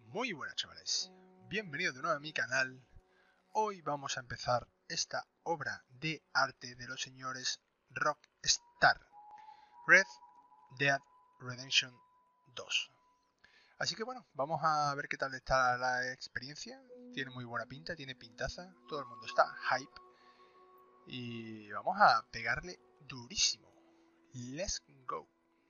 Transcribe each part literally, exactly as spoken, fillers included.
Muy buenas, chavales, bienvenidos de nuevo a mi canal. Hoy vamos a empezar esta obra de arte de los señores Rockstar, Red Dead Redemption dos. Así que bueno, vamos a ver qué tal está la experiencia. Tiene muy buena pinta, tiene pintaza, todo el mundo está hype. Y vamos a pegarle durísimo. Let's go.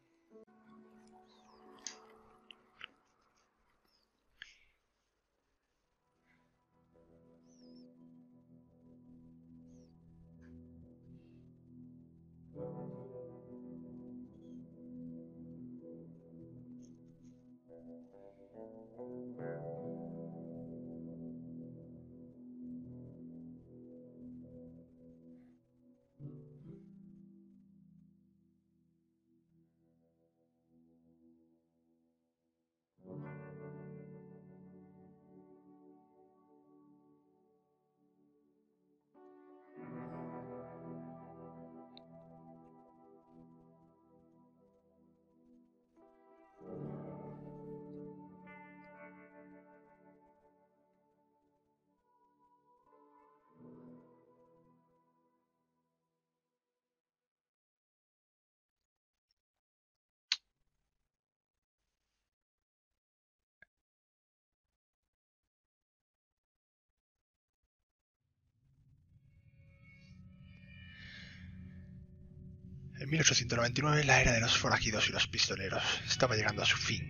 En mil ochocientos noventa y nueve, la era de los forajidos y los pistoleros estaba llegando a su fin.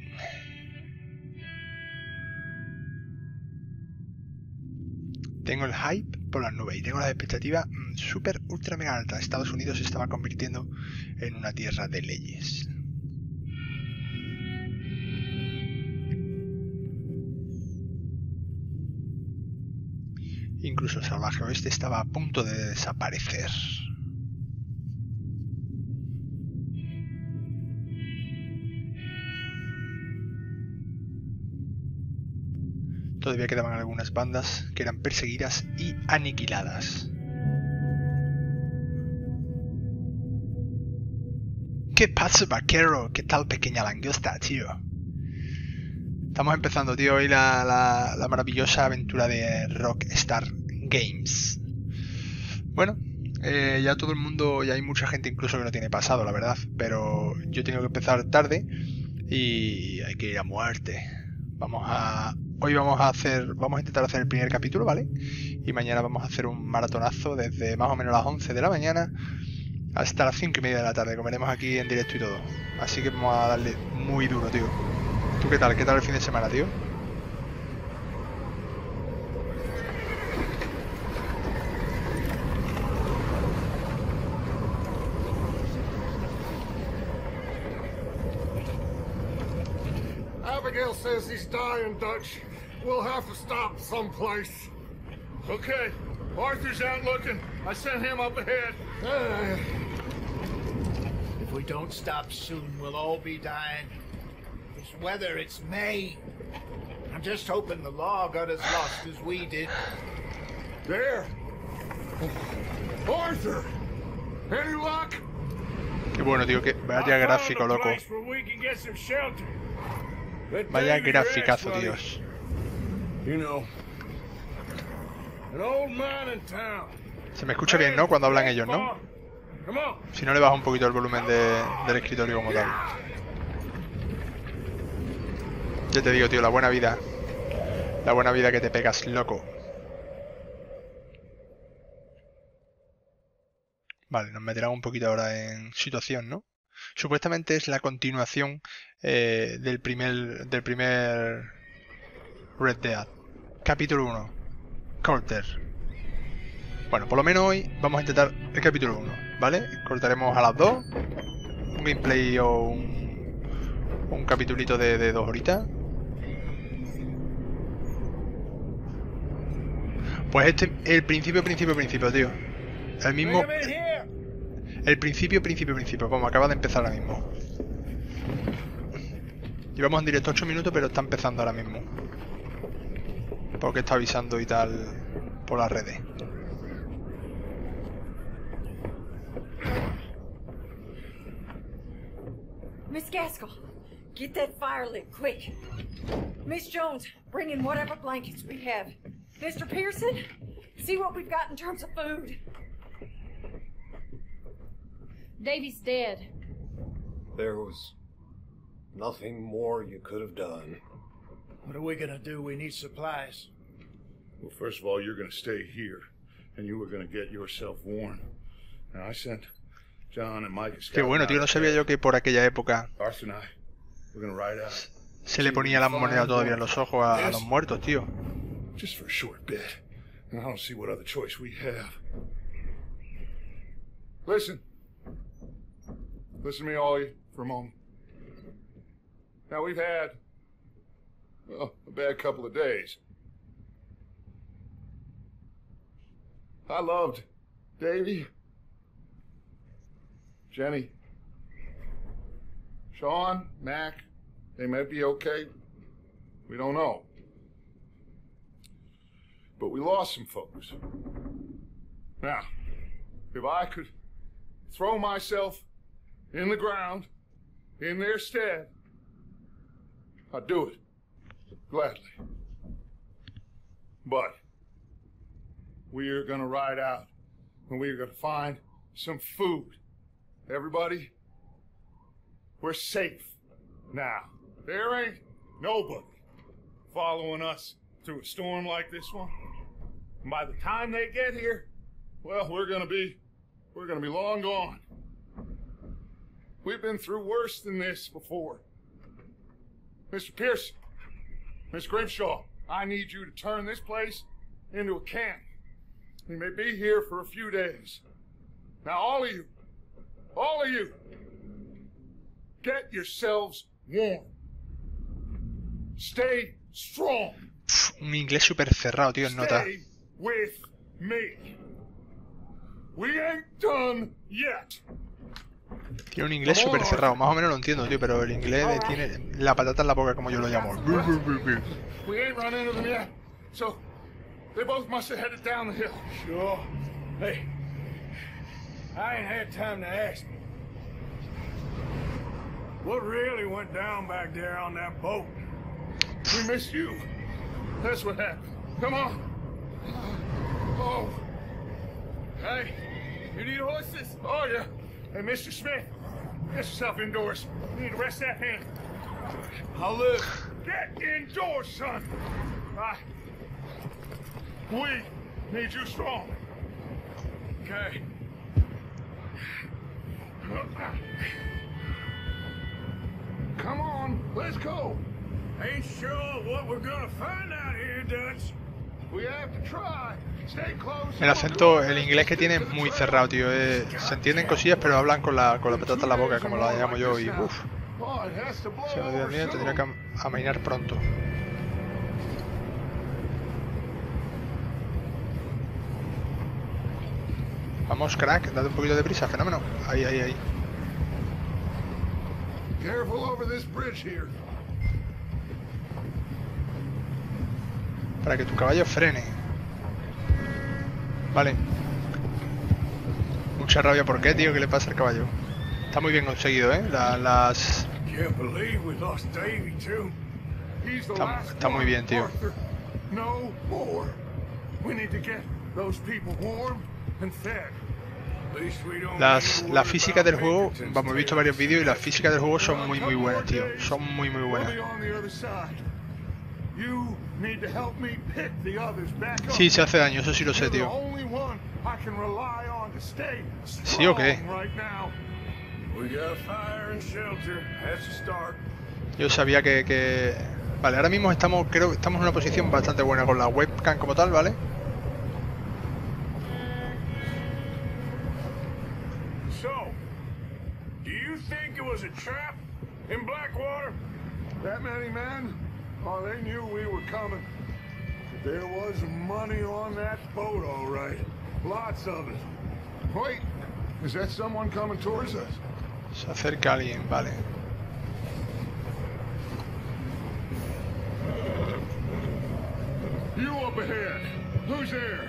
Tengo el hype por las nubes y tengo las expectativas mmm, super ultra mega altas. Estados Unidos se estaba convirtiendo en una tierra de leyes. Incluso el salvaje oeste estaba a punto de desaparecer. Todavía quedaban algunas bandas que eran perseguidas y aniquiladas. ¿Qué pasa, vaquero? ¿Qué tal, pequeña langosta, tío? Estamos empezando, tío, hoy la, la, la maravillosa aventura de Rockstar Games. Bueno, eh, ya todo el mundo, ya hay mucha gente incluso que no tiene pasado, la verdad. Pero yo tengo que empezar tarde y hay que ir a muerte. Vamos a... Hoy vamos a hacer, vamos a intentar hacer el primer capítulo, ¿vale? Y mañana vamos a hacer un maratonazo desde más o menos las once de la mañana hasta las cinco y media de la tarde. Comeremos aquí en directo y todo. Así que vamos a darle muy duro, tío. ¿Tú qué tal? ¿Qué tal el fin de semana, tío? Abigail says he's dying, Dutch. We'll have to stop someplace. Okay. Arthur's out looking. I sent him up ahead. Uh, If we don't stop soon, we'll all be dying. This weather, it's May. I'm just hoping the law got as lost as we did. there. Arthur! Any luck? Qué bueno, tío, que vaya gráfico, loco. Vaya graficazo, Dios. You know, an old man in town. Se me escucha bien, ¿no? Cuando hablan ellos, ¿no? Come on. Si no, le bajo un poquito el volumen de, del escritorio como tal. Ya te digo, tío, la buena vida. La buena vida que te pegas, loco. Vale, nos meterán un poquito ahora en situación, ¿no? Supuestamente es la continuación eh, del primer del primer Red Dead. Capítulo uno. Coulter. Bueno, por lo menos hoy vamos a intentar el capítulo uno, ¿vale? Cortaremos a las dos. Un gameplay o un, un capitulito de, de dos horitas. Pues este, el principio, principio, principio, tío. El mismo... El principio, principio, principio. Vamos, acaba de empezar ahora mismo. Llevamos en directo ocho minutos, pero está empezando ahora mismo. Porque está avisando y tal por las redes. Miss Gaskell, Get that fire lit, quick. Miss Jones, bring in whatever blankets we have. Mister Pearson, see what we've got in terms of food. Davy's dead. There was nothing more you could have done. What are we gonna do? We need supplies. Well, first of all, you're gonna stay here, and you were gonna get yourself warm. Now, I sent John and Mike. Qué bueno, tío, no sabía yo que por aquella época Arthur and I, we're gonna ride out. se le ponía la moneda todavía en los ojos a, a los muertos, tío. Just for a short bit. And I don't see what other choice we have. Listen. Listen to me, all you, for a moment. Now, we've had, well, a bad couple of days. I loved Davy, Jenny, Sean, Mac. They might be okay. We don't know. But we lost some folks. Now, if I could throw myself in the ground, in their stead, I'd do it, gladly. But we are gonna ride out, and we are gonna find some food. Everybody, we're safe now. There ain't nobody following us through a storm like this one. And by the time they get here, well, we're gonna be, we're gonna be long gone. We've been through worse than this before. Mister Pearson, Miss Grimshaw, I need you to turn this place into a camp. We may be here for a few days. Now, all of you, all of you, get yourselves warm. Stay strong. Un inglés súper cerrado, tío, en nota. Stay with me. We ain't done yet. Tiene un inglés súper cerrado, más o menos lo entiendo, tío, pero el inglés le tiene la patata en la boca, como yo lo llamo. We ain't run into them yet, so they both must have headed down the hill. Sure. Hey, I ain't had time to ask. What really went down back there on that boat? We missed you. That's what happened. Come on. Oh. Hey, you need horses? Oh, yeah. Hey, Mister Smith, get yourself indoors. You need to rest that hand. I'll live. Get indoors, son. I... We need you strong. Okay. Come on, let's go. Ain't sure what we're gonna find out here, Dutch. We have to try. Stay close. El acento, el inglés que tiene es muy cerrado, tío. Eh, se entienden cosillas, pero hablan con la, con la patata en la boca, como la llamo yo, y uff. Se me olvida, tendría que amainar pronto. Vamos, crack, date un poquito de prisa, fenómeno. Ahí, ahí, ahí. Careful over this bridge here. Para que tu caballo frene. Vale. Mucha rabia, ¿por qué, tío? ¿Qué le pasa al caballo? Está muy bien conseguido, ¿eh? La, las... Está, está muy bien, tío. Las, la física del juego, vamos, he visto varios vídeos y las físicas del juego son muy muy buenas, tío. Son muy muy buenas. Sí, se hace daño, eso sí lo sé, tío. ¿Sí o qué? Yo sabía que, que... Vale, ahora mismo estamos, creo que estamos en una posición bastante buena con la webcam como tal, ¿vale? Was a trap in Blackwater? That many men? Oh, they knew we were coming. There was money on that boat, all right. Lots of it. Wait, is that someone coming towards us? Se acerca alguien, vale. You up ahead. Who's there?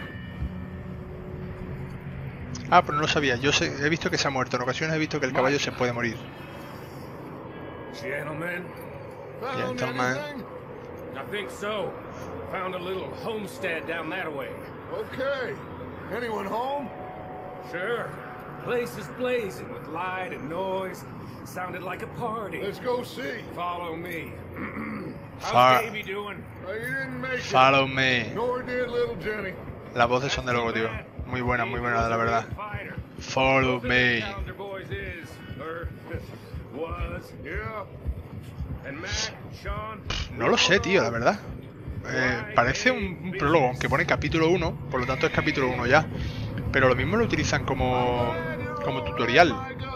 Ah, pero no lo sabía. Yo sé, he visto que se ha muerto. En ocasiones he visto que el caballo se puede morir. Gentlemen. Found Gentlemen. anything? I think so. Found a little homestead down that way. Okay. Anyone home? Sure. Place is blazing with light and noise. Sounded like a party. Let's go see. Follow me. Far- How's Davey doing? Uh, you didn't make it. Follow me. Nor did little Jenny. Las voces son de loco, tío. Muy buenas, muy buenas, la verdad. Follow me. Boys is, or was, Yeah. and Mac, Sean. No lo sé, tío, la verdad. Eh, parece un, un prólogo, aunque pone capítulo uno, por lo tanto es capítulo uno ya. Pero lo mismo lo utilizan como, como tutorial.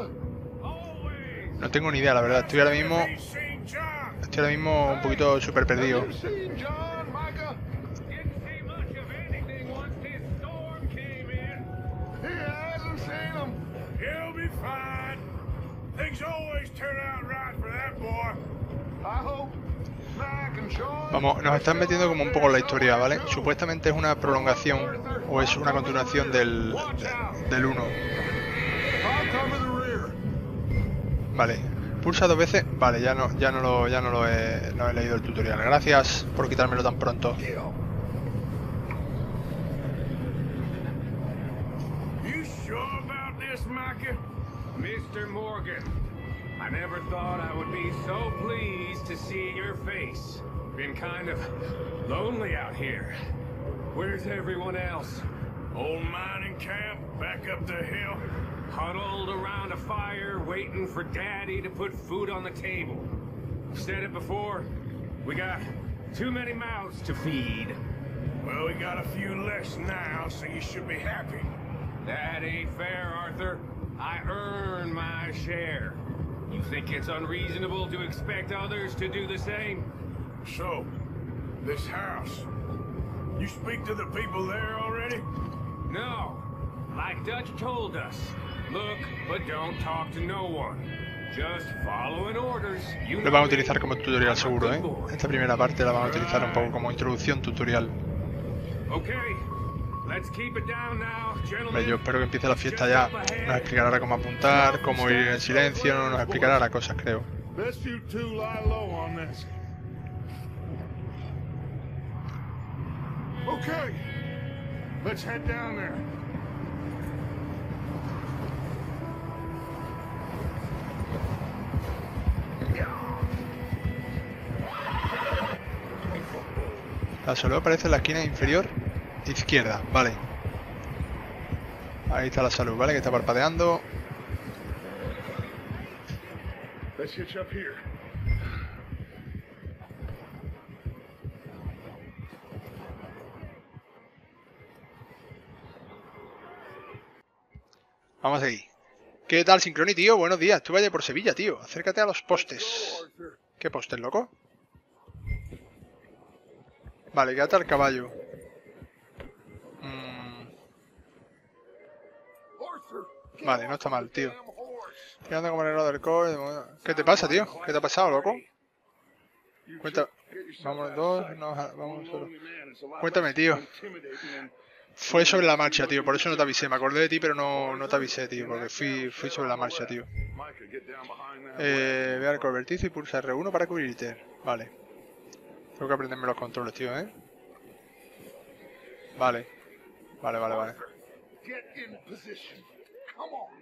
No tengo ni idea, la verdad. Estoy ahora mismo, estoy ahora mismo un poquito súper perdido. You seen John, Micah? Didn't see much of anything once this storm came in. He hasn't seen him. He'll be fine. Things always turn out right for that boy. I hope. Mac and Sean. Vamos, nos están metiendo como un poco en la historia, ¿vale? Supuestamente es una prolongación o es una continuación del, de- del uno. I'll cover the rear. Vale. Pulsa dos veces. Vale, ya no, ya no lo, ya no lo he, no he leído el tutorial. Gracias por quitármelo tan pronto. You sure about this, Micah? Mister Morgan, I never thought I would be so pleased to see your face. Been kind of lonely out here. Where's everyone else? Old mining camp, back up the hill. Huddled around a fire, waiting for Daddy to put food on the table. I've said it before, we got too many mouths to feed. Well, we got a few less now, so you should be happy. That ain't fair, Arthur. I earn my share. You think it's unreasonable to expect others to do the same? So, this house. You speak to the people there already? No. Like Dutch told us. Look, but don't talk to no one. Just following orders. You Lo van a utilizar como tutorial seguro, ¿eh? Esta primera parte la van a utilizar un poco como introducción tutorial. Okay. Let's keep it down now, Hombre, gentlemen. yo espero que empiece la fiesta ya. Nos explicará cómo apuntar, cómo ir en silencio, nos explicará las cosas, creo. Best you two lie low on this. Okay. Let's head down there. La salud aparece en la esquina inferior izquierda, vale. Ahí está la salud, ¿vale? Que está parpadeando. Let's hitch up here. Vamos ahí. ¿Qué tal, Synchrony, tío? Buenos días. Tú vaya por Sevilla, tío. Acércate a los postes. ¿Qué postes, loco? Vale, quédate al caballo. Mm, Vale, no está mal, tío. Quedando como el del core. ¿Qué te pasa, tío? ¿Qué te ha pasado, loco? Cuenta. Vamos dos, no, vamos solo. Cuéntame, tío. Fue sobre la marcha, tío, por eso no te avisé. Me acordé de ti, pero no, no te avisé, tío, porque fui, fui sobre la marcha, tío. Eh, ve al convertizo y pulsa R uno para cubrirte. Vale. Tengo que aprenderme los controles, tío, ¿eh? Vale. Vale, vale, vale. Get in position. Come on.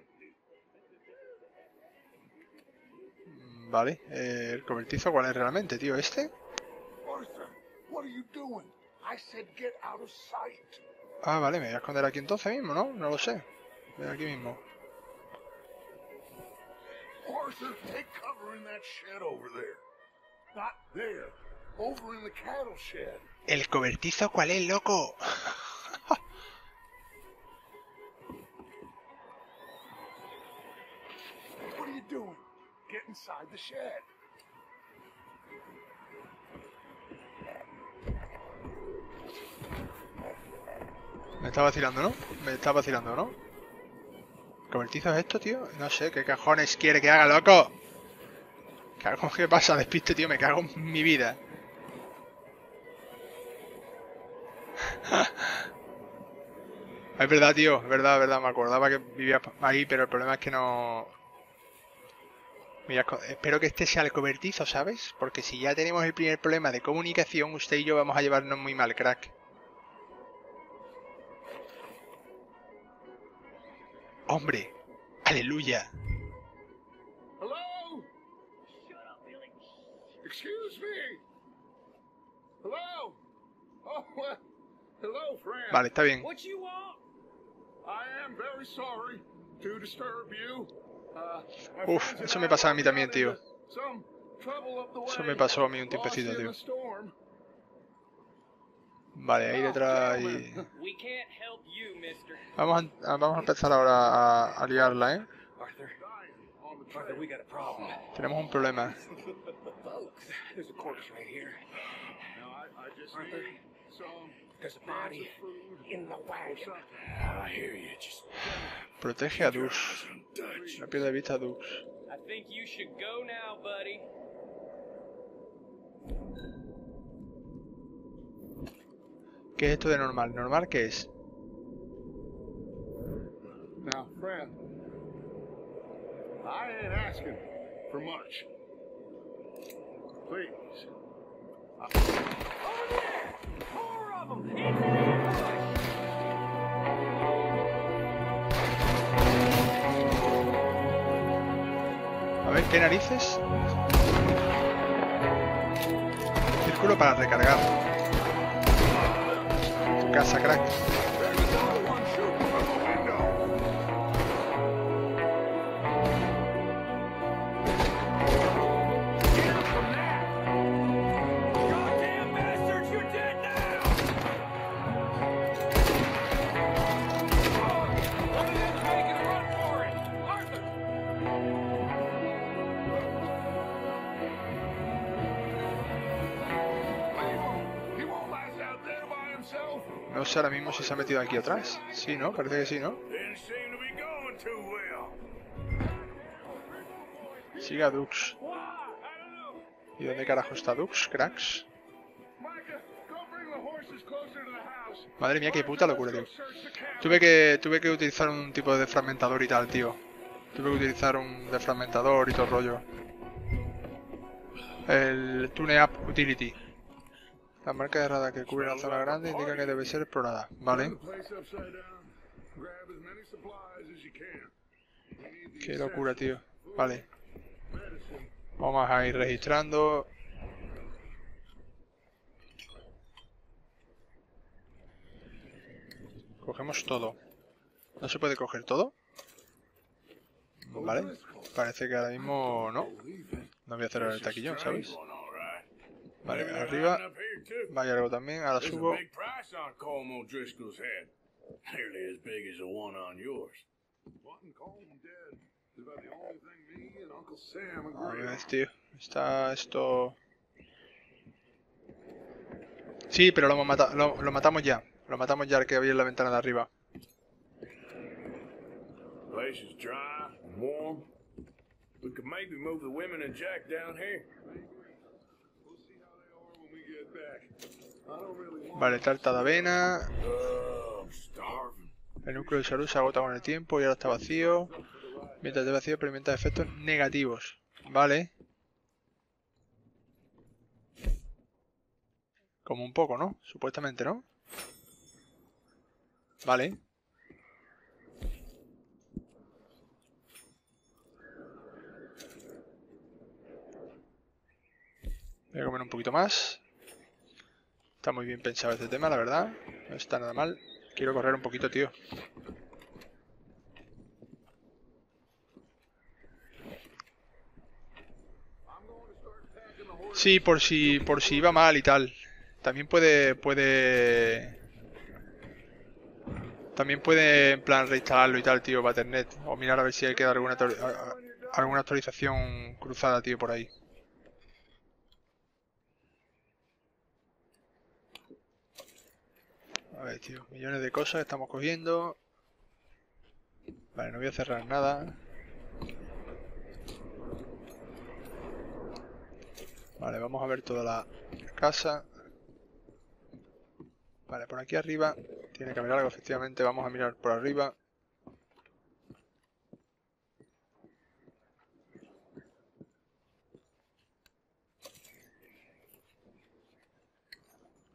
Mm, Vale. Eh, ¿el cobertizo cuál es realmente, tío? ¿Este? Arthur, what are you doing? I said get out of sight. Ah, vale, me voy a esconder aquí entonces mismo, ¿no? No lo sé. Ven aquí mismo. Arthur, take cover in that shed over there. Not there. Over in the cattle shed. ¿El cobertizo cuál es, loco? What are you doing? Get inside the shed. Me está vacilando, ¿no? Me está vacilando, ¿no? ¿Cobertizo es esto, tío? No sé, ¿qué cajones quiere que haga, loco? Cago, ¿qué pasa? Despiste, tío, me cago en mi vida. Es verdad, tío, es verdad, es verdad, me acordaba que vivía ahí, pero el problema es que no... Mira, espero que este sea el cobertizo, ¿sabes? Porque si ya tenemos el primer problema de comunicación, usted y yo vamos a llevarnos muy mal, crack. ¡Hombre! ¡Aleluya! Hello? Excuse me. Hello? Oh, well, hello, friend. Vale, está bien. What you want? I am very sorry to disturb you. Uh, my Uf, friends and eso I me pasaba a mí got también, tío. into some trouble up the Eso way. me pasó a mí un Lost tiempecito, in tío. the storm. Vale, ahí Oh, detrás y... gentlemen. We can't help you, mister. Vamos a, vamos a empezar ahora a, a liarla, ¿eh? Arthur, On the Arthur, trail. we got a problem. Tenemos un problema. Folks, there's a corpse right here. Now, I, I just Arthur, need some there's a cans body of food in the or wagon. something. I hear you. Just Protege a Dux. some Dutch. No pierda de vista a Dux. I think you should go now, buddy. ¿Qué es esto de normal? ¿Normal qué es? Now, friend, I ain't asking for much. Please. Over there! Four of them! In the ambush! A ver, ¿qué narices? Círculo para recargar. Tu casa, crack. There's another one shooting from the window. Get him from that! Goddamn bastards, you're dead now! One of them's making a run for it! Arthur! Leave him. He won't last out there by himself. No sé ahora mismo si se ha metido aquí atrás. Sí, ¿no? Parece que sí, ¿no? Didn't seem to be going too well. Siga Dux. ¿Y dónde carajo está Dux, cracks? Micah, go bring the horses closer to the house. Madre mía, qué puta locura, tío. Let's go search the cabin. Tuve que, tuve que utilizar un tipo de defragmentador y tal, tío. Tuve que utilizar un defragmentador y todo el rollo. El Tune Up Utility. La marca de radar que cubre la zona grande indica que debe ser explorada. Vale. Turn the place upside down. Grab as many supplies as you can. We need the Qué locura, tío. essentials. Vale. Medicine. Vamos a ir registrando. Cogemos todo. ¿No se puede coger todo? Vale. Parece que ahora mismo no. No voy a cerrar el taquillón, ¿sabes? One, all right. Vale, Maybe they're arriba. hiding up here, too. Vaya algo también. Ahora There's a subo. big price on Colm O'Driscoll's head. Nearly as big as the one on yours. Wanting Colm dead is about the only thing me and Uncle Sam A agree ver, on. tío. Está esto... Sí, pero lo, hemos mata- lo, lo matamos ya. Lo matamos ya, el que había en la ventana de arriba. Place is dry and warm. We could maybe move the women and Jack down here. We'll see how they are when we get back. I don't really want Vale, tarta de avena. Oh, I'm starving. El núcleo de salud se agota con el tiempo y ahora está vacío. Mientras esté vacío experimenta efectos negativos. Vale. Como un poco, ¿no? Supuestamente, ¿no? Vale. Voy a comer un poquito más. Está muy bien pensado este tema, la verdad. No está nada mal. Quiero correr un poquito, tío. Sí, por si por si iba mal y tal. También puede puede también puede en plan reinstalarlo y tal, tío, Battle.net, o mirar a ver si hay que dar alguna actu- a- a- alguna actualización cruzada, tío, por ahí. A ver, tío, millones de cosas que estamos cogiendo. Vale, no voy a cerrar nada. Vale, vamos a ver toda la casa. Vale, por aquí arriba tiene que haber algo, efectivamente. Vamos a mirar por arriba.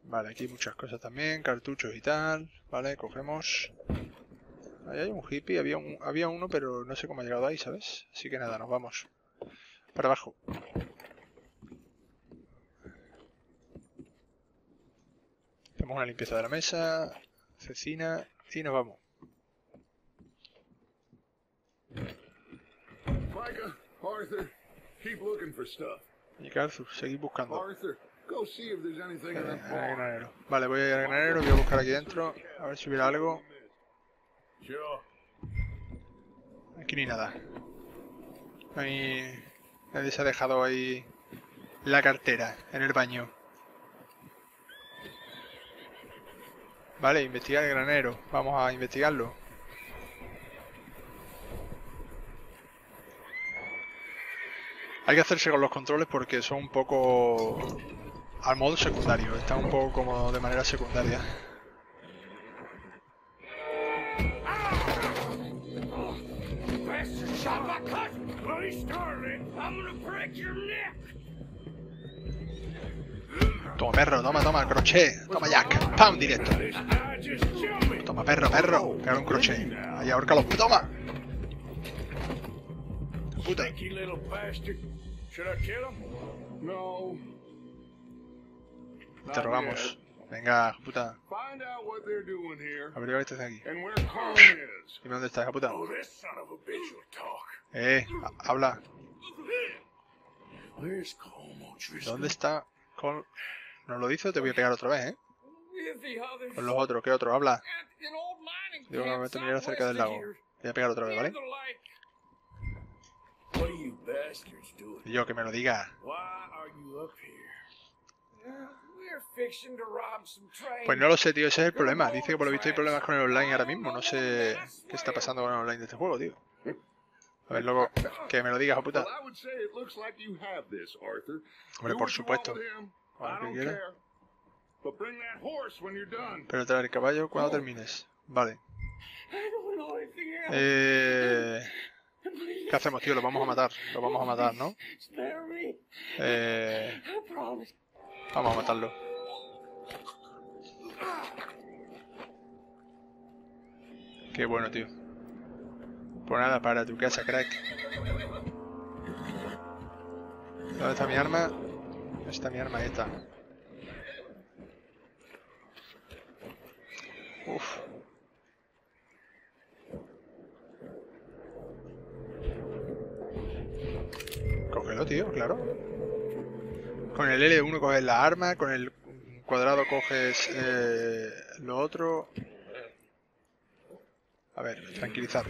Vale, aquí hay muchas cosas también, cartuchos y tal. Vale, cogemos. Ahí hay un hippie, había, un, había uno, pero no sé cómo ha llegado ahí, ¿sabes? Así que nada, nos vamos. Para abajo. Hacemos una limpieza de la mesa, cecina y nos vamos. Micah, Arthur, keep looking for stuff. Y Arthur, seguid buscando. Arthur, go see if there's anything in that Al bar. granero. Vale, voy a ir al granero, voy a buscar aquí dentro, a ver si hubiera algo. Sure. Aquí no hay nada. No hay... Nadie se ha dejado ahí la cartera en el baño. Vale, investigar el granero. Vamos a investigarlo. Hay que hacerse con los controles porque son un poco al modo secundario. Están un poco como de manera secundaria. Toma, perro, toma, toma, crochet. Toma, Jack. ¡Pam! Directo. Toma, perro, perro. Pegar un crochet. Ahí, ahórcalo. ¡Toma! Puta. Stinky little bastard. Should I kill him? No. Interrogamos. Venga, puta. Find out what they're doing here Averigua que estás aquí. and where Colin is. Dime dónde estás, hija puta. Oh, this son of a bitch will talk. Eh, ha- habla. Where's Colmo Driscoll? ¿Dónde está? Col... ¿No lo dice o te voy a pegar otra vez, eh? Con los otros, ¿qué otro? Habla. Digo que me voy a terminar cerca del lago. Voy a pegar otra vez, ¿vale? What are you bastards doing? Y yo, que me lo diga. Why are you up here? We're fixing to rob some trains. Pues no lo sé, tío, ese es el problema. Dice que por lo visto hay problemas con el online ahora mismo. No sé qué está pasando con el online de este juego, tío. A ver, luego, que me lo digas, puta. Well, I would say it looks like you have this, Arthur. Hombre, Do por what you supuesto. want with him. Ahora I que don't quiera. care. But bring that horse when you're done. Pero traer el caballo cuando termines. Vale. I don't know anything else. Eh... ¿Qué hacemos, tío? Lo vamos a matar. Lo vamos a matar, ¿no? Spare me. Eh... I promise. Vamos a matarlo. Qué bueno, tío. Pues nada, para tu casa, crack. ¿Dónde está mi arma? ¿Dónde está mi arma? Ahí está. Uf. Cógelo, tío, claro. Con el L uno coges la arma, con el cuadrado coges eh, lo otro. A ver, tranquilizar.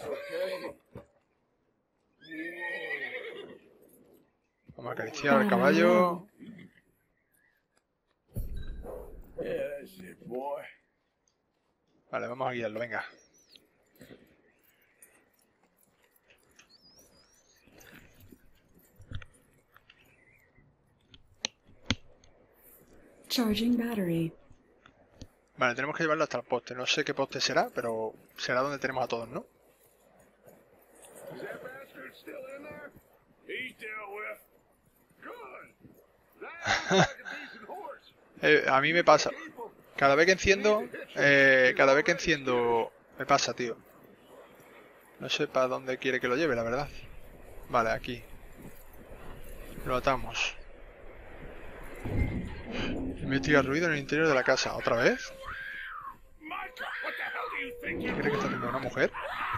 Vamos a acariciar al caballo. Yeah, that's it, boy. Vale, vamos a guiarlo, venga. Charging battery. Vale, tenemos que llevarlo hasta el poste. No sé qué poste será, pero será donde tenemos a todos, ¿no? Is that bastard still in there? He's dealt with. Good. That looks like a decent horse. Eh, a mí me pasa. Cada vez que enciendo, eh, cada vez que enciendo, me pasa, tío. No sé para dónde quiere que lo lleve, la verdad. Vale, aquí. Lo atamos. Investiga ruido en el interior de la casa. ¿Otra vez? ¿Qué cree que está haciendo una mujer?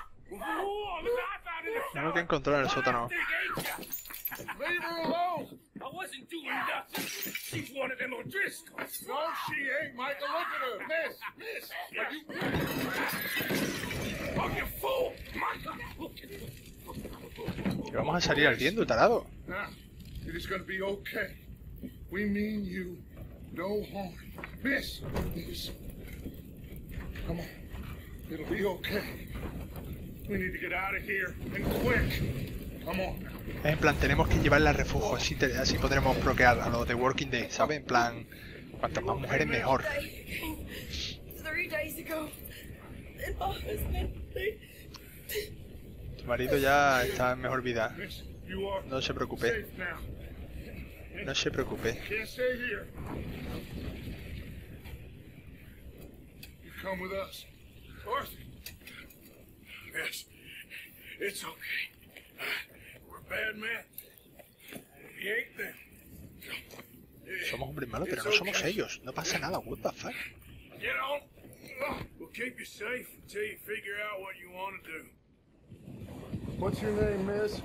Tengo que encontrar en el sótano. Leave her alone. I wasn't doing nothing. She's one of them O'Driscolls. No, she ain't, Michael. Look at her. Miss, miss. Are you... Oh, you fool! Michael! Que vamos a salir ardiendo, tarado. Now, it is going to be okay. We mean you no harm. Miss, miss. Come on. It'll be okay. We need to get out of here and quick. Come on now. En plan, tenemos que llevarla a refugio, así, te- así podremos bloquear a los de Walking Dead, ¿sabes? En plan, cuantas más mujeres mejor. Three days ago, and my husband, they... Tu marido ya está en mejor vida. Miss, you are No se preocupe, safe now. no se preocupe. Can't stay here. come with us? Arthur? Yes. It's okay. We're bad men. He ain't them. Somos hombres malos, pero no somos ellos. No pasa nada. What the fuck? Get on. We'll keep you safe until you figure out what you want to do. What's your name, miss?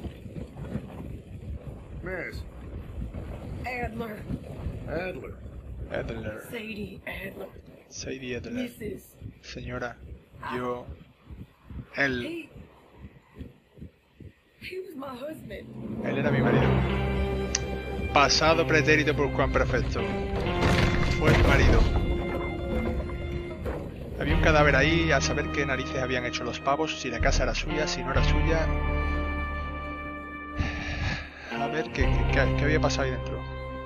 Miss? Adler. Adler. Adler. Sadie Adler. Sadie Adler. Missus Señora, yo... Él... He... He was my husband. Él era mi marido. Pasado pretérito por Juan Perfecto. Fue mi marido. Había un cadáver ahí, a saber qué narices habían hecho los pavos, si la casa era suya, si no era suya. A ver qué, qué, qué había pasado ahí dentro.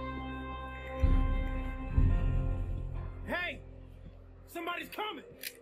Hey! Somebody's coming!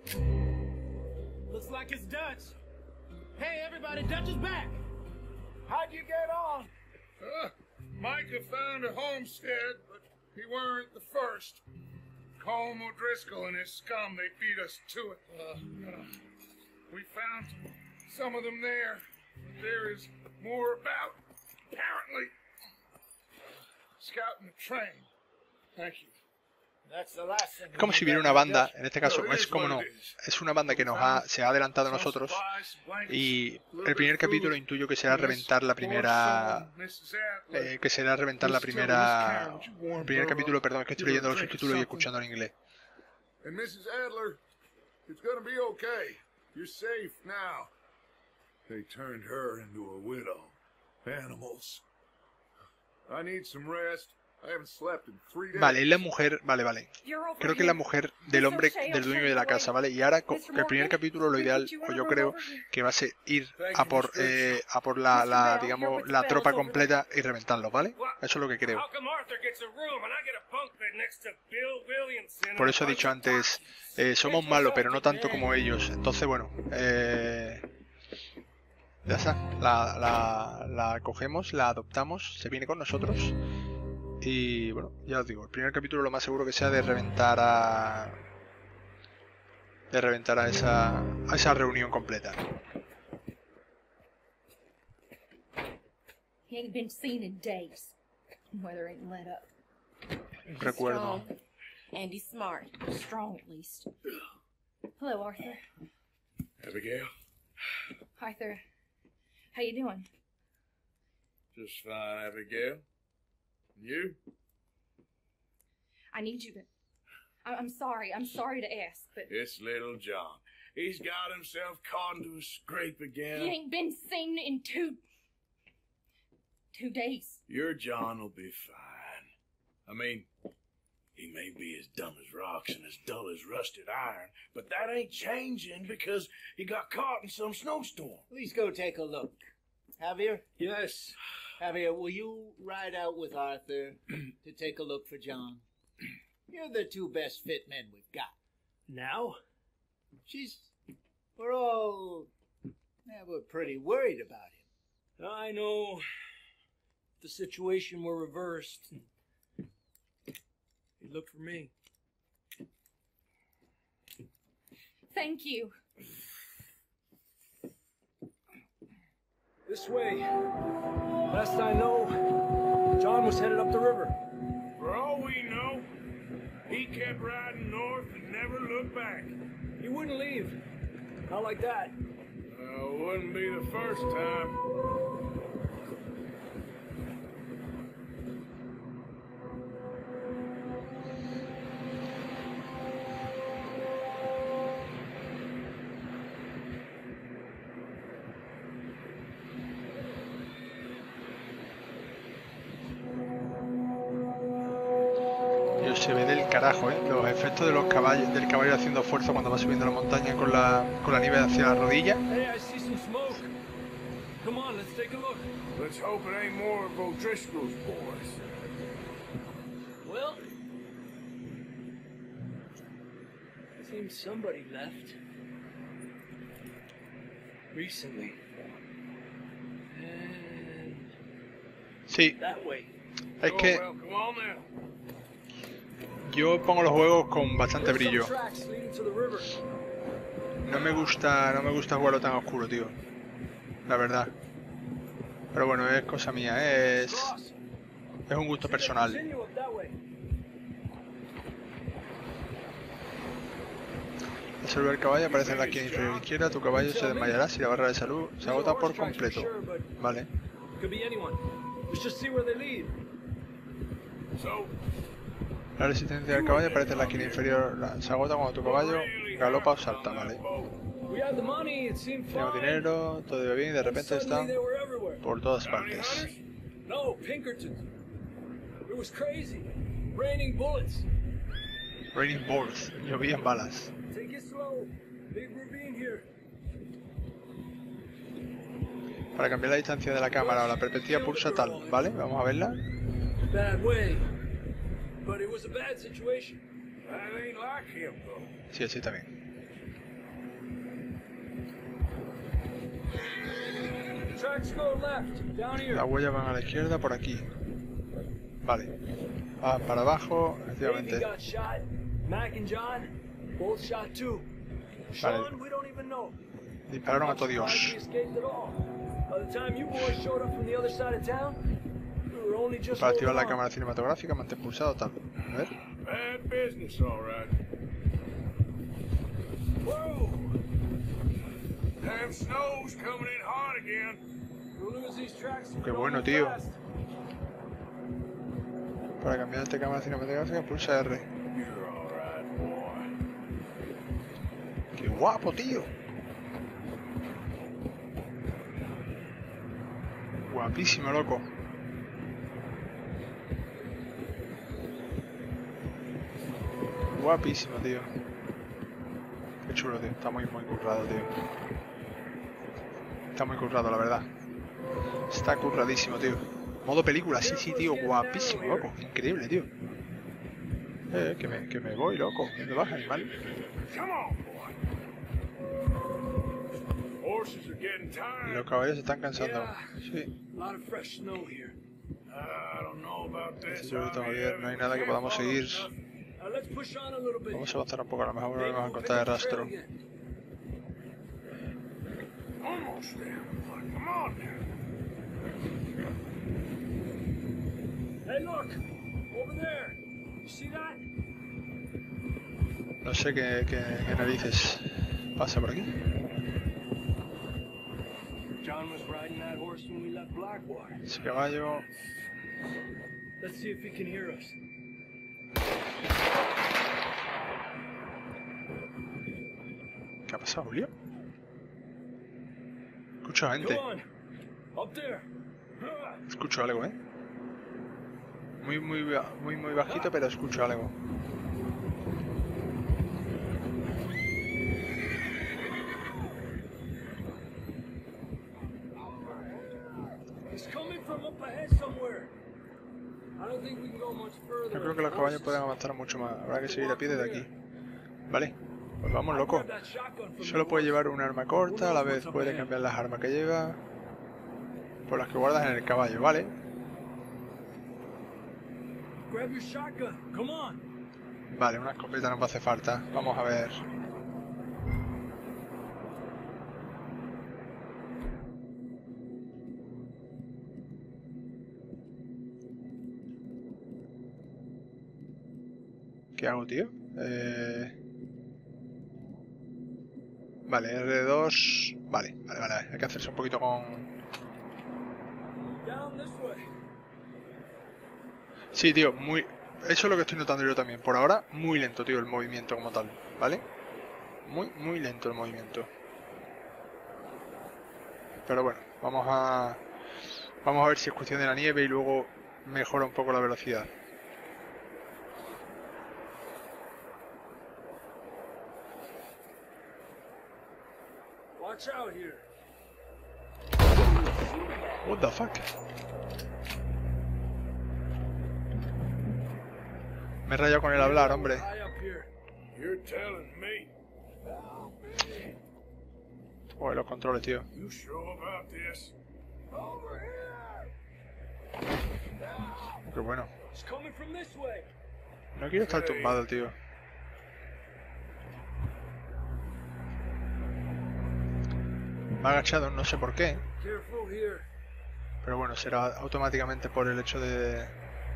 Looks like it's Dutch. Hey, everybody, Dutch is back! How'd you get on? Uh, Micah found a homestead, but he weren't the first. Colm O'Driscoll and his scum, they beat us to it. Uh, uh, we found some of them there. There is more about, apparently. Scouting the train. Thank you. Es como si hubiera una banda, en este caso, es como no, es una banda que nos ha, se ha adelantado a nosotros y el primer capítulo intuyo que será reventar la primera, eh, que será reventar la primera, el primer capítulo, perdón, es que estoy leyendo los subtítulos y escuchando en inglés. And missus Adler, it's gonna be okay. You're safe now. They turned her into a widow. Animals. I need some rest. Vale, es la mujer, vale, vale. Creo que es la mujer del hombre, del dueño de la casa, ¿vale? Y ahora, el primer capítulo, lo ideal, o yo creo, que va a ser ir a por, eh, a por la, la, digamos, la tropa completa y reventarlos, ¿vale? Eso es lo que creo. Por eso he dicho antes, eh, somos malos, pero no tanto como ellos. Entonces, bueno, eh... ya está. La, la, la cogemos, la adoptamos, se viene con nosotros. Y bueno, ya os digo, el primer capítulo lo más seguro que sea de reventar a... De reventar a esa, a esa reunión completa. He ain't been seen in days. Weather ain't let up. Recuerdo. Strong. And he's smart. Strong at least. Hello, Arthur. Abigail? Arthur, how you doing? Just fine, Abigail. You? I need you to... I I'm sorry. I'm sorry to ask, but... It's little John. He's got himself caught into a scrape again. He ain't been seen in two... Two days. Your John will be fine. I mean, he may be as dumb as rocks and as dull as rusted iron, but that ain't changing because he got caught in some snowstorm. Please go take a look. Javier? Yes. Javier, will you ride out with Arthur to take a look for John? You're the two best fit men we've got. Now? She's... We're all... Yeah, we're pretty worried about him. I know. If the situation were reversed, he'd look for me. Thank you. This way. Last I know, John was headed up the river. For all we know, he kept riding north and never looked back. He wouldn't leave. Not like that. Uh, wouldn't be the first time. Se ve del carajo, ¿eh? Los efectos de los caballos, del caballo haciendo fuerza cuando va subiendo la montaña con la, con la nieve hacia la rodilla. Hey, I see some smoke. Come on, let's take a look. Let's hope it ain't more of O'Driscoll's boys. Well, seems somebody left recently. And sí. that way. Es que Oh, well, come on now. Yo pongo los juegos con bastante brillo. No me gusta, no me gusta jugarlo tan oscuro, tío. La verdad. Pero bueno, es cosa mía, ¿eh? es es un gusto personal. Al salvar el caballo aparece en la esquina inferior izquierda. Tu caballo se desmayará si la barra de salud se agota por completo. Vale. La resistencia del caballo aparece en la esquina inferior. Se agota cuando tu caballo galopa o salta. Vale. Tengo dinero, todo iba bien y de repente están por todas partes. Raining bullets. Llovían balas. Para cambiar la distancia de la cámara o la perspectiva pulsa tal, ¿vale? Vamos a verla. Sí, así también. Las huellas van a la izquierda por aquí. Vale. Ah, para abajo, efectivamente. Vale. Dispararon a todo Dios. Para activar la cámara cinematográfica, mantén pulsado tal. A ver. Qué bueno, tío. Para cambiar esta cámara cinematográfica, pulsa R. Qué guapo, tío. Guapísimo, loco. Guapísimo, tío. Qué chulo, tío. Está muy, muy currado, tío. Está muy currado, la verdad. Está curradísimo, tío. Modo película, sí, sí, tío. Guapísimo, loco. Increíble, tío. Eh, que me, que me voy, loco. ¿Dónde vas, animal? Los caballos se están cansando. Sí. Todavía no hay nada que podamos seguir. Vamos a avanzar un poco, a lo mejor volvemos a encontrar el rastro. No sé qué, qué, qué narices pasa por aquí. Ese caballo. ¿Qué ha pasado, Julio? Escucho a gente. Escucho algo, ¿eh? Muy, muy, muy, muy bajito, pero escucho algo. Yo creo que los caballos pueden avanzar mucho más. Habrá que seguir a pie desde aquí. Vale, pues vamos, loco. Solo puede llevar un arma corta, a la vez puede cambiar las armas que lleva por las que guardas en el caballo, ¿vale? Vale, una escopeta no me hace falta. Vamos a ver. ¿Qué hago, tío? Eh... Vale, R dos... Vale, vale, vale. Hay que hacerse un poquito con... Sí, tío, muy... Eso es lo que estoy notando yo también. Por ahora, muy lento, tío, el movimiento como tal. ¿Vale? Muy, muy lento el movimiento. Pero bueno, vamos a... Vamos a ver si es cuestión de la nieve y luego mejora un poco la velocidad. What the fuck? Me he rayado con el hablar, hombre. Joder, los controles, tío. Qué bueno. No quiero estar tumbado, tío. Me ha agachado, no sé por qué. Pero bueno, será automáticamente por el hecho de...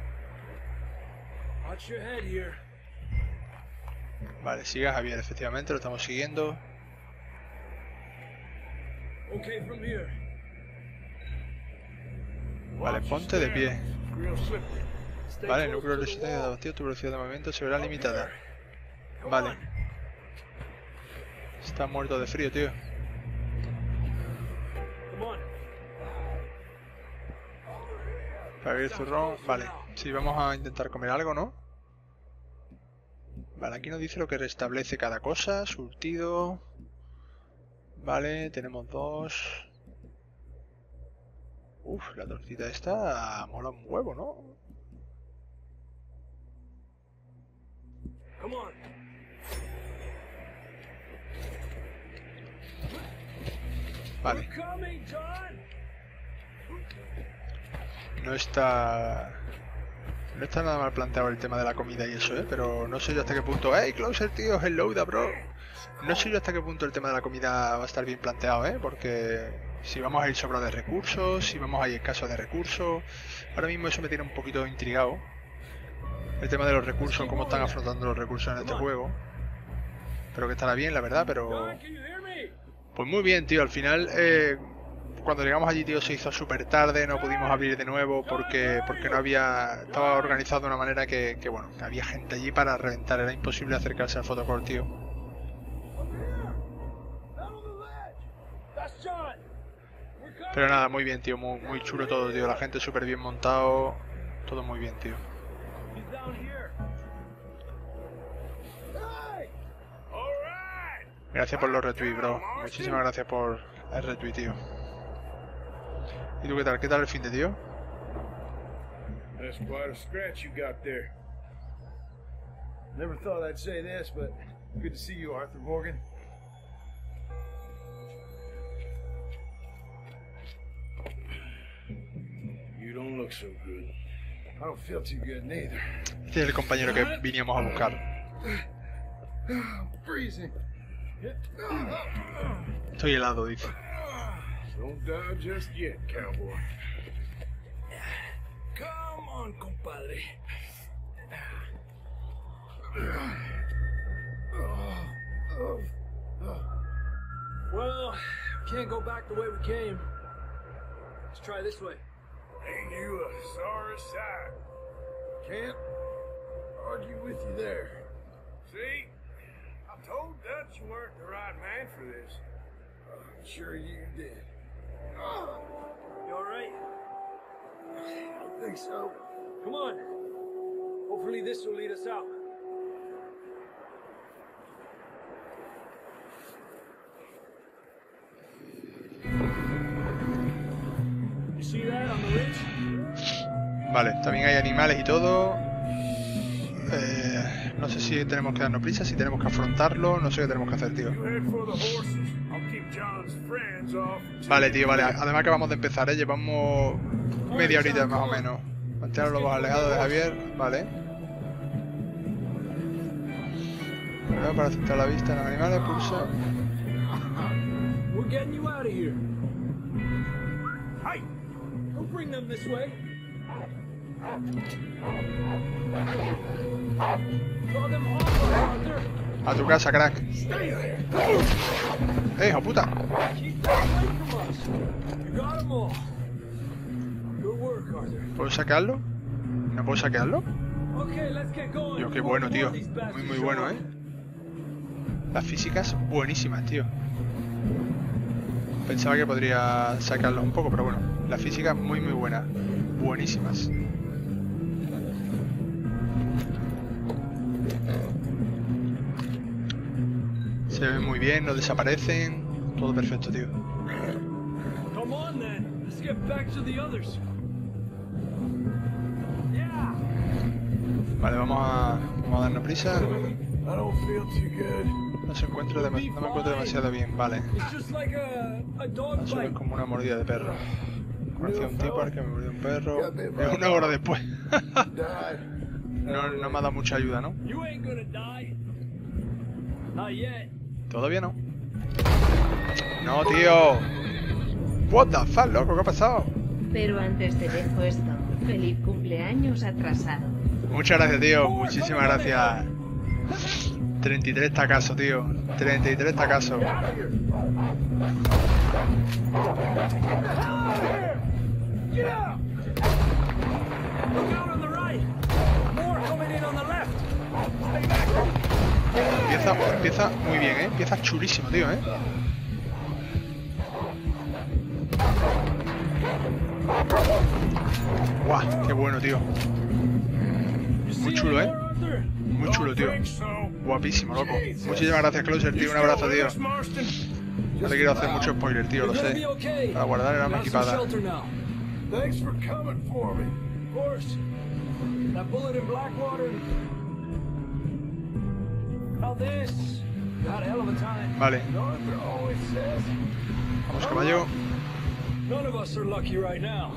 Vale, siga Javier, efectivamente, lo estamos siguiendo. Vale, ponte de pie. Vale, el núcleo de de abatido, tu velocidad de movimiento se verá limitada. Vale. Está muerto de frío, tío. Para abrir zurrón. Vale. Sí, vamos a intentar comer algo, ¿no? Vale, aquí nos dice lo que restablece cada cosa. Surtido. Vale, tenemos dos. Uf, la tortita esta mola un huevo, ¿no? Vale. No está... No está nada mal planteado el tema de la comida y eso, ¿eh? Pero no sé yo hasta qué punto... ¡Hey, Closer, tío! ¡Hello, da, bro! No sé yo hasta qué punto el tema de la comida va a estar bien planteado, ¿eh? Porque si vamos a ir sobrados de recursos, si vamos a ir escasos de recursos... Ahora mismo eso me tiene un poquito intrigado. El tema de los recursos, cómo están afrontando los recursos en este juego. Espero que estará bien, la verdad, pero... Pues muy bien, tío. Al final, eh, cuando llegamos allí, tío, se hizo súper tarde. No pudimos abrir de nuevo porque porque no había... Estaba organizado de una manera que, que, bueno, que había gente allí para reventar. Era imposible acercarse al photocall, tío. Pero nada, muy bien, tío. Muy, muy chulo todo, tío. La gente súper bien montado. Todo muy bien, tío. Gracias por los retweets, bro. Muchísimas gracias por el retweet, tío. ¿Y tú qué tal? ¿Qué tal el fin de tío? That's quite a scratch you got there. Never thought I'd say this, but good to see you, Arthur Morgan. You don't look so good. I don't feel too good neither. Este es el compañero que viníamos a buscar. Freezing. Estoy helado, dice. Don't die just yet, cowboy. Come on, compadre. Well, can't go back the way we came. Let's try this way. Ain't you a sorry sight? Can't argue with you there. See? I told Dutch you weren't the right man for this. I'm sure you did. You alright? I don't think so. Come on. Hopefully this will lead us out. You see that on the ridge? Vale, también hay animales y todo. Eh, no sé si tenemos que darnos prisa, si tenemos que afrontarlo, no sé qué tenemos que hacer, tío. Vale, tío, vale. Además acabamos de empezar, ¿eh? Llevamos media horita más o menos. Mantener los lobos alejados de Javier, vale. Bueno, para centrar la vista en los animales, pulsa. We're getting you out of here. Hey, don't bring them this way. Throw them off, Arthur. A tu casa, crack. ¡Eh, hijo puta! ¿Puedo sacarlo? ¿No puedo sacarlo? Dios, qué bueno, tío. Muy, muy bueno, ¿eh? Las físicas buenísimas, tío. Pensaba que podría sacarlo un poco, pero bueno. Las físicas muy, muy buenas. Buenísimas. Se ven muy bien, no desaparecen. Todo perfecto, tío. Vale, vamos a, vamos a darnos prisa. No se encuentra no me encuentro demasiado bien, vale. Eso es como una mordida de perro. Conocí a un tipo al que me mordió un perro. Una hora después. No, no me ha dado mucha ayuda, ¿no? You ain't gonna die. Not yet. Todavía no. No, tío. What the fuck, loco, ¿qué ha pasado? Pero antes te dejo esto. Feliz cumpleaños atrasado. Muchas gracias, tío. Muchísimas gracias. treinta y tres tacazo, tío. treinta y tres tacazo. Empieza, empieza muy bien, ¿eh? Empieza chulísimo, tío, ¿eh? Guau, qué bueno, tío. Muy chulo, ¿eh? Muy chulo, tío. Guapísimo, loco. Muchísimas gracias, Closer, tío. Un abrazo, tío. No te quiero hacer mucho spoiler, tío, lo sé. Para guardar el arma equipada. Thanks for coming for me. Of course. That bullet in Blackwater. How this? Got a hell of a time. Vale. Arthur always says. Vamos, caballo. None of us are lucky right now.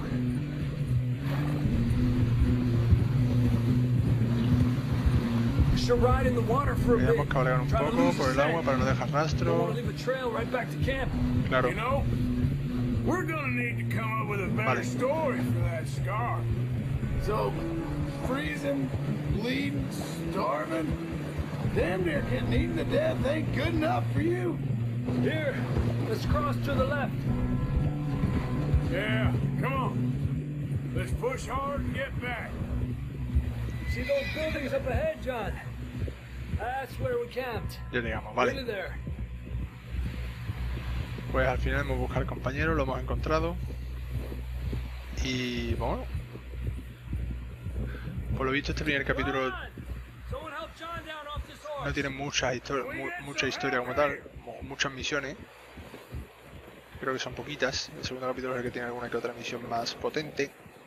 We should ride in the water for a bit. Vamos a cabalgar un poco por el agua para no dejar rastro. Claro. You know, we're gonna need to come up with a better Vale. story for that scar. So, freezing, bleeding, starving, damn near getting eaten to death ain't good enough for you. Here, let's cross to the left. Yeah, come on. Let's push hard and get back. See those buildings up ahead, John? That's where we camped. Ya llegamos, vale. Really there. Pues al final hemos buscado al compañero, lo hemos encontrado. Y bueno. Por lo visto este primer capítulo no tiene mucha historia, mu mucha historia como tal, muchas misiones. Creo que son poquitas. El segundo capítulo es el que tiene alguna que otra misión más potente.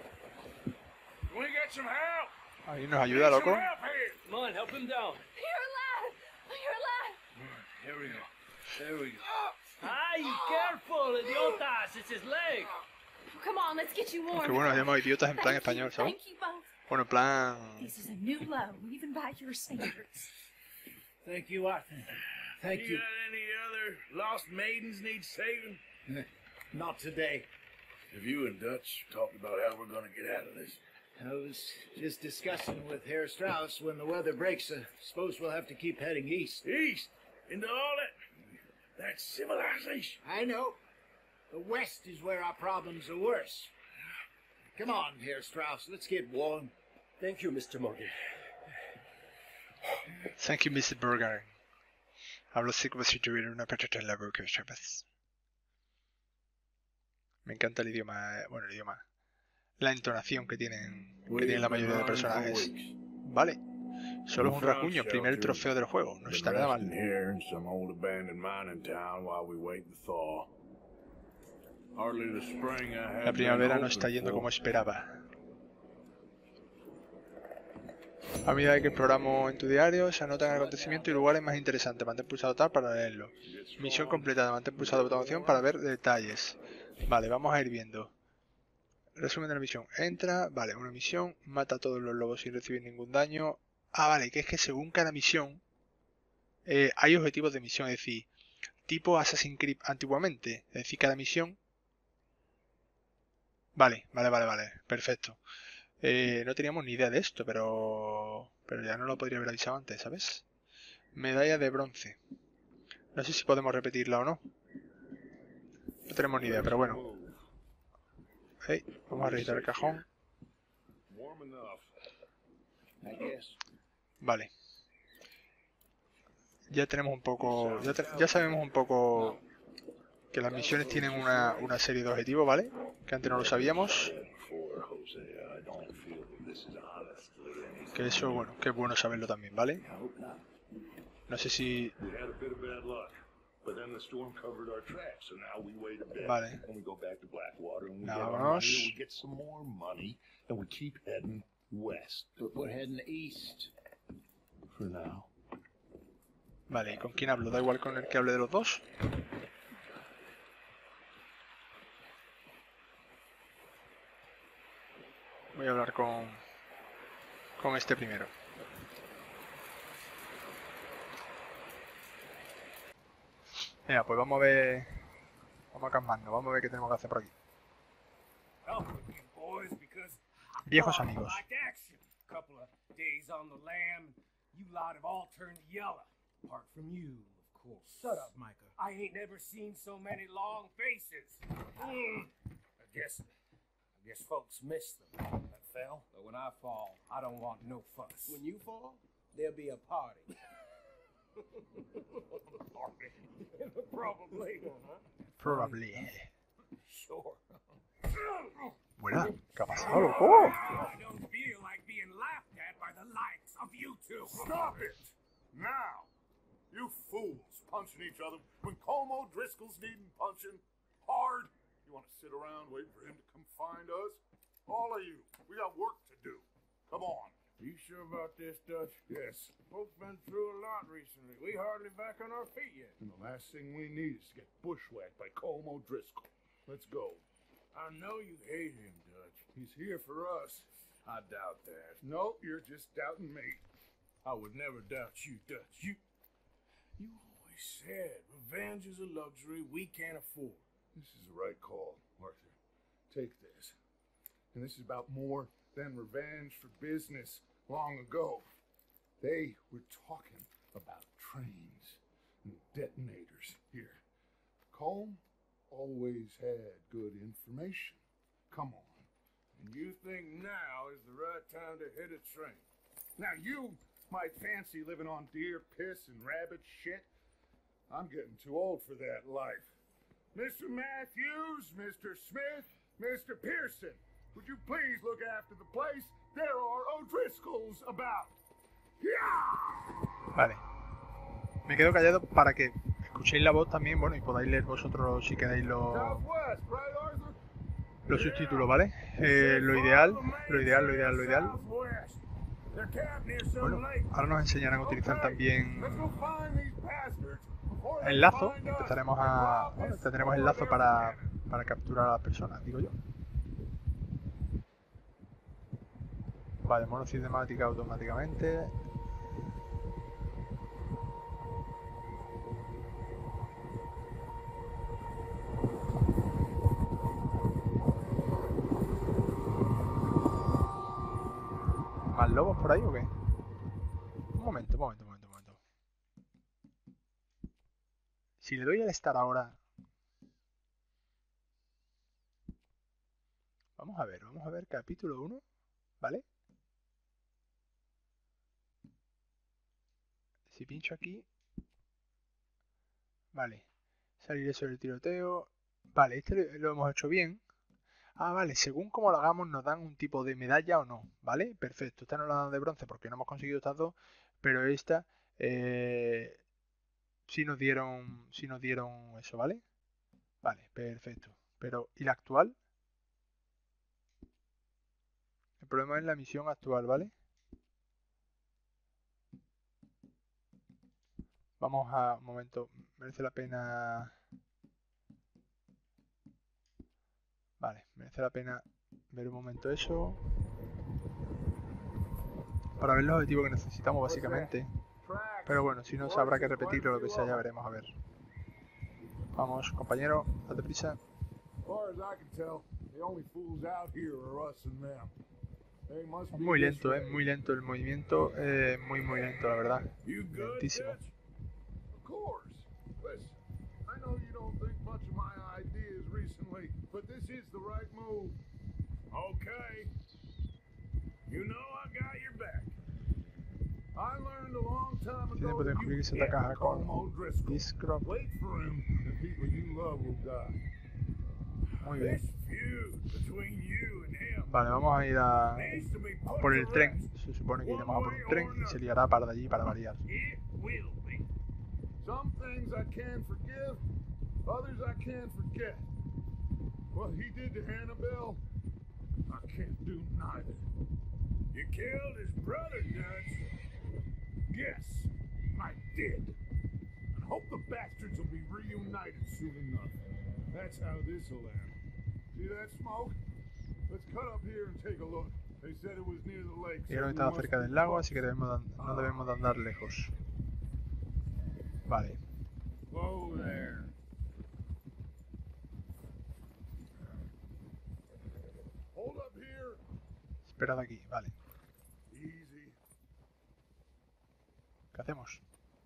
Ahí nos ayuda, loco. Come on, help him down. You're alive! You're alive! Here we go. There we go. Ay, careful, idiotas! It's his leg. Come on, let's get you warm. Qué bueno, llamamos idiotas en plan Thank you, español, ¿sabes? Thank you both. Bueno, en plan... This is a new low, even by your standards. Thank you, Arthur. Thank You you. got any other lost maidens need saving? Not today. Have you and Dutch talked about how we're gonna get out of this? I was just discussing with Herr Strauss when the weather breaks. I suppose we'll have to keep heading east. East? Into all that... that civilization? I know. The west is where our problems are worse. Come on, Herr Strauss. Let's get warm. Thank you, Mister Morgan. Thank you, mister Burger. Hablo así como si tuviera una patata en la boca, ¿sabes? Me encanta el idioma, eh, bueno, el idioma, la entonación que tienen, que tienen la mayoría de personajes. Vale, solo es un rasguño, primer trofeo del juego, no está nada mal. La primavera no está yendo como esperaba. A medida que exploramos en tu diario, se anotan acontecimientos y lugares más interesantes. Mantén pulsado Tab para leerlo. Misión completada. Mantén pulsado botón opción para ver detalles. Vale, vamos a ir viendo. Resumen de la misión. Entra, vale, una misión. Mata a todos los lobos sin recibir ningún daño. Ah, vale, que es que según cada misión eh, hay objetivos de misión. Es decir, tipo Assassin's Creed antiguamente. Es decir, cada misión... Vale, vale, vale, vale. Perfecto. Eh, no teníamos ni idea de esto, pero pero ya no lo podría haber avisado antes, ¿sabes? Medalla de bronce. No sé si podemos repetirla o no. No tenemos ni idea, pero bueno. Hey, vamos a revisar el cajón. Vale. Ya tenemos un poco... Ya, te, ya sabemos un poco que las misiones tienen una, una serie de objetivos, ¿vale? Que antes no lo sabíamos. Que eso, bueno, que es bueno saberlo también, ¿vale? No sé si... Vale. Vámonos. Vale, ¿y con quién hablo? ¿Da igual con el que hable de los dos? Voy a hablar con... con este primero. Venga, pues vamos a ver. Vamos a calmarnos, vamos a ver qué tenemos que hacer por aquí. Viejos amigos. Apart from you, of course. Shut up, Micah. I ain't never seen so many long faces. Mm. I guess, I guess folks miss them. I fell, but when I fall, I don't want no fuss. When you fall, there'll be a party. Party? Probably. Probably. Sure. Buena, ¿qué ha pasado, loco? I don't feel like being laughed at by the likes of you two. Stop it! Now! You fools punching each other when Colm O'Driscoll's needing punching hard. You want to sit around waiting for him to come find us? All of you, we got work to do. Come on. You sure about this, Dutch? Yes. Folks been through a lot recently. We hardly back on our feet yet. And the last thing we need is to get bushwhacked by Colm O'Driscoll. Let's go. I know you hate him, Dutch. He's here for us. I doubt that. No, you're just doubting me. I would never doubt you, Dutch. You... You always said revenge is a luxury we can't afford. This is the right call, Arthur. Take this. And this is about more than revenge for business long ago. They were talking about trains and detonators here. Colm always had good information. Come on. And you think now is the right time to hit a train? Now you might fancy living on deer piss and rabbit shit. I'm getting too old for that life. Mister Matthews, Mister Smith, Mister Pearson, would you please look after the place? There are O'Driscolls about. Yeah! Vale. Me quedo callado para que escuchéis la voz también, bueno, y podáis leer vosotros si queréis los los subtítulos, ¿vale? Eh, lo ideal, lo ideal, lo ideal, lo ideal. Bueno, ahora nos enseñarán a utilizar también el lazo. Empezaremos a... Bueno, tendremos el lazo para, para capturar a las personas, digo yo. Vale, mono cinemática automáticamente. ¿Más lobos por ahí o qué? Un momento, un momento, un momento, un momento. Si le doy al estar ahora... Vamos a ver, vamos a ver capítulo uno, ¿vale? Si pincho aquí... Vale. Salir eso del tiroteo... Vale, este lo hemos hecho bien. Ah, vale, según como lo hagamos nos dan un tipo de medalla o no, ¿vale? Perfecto, esta no la dan de bronce porque no hemos conseguido estas dos, pero esta eh, sí nos dieron, sí nos dieron eso, ¿vale? Vale, perfecto. Pero, ¿y la actual? El problema es la misión actual, ¿vale? Vamos a, un momento, merece la pena... Vale, merece la pena ver un momento eso. Para ver los objetivos que necesitamos básicamente. Pero bueno, si no, habrá que repetirlo, lo que sea, ya veremos, a ver. Vamos, compañero, date prisa. Muy lento, eh, muy lento el movimiento, eh, muy muy lento, la verdad. Lentísimo. But this is the right move. Okay. You know I got your back. I learned a long time Tiene ago que that you descubrir esta caja con Discrop. wait for him, and people you love will die. Muy bien. This feud between you and him Vale, vamos a ir a, needs to be a put por to el tren. rest. Se supone que One iremos a por way un or tren y se another. liará para de allí para variar. It will be. Some things I can forgive, others I can't forget. What he did to Annabelle, I can't do neither. You killed his brother, Dutch. Yes, I did. And hope the bastards will be reunited soon enough. That's how this'll end. See that smoke? Let's cut up here and take a look. They said it was near the lake. Dijeron que estaba cerca del lago, así que debemos de, no debemos de andar lejos. Vale. Whoa there. Hold up here. Esperad aquí, vale. Easy. ¿Qué hacemos?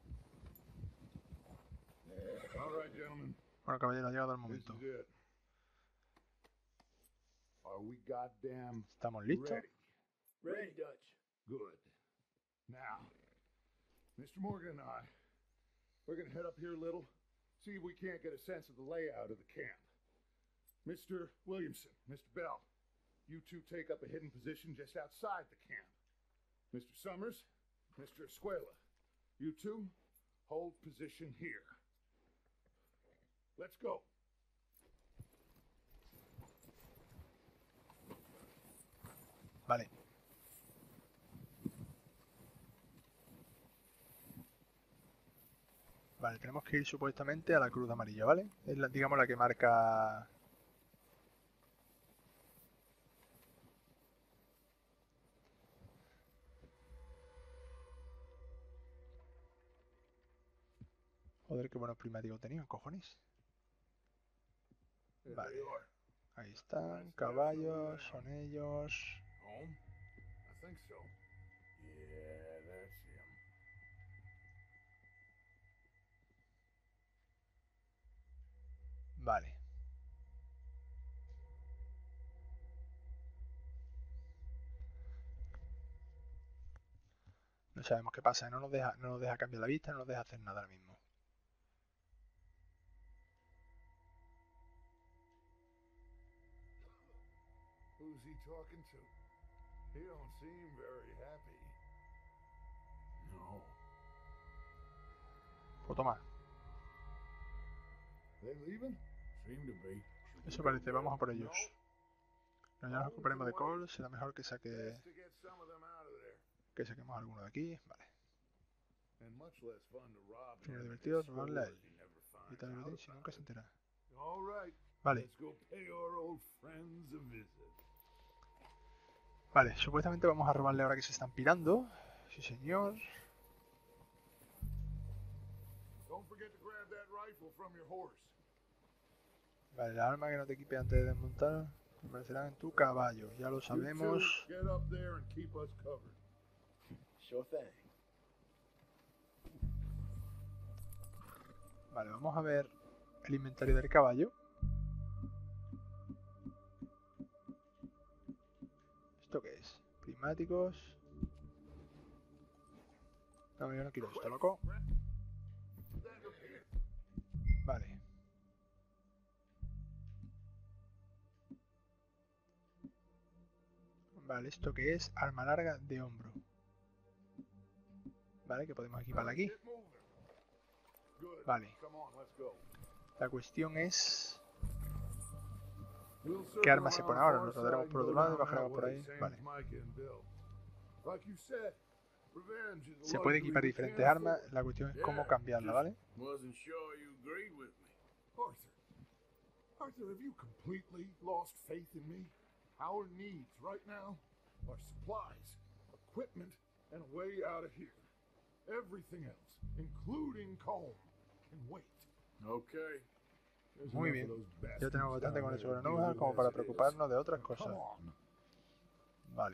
All right, gentlemen. Bueno, caballero, ha llegado el This momento. is it. Are we goddamn ¿Estamos listos? ready? Ready, Dutch. Good. Now, Mister Morgan and I, we're gonna head up here a little, see if we can't get a sense of the layout of the camp. Mister Williamson, Mister Bell, you two take up a hidden position just outside the camp. Mister Summers, Mister Escuela, you two hold position here. Let's go. Vale. Vale, tenemos que ir supuestamente a la cruz amarilla, ¿vale? Es la, digamos la que marca... Joder, qué buenos primáticos tenían, cojones. Vale. Ahí están, caballos, son ellos. Home? I think so. Yeah, that's him. Vale. No sabemos qué pasa, no nos deja, no nos deja cambiar la vista, no nos deja hacer nada ahora mismo. Who's he talking to? He don't seem very happy. No. Pues toma. They leaving? Seem to be. Eso parece, vamos a por ellos. Cuando ya nos ocuparemos de Cole, será mejor que saque... Best to get some of them out of there. que saquemos alguno de aquí. Vale. And much less fun to rob Final him divertido, with his robarle a sword él. he never Y finds tal out vez si about nunca se it. entera. All right. Vale. Let's go pay our old friends a visit. Vale, supuestamente vamos a robarle ahora que se están pirando. Sí, señor. Don't forget to grab that rifle from your horse. Vale, la arma que no te equipe antes de desmontar permanecerá en tu caballo. Ya lo You sabemos. two, get up there and keep us covered. Sure thing. Vale, vamos a ver el inventario del caballo. ¿Esto qué es? Prismáticos. No, yo no quiero esto, loco. Vale. Vale, ¿esto qué es? Arma larga de hombro. Vale, que podemos equiparla aquí. Vale. La cuestión es... ¿Qué arma se pone ahora? Nos rodearemos por otro lado y bajaremos por ahí. Vale. Se puede equipar diferentes armas, la cuestión es cómo cambiarla, ¿vale? Wasn't sure you agreed with me. Arthur. Arthur, have you completely lost faith in me? Our needs right now are supplies, equipment, and a way out of here. Everything else, including Colm, can wait. Okay. There's Muy enough bien. of those bastards Ya tenemos bastante down con el there to sobrenuja deal como with para as it is. preocuparnos de otras Come cosas. on. Vale.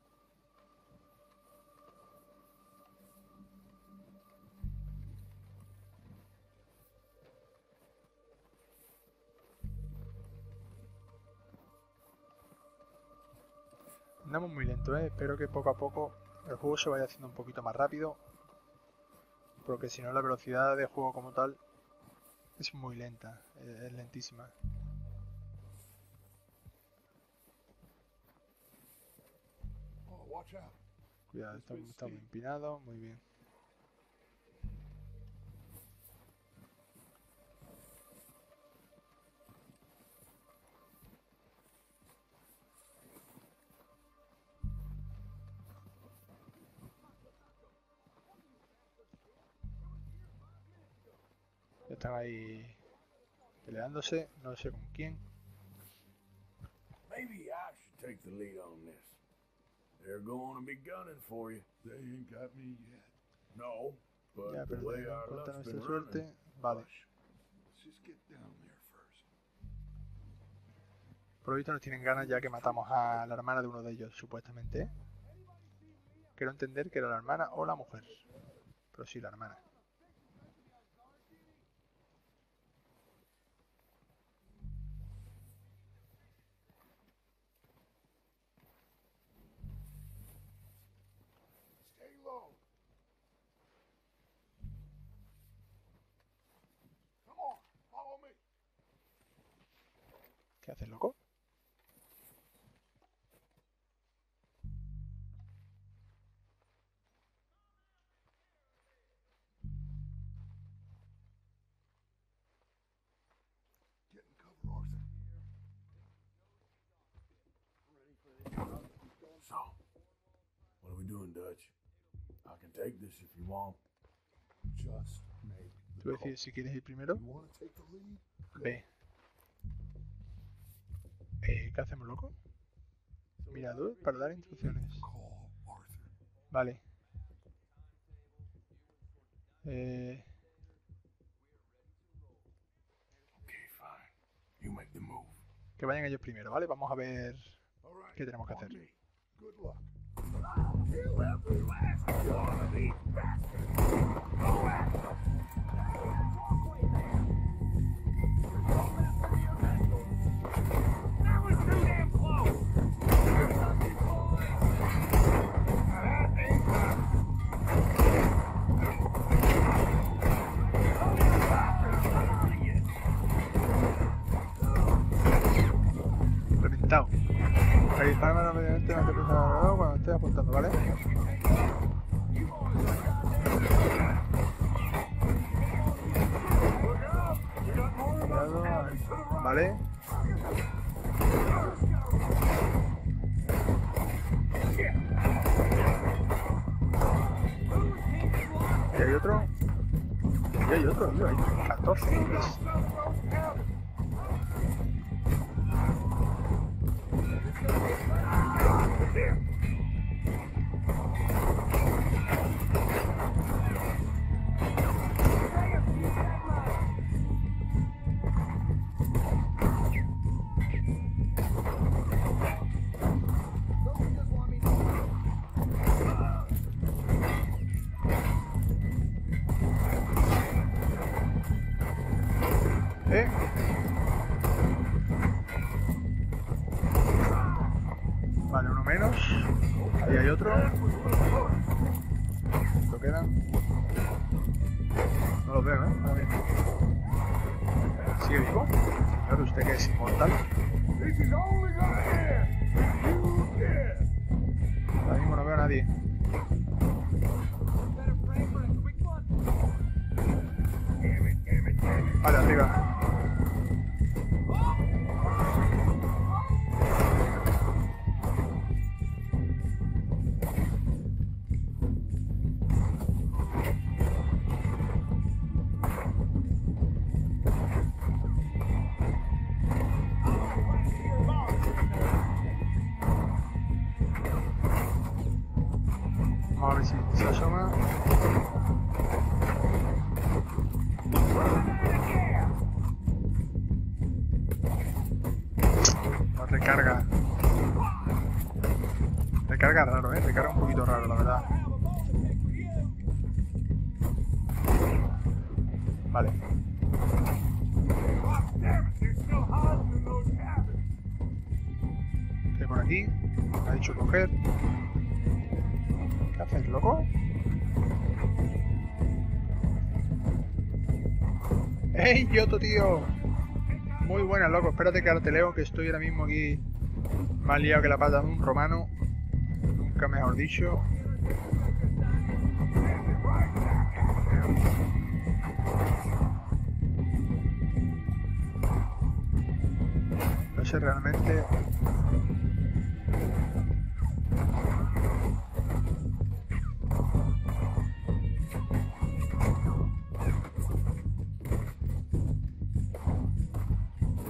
Andamos muy lento, ¿eh? Espero que poco a poco el juego se vaya haciendo un poquito más rápido. Porque si no la velocidad de juego como tal es muy lenta, es lentísima. Oh, watch out. Cuidado, está, está muy empinado, muy bien. Están ahí peleándose, no sé con quién. Maybe I should take the lead on this. They're going to be gunning for you. They ain't got me yet. No, but Ya, the pero way teniendo en our cuenta luck's nuestra been suerte. running. Vale. Let's just get down there first. Por lo visto nos tienen ganas ya que matamos a la hermana de uno de ellos, supuestamente. ¿eh? Quiero entender que era la hermana o la mujer. Pero sí, la hermana. Stay low. Come on, follow me. ¿Qué haces, loco? Get in cover, Arthur. So, what are we doing, Dutch? I can take this if you want. Just make Tú the call. decides si quieres ir primero. You want to take the lead? Ve. Eh, ¿Qué hacemos, loco? Mirador para dar instrucciones. Call Arthur. Vale. Eh, Okay, fine. You make the move. que vayan ellos primero, ¿vale? Vamos a ver All right. qué tenemos que on hacer. me. Good luck. You every last one of these bastards. Go at them. That was too damn close. That ain't Reventado. Revisarme rápidamente no te pesa nada cuando estés apuntando, ¿vale? Cuidado, ¿vale? ¿Y hay otro? ¿Y hay otro? Tío, hay catorce hombres. ¿Eh? Vale, uno menos. Ahí hay otro. ¿Lo quedan? No los veo, ¿eh? Ahora mismo. ¿Sigue vivo? Señor, usted que es inmortal. This is only gonna end if you dead. Ahora mismo no veo a nadie. Vale, arriba. Vamos a ver si se asoma. No recarga. Recarga raro, eh. Recarga un poquito raro, la verdad. Vale. ¿Qué hay por aquí? Me ha dicho coger. ¿Qué haces, loco? ¡Ey, Yoto, tío! Muy buena, loco. Espérate que ahora te leo, que estoy ahora mismo aquí más liado que la pata de un romano. Nunca mejor dicho. No sé realmente...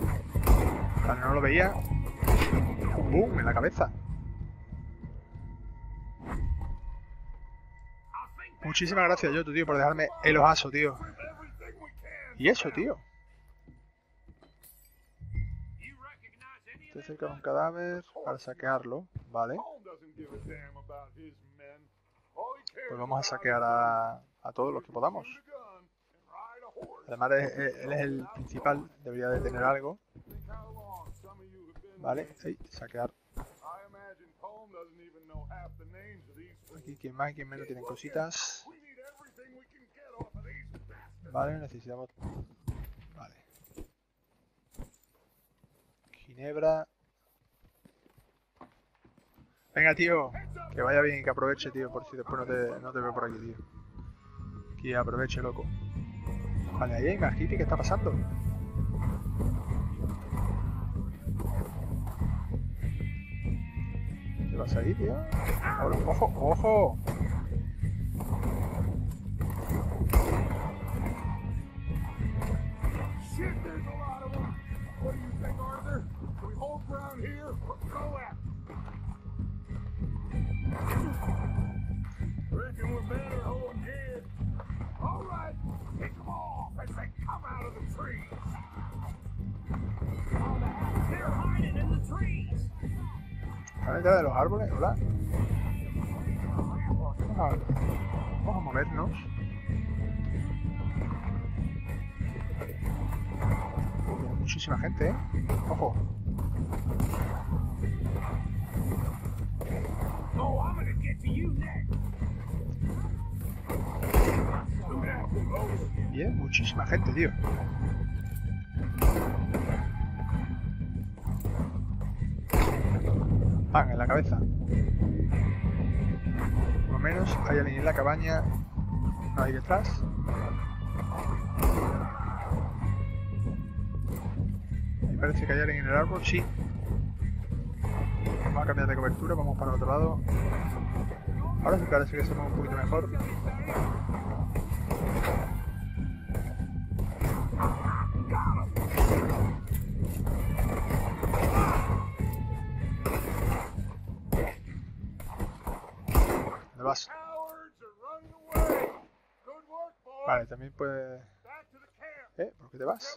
Vale, no lo veía. ¡Bum! En la cabeza. Muchísimas gracias, yo, tío, por dejarme el ojazo, tío. ¿Y eso, tío? Estoy cerca de un cadáver para saquearlo, vale. Pues vamos a saquear a, a todos los que podamos. Además, es, es, él es el principal, debería de tener algo. Vale, sí, saquear. Aquí quien más y quien menos tienen cositas. Vale, necesitamos... Vale. Ginebra. Venga, tío. Que vaya bien y que aproveche, tío, por si después no te, no te veo por aquí, tío. Que aproveche, loco. Vale, ahí hay más hippie. ¿Qué está pasando? ¿Qué pasa ahí, tío? Ahora, ¡ojo! ¡Ojo! Shit, there's a lot of them. What do you think, Arthur? Can we hold ground here or go after? Reckon we're better holding here. All right, pick them off as they come out of the trees. Oh, they're hiding in the trees. ¿Están detrás de los árboles? Hola. Vamos a, vamos a movernos. Hay muchísima gente, ¿eh? Ojo. Oh, I'm gonna get to you next. Bien, muchísima gente, tío. ¡Pam! En la cabeza. Por lo menos hay alguien en la cabaña. No hay detrás. Me parece que hay alguien en el árbol, sí. Vamos a cambiar de cobertura, vamos para el otro lado. Ahora sí parece que se mueve un poquito mejor. ¿Dónde vas? Vale, también puede... ¿Eh? ¿Por qué te vas?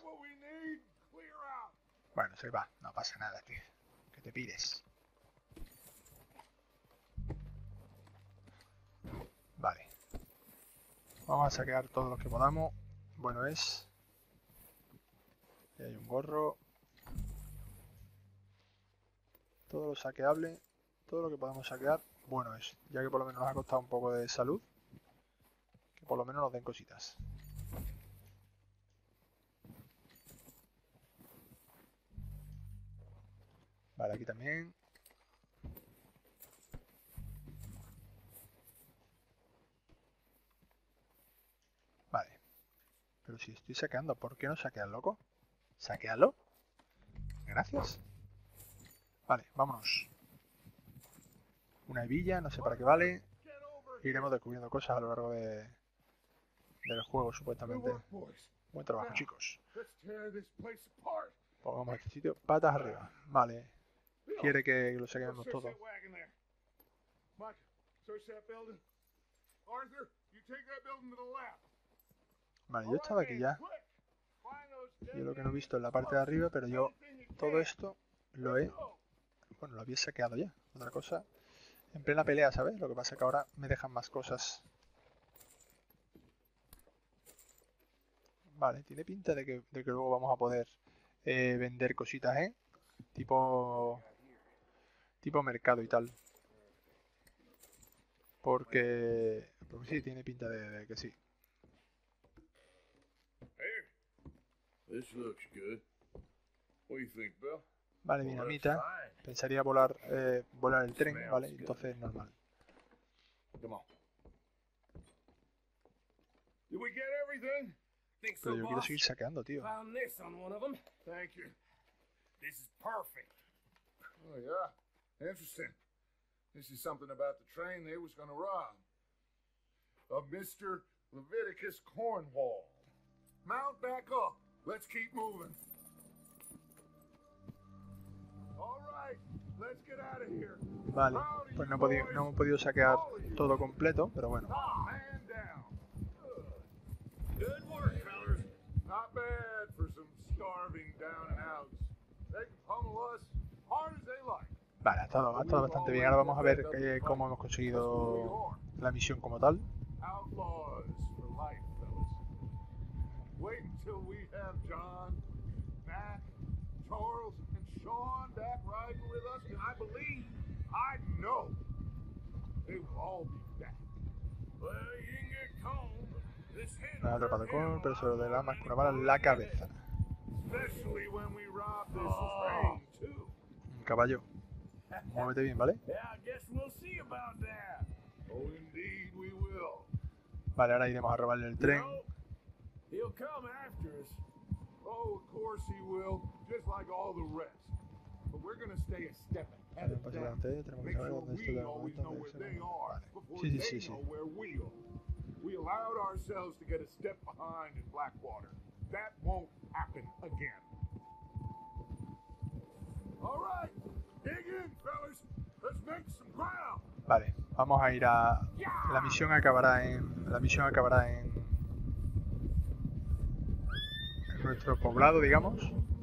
Bueno, se va. No pasa nada, tío. ¿Qué te pides? Vale. Vamos a saquear todos los que podamos. Bueno es... Aquí hay un gorro. Todo lo saqueable. Todo lo que podamos saquear. Bueno es. Ya que por lo menos nos ha costado un poco de salud. Que por lo menos nos den cositas. Vale, aquí también. Vale. Pero si estoy saqueando, ¿por qué no saqueas, loco? ¿Saquealo? Gracias. Vale, vámonos. Una hebilla, no sé para qué vale. Iremos descubriendo cosas a lo largo de del juego, supuestamente. Buen trabajo, chicos. Pongamos este sitio patas arriba. Vale. Quiere que lo saquemos todo. Vale, yo estaba aquí ya. Yo lo que no he visto en la parte de arriba, pero yo todo esto lo he... Bueno, lo había saqueado ya. Otra cosa, en plena pelea, ¿sabes? Lo que pasa es que ahora me dejan más cosas. Vale, tiene pinta de que, de que luego vamos a poder eh, vender cositas, ¿eh? Tipo... Tipo mercado y tal. Porque... Porque sí, tiene pinta de, de que sí. Vale, dinamita. Pensaría volar eh, volar el tren, ¿vale? Entonces es normal. Pero yo quiero seguir saqueando, tío. Oh, yeah. Interesting. This is something about the train they was gonna rob. Of Mister Leviticus Cornwall. Mount back up. Let's keep moving. All right, let's get out of here. Vale, pues no he podido, no he podido saquear todo completo, pero bueno. Good work, fellas. Not bad for some starving down and outs. They can pummel us hard as they like. Vale, ha estado, ha estado bastante bien. Ahora vamos a ver eh, cómo hemos conseguido la misión como tal. Outlaws for life, fellas. Wait until we have John, Mac, Charles, and Sean back riding with us, and I believe, I know, they will all be back. Well, you can get cold. This head Me ha atrapado con, pero se lo de la más con una bala en la cabeza. Especially when we rob this train, too. Caballo, muévete bien, ¿vale? Yeah, I guess we'll see about that. Oh, indeed we will. Vale, ahora iremos a robarle el tren. He'll come after us. Oh, of course he will, just like all the rest. But we're gonna stay a step ahead of them. Make sure we always know where they are before Sí, sí, they sí, sí. know where we are. We allowed ourselves to get a step behind in Blackwater. That won't happen again. All right, dig in, fellas. Let's make some ground. Vale, vamos a ir a... La misión acabará en... La misión acabará en... En nuestro poblado, digamos.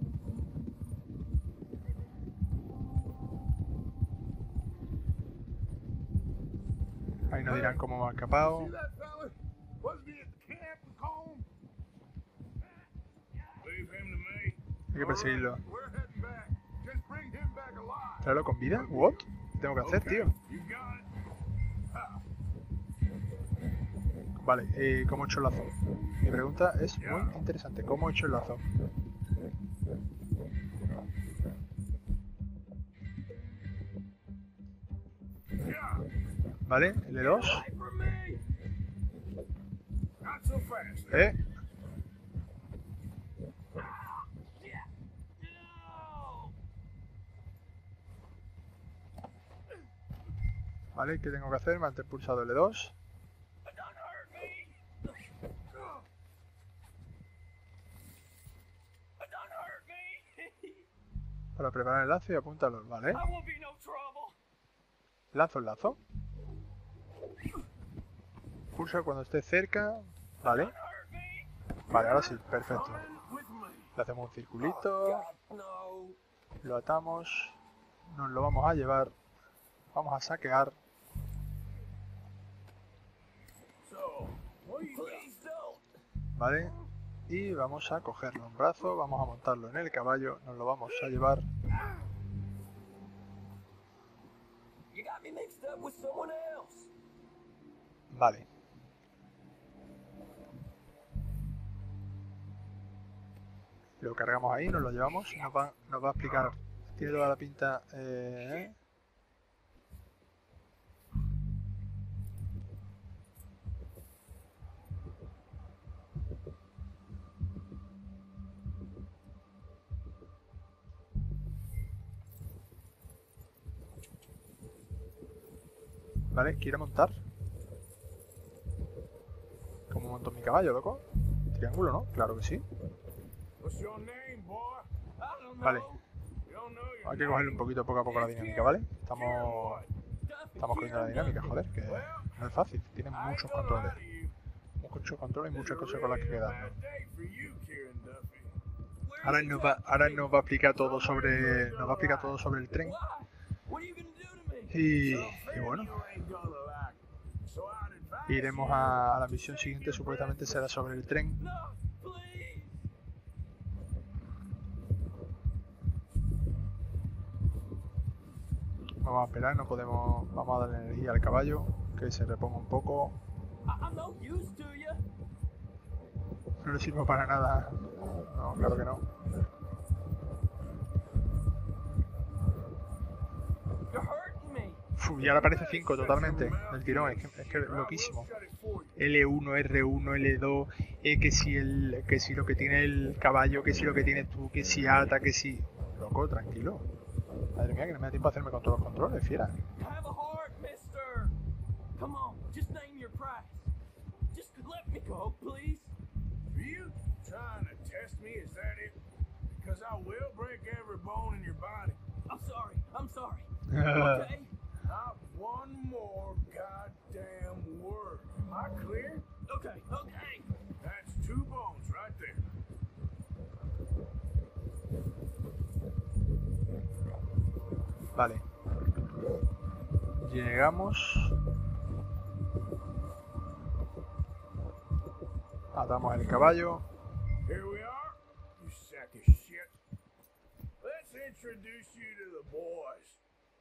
Ahí nos dirán cómo hemos escapado. See that fella? Wasn't he at the camp in Combe? Leave him to me. Hay que perseguirlo. We're heading back. Just bring him back alive. ¿Traerlo con vida? ¿What? ¿Qué tengo que hacer, tío? You got it. Vale, eh, ¿cómo he hecho el lazo? Mi pregunta es muy interesante. ¿Cómo he hecho el lazo? Vale, L dos. Not so fast. Eh. Vale, ¿qué tengo que hacer? Mantén pulsado L dos. Para preparar el lazo y apúntalo, ¿vale? Lazo el lazo. Pulsa cuando esté cerca. Vale. Vale, ahora sí, perfecto. Le hacemos un circulito. Lo atamos. Nos lo vamos a llevar. Vamos a saquear. Vale. Y vamos a cogerlo en brazo. Vamos a montarlo en el caballo. Nos lo vamos a llevar. Vale. Lo cargamos ahí, nos lo llevamos. Nos va, nos va a explicar. Tiene toda la pinta. Eh, Vale, ¿quiere montar? ¿Cómo monto mi caballo, loco? Triángulo, ¿no? Claro que sí. Vale. Hay que cogerle un poquito poco a poco la dinámica, ¿vale? Estamos... Estamos cogiendo la dinámica, joder, que no es fácil. Tiene muchos controles. Muchos controles y muchas cosas con las que quedar. Ahora nos va, ahora nos va a explicar todo sobre... Nos va a explicar todo sobre el tren. Y, y bueno, iremos a, a la misión siguiente, supuestamente será sobre el tren. Vamos a esperar, no podemos, vamos a darle energía al caballo, que se reponga un poco. No le sirve para nada, no, claro que no. Uf, y ahora aparece cinco totalmente, del tirón, es que es que es loquísimo. L uno, R uno, L dos, eh, que si el, que si lo que tiene el caballo, que si lo que tienes tú, que si ata, que si... Loco, tranquilo. Madre mía, que no me da tiempo a hacerme con todos los controles, fiera. Not one more goddamn word. Am I clear? Okay, okay. That's two Vale. Llegamos. Atamos el caballo. Here we are, you sack of shit. Let's introduce you to the boys.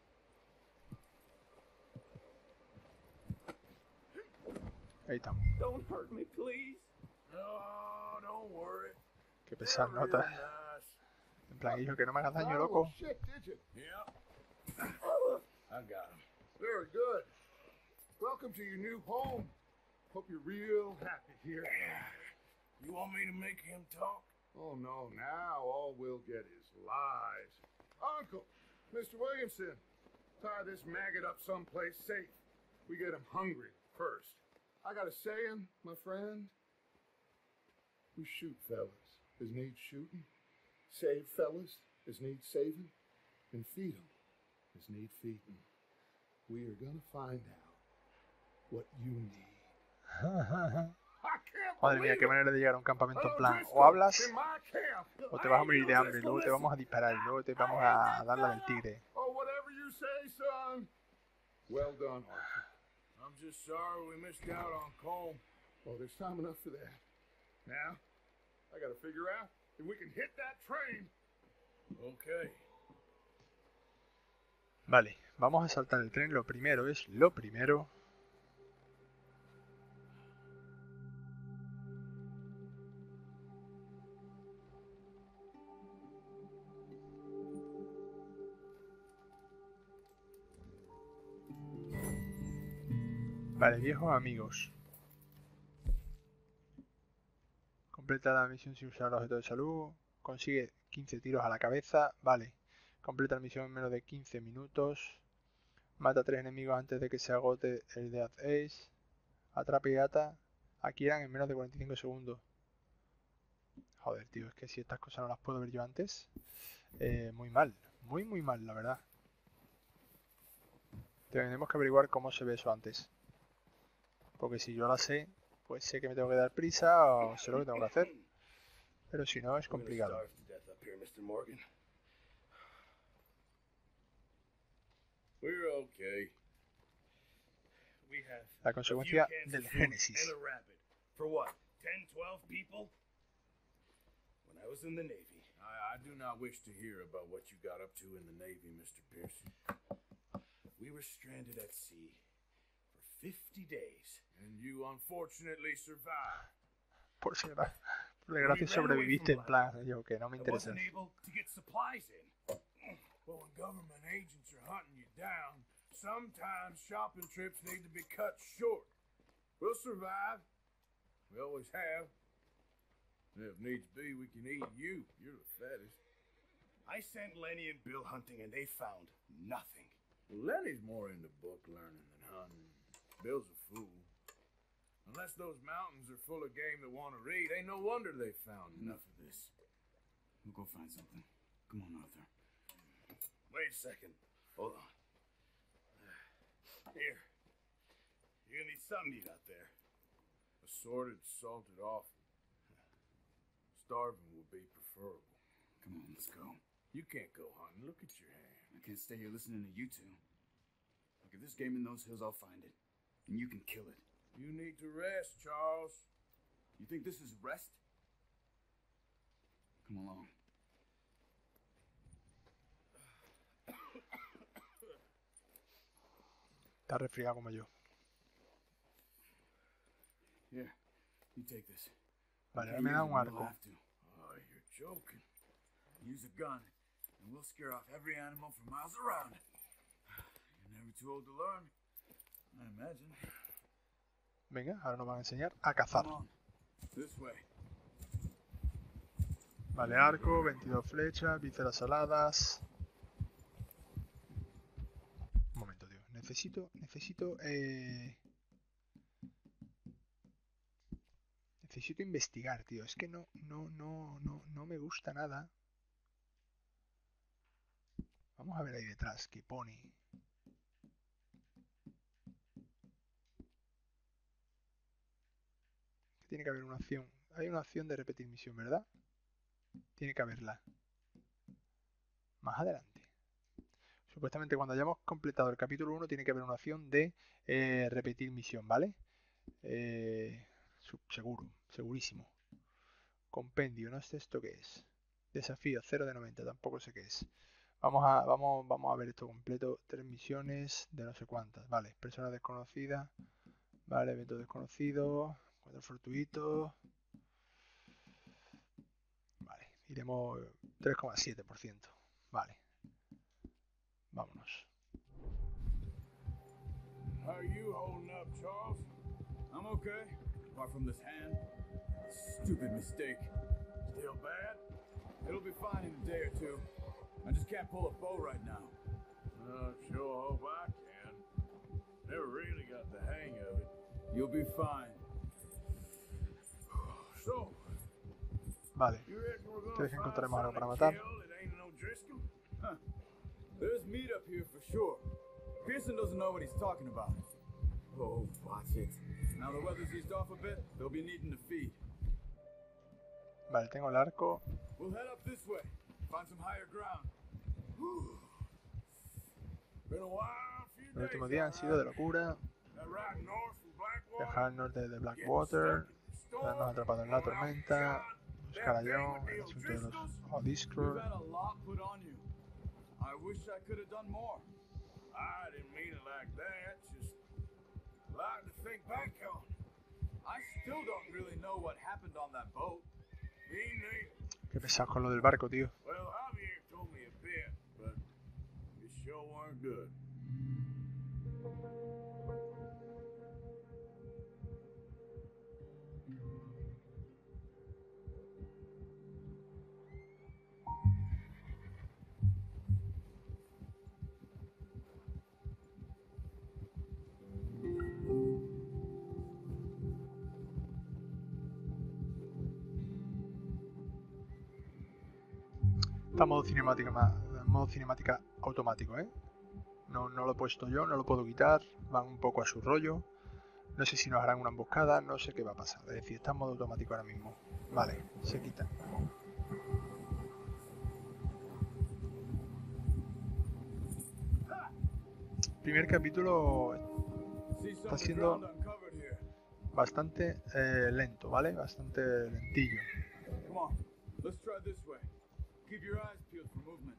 Ahí estamos. Don't hurt me, please. No, don't worry. Qué pesar notas. En plan, hijo, que no me hagas daño, loco. Oh, shit, did you? Yeah. I got him. Very good. Welcome to your new home. Hope you're real happy here. You want me to make him talk? Oh, no. Now all we'll get is lies. Uncle, Mister Williamson, tie this maggot up someplace safe. We get him hungry first. I got a saying, my friend. We shoot fellas as need shooting, save fellas as need saving, and feed 'em as need feeding. We are gonna find out what you need. Madre mía, qué manera de llegar a un campamento en plan, o hablas o te vas a morir de hambre, luego te vamos a disparar y luego te vamos a dar la del tigre. Oh, whatever you say, son. Well done, Arthur. I'm just sorry we missed out on Colm. Oh, there's time enough for that. Now, I gotta figure out if we can hit that train. Okay. Vale, vamos a saltar el tren, lo primero es lo primero. Vale, viejos amigos. Completa la misión sin usar el objeto de salud. Consigue quince tiros a la cabeza. Vale. Completa la misión en menos de quince minutos. Mata a tres enemigos antes de que se agote el Death Ace. Atrapa y ata a Kieran en menos de cuarenta y cinco segundos. Joder, tío, es que si estas cosas no las puedo ver yo antes. Eh, muy mal. Muy, muy mal, la verdad. Tenemos que averiguar cómo se ve eso antes. Porque si yo la sé, pues sé que me tengo que dar prisa o sé lo que tengo que hacer. Pero si no, es complicado. La consecuencia del Génesis. For what? ten, twelve people? When I was in the Navy. I, I do not wish to hear about what you got up to in the Navy, Mister Pearson. We were stranded at sea for fifty days. And you unfortunately survived. Por si por desgracia sobreviviste en plan, yo que no me interesa. I wasn't able to get supplies in. But when government agents are hunting you down, sometimes shopping trips need to be cut short. We'll survive. We always have. If needs be, we can eat you. You're the fattest. I sent Lenny and Bill hunting, and they found nothing. Well, Lenny's more into book learning than hunting. Bill's a fool. Unless those mountains are full of game that want to read, ain't no wonder they found enough of this. We'll go find something. Come on, Arthur. Wait a second. Hold on. Here. You're gonna need something to eat out there. Assorted, salted offal. Starving would be preferable. Come on, let's go. You can't go hunting. Look at your hand. I can't stay here listening to you two. Look, if there's game in those hills, I'll find it. And you can kill it. You need to rest, Charles. You think this is rest? Come along. Está resfriado como yo. Here, you take this. Vale, ahora me da un arco. Oh, you're joking. Use a gun, and we'll scare off every animal for miles around. You're never too old to learn, I imagine. Venga, ahora nos van a enseñar a cazar. This way. Vale, arco, veintidós flechas, vísceras aladas. Un momento, tío. Necesito, necesito, eh... Necesito investigar, tío. Es que no, no, no, no, no me gusta nada. Vamos a ver ahí detrás, que pone. Tiene que haber una opción. Hay una opción de repetir misión, ¿verdad? Tiene que haberla. Más adelante. Supuestamente cuando hayamos completado el capítulo uno tiene que haber una opción de eh, repetir misión, ¿vale? Eh, seguro, segurísimo. Compendio, no sé esto qué es. Desafío cero de noventa, tampoco sé qué es. Vamos a, vamos, vamos a ver esto completo. Tres misiones de no sé cuántas. Vale, personas desconocidas. Vale, evento desconocido. Cuatro fortuitos. Vale, iremos tres coma siete por ciento. Vale. Vámonos. How are you holding up, Charles? I'm okay, apart from this hand. Stupid mistake. Still bad? It'll be fine in a day or two. I just can't pull a bow right now. I sure hope I can. Never really got the hang of it. You'll be fine. So, vale. You reckon we're gonna ¿Crees que find encontraremos algo para something matar? to kill that ain't no Driscoll? Huh. There's meat up here for sure. Pearson doesn't know what he's talking about. Oh, watch it. Now the weather's eased off a bit, they'll be needing to feed. Vale, tengo el arco. We'll head up this way. Find some higher ground. Been a wild few Los days, últimos días han sido de locura. that ride north from Blackwater. Viajar al norte de Blackwater. Quedarnos atrapados en la tormenta. Buscar a John. El asunto de los You've O'Driscoll. had a lot put on you. I wish I could have done more. I didn't mean it like that. Just like to think back on it. I still don't really know what happened on that boat. Me neither. Qué pesado con lo del barco, tío. Well, Javier told me a bit, but it sure weren't good. Está en modo cinemática, ma- modo cinemática automático, ¿eh? No, no lo he puesto yo, no lo puedo quitar. Van un poco a su rollo. No sé si nos harán una emboscada, no sé qué va a pasar. Es decir, está en modo automático ahora mismo. Vale, se quita. Primer capítulo está siendo bastante eh, lento, ¿vale? Bastante lentillo. Come on, let's try this way. Keep your eyes peeled for movement.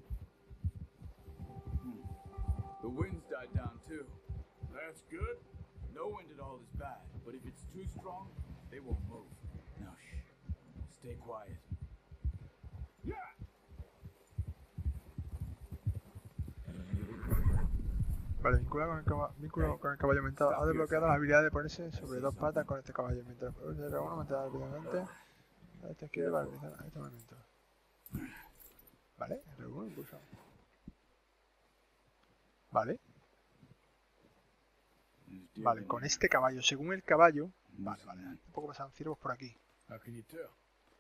Hmm. The wind's died down too. That's good. No wind at all is bad, but if it's too strong, they won't move. Now shh. Stay quiet. Yeah. Vale, vincula con el, caba- vínculo con el caballo aumentado. Ha desbloqueado la habilidad de ponerse sobre dos patas con este caballo. Mientras el dragón aumentará rápidamente. Este esquive para realizar este movimiento. Vale, R uno impulsa. Vale. Vale, con este caballo, según el caballo. Vale, vale. Un poco pasan ciervos por aquí. How can you tell?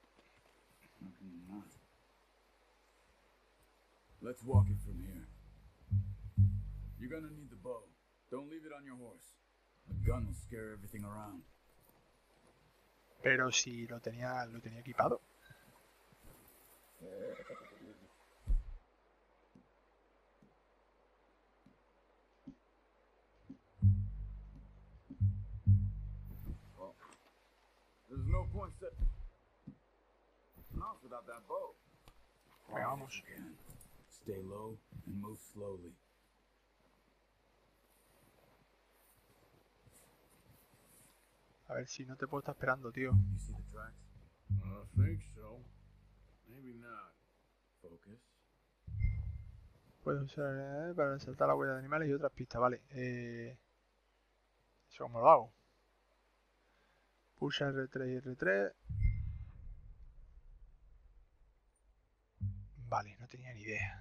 Let's walk it from here. You're gonna need the bow. Don't leave it on your horse. A gun will scare everything around. Pero si lo tenía, lo tenía equipado. Well, there's no point setting off without that bow. Venga, vamos. Stay low and move slowly. A ver si no te puedo estar esperando, tío. You see the tracks? I think so. Maybe not. Focus. Puedes usar eh, para resaltar la huella de animales y otras pistas, vale. Eh, ¿Eso cómo lo hago? Pulsa R tres y R tres. Vale, no tenía ni idea.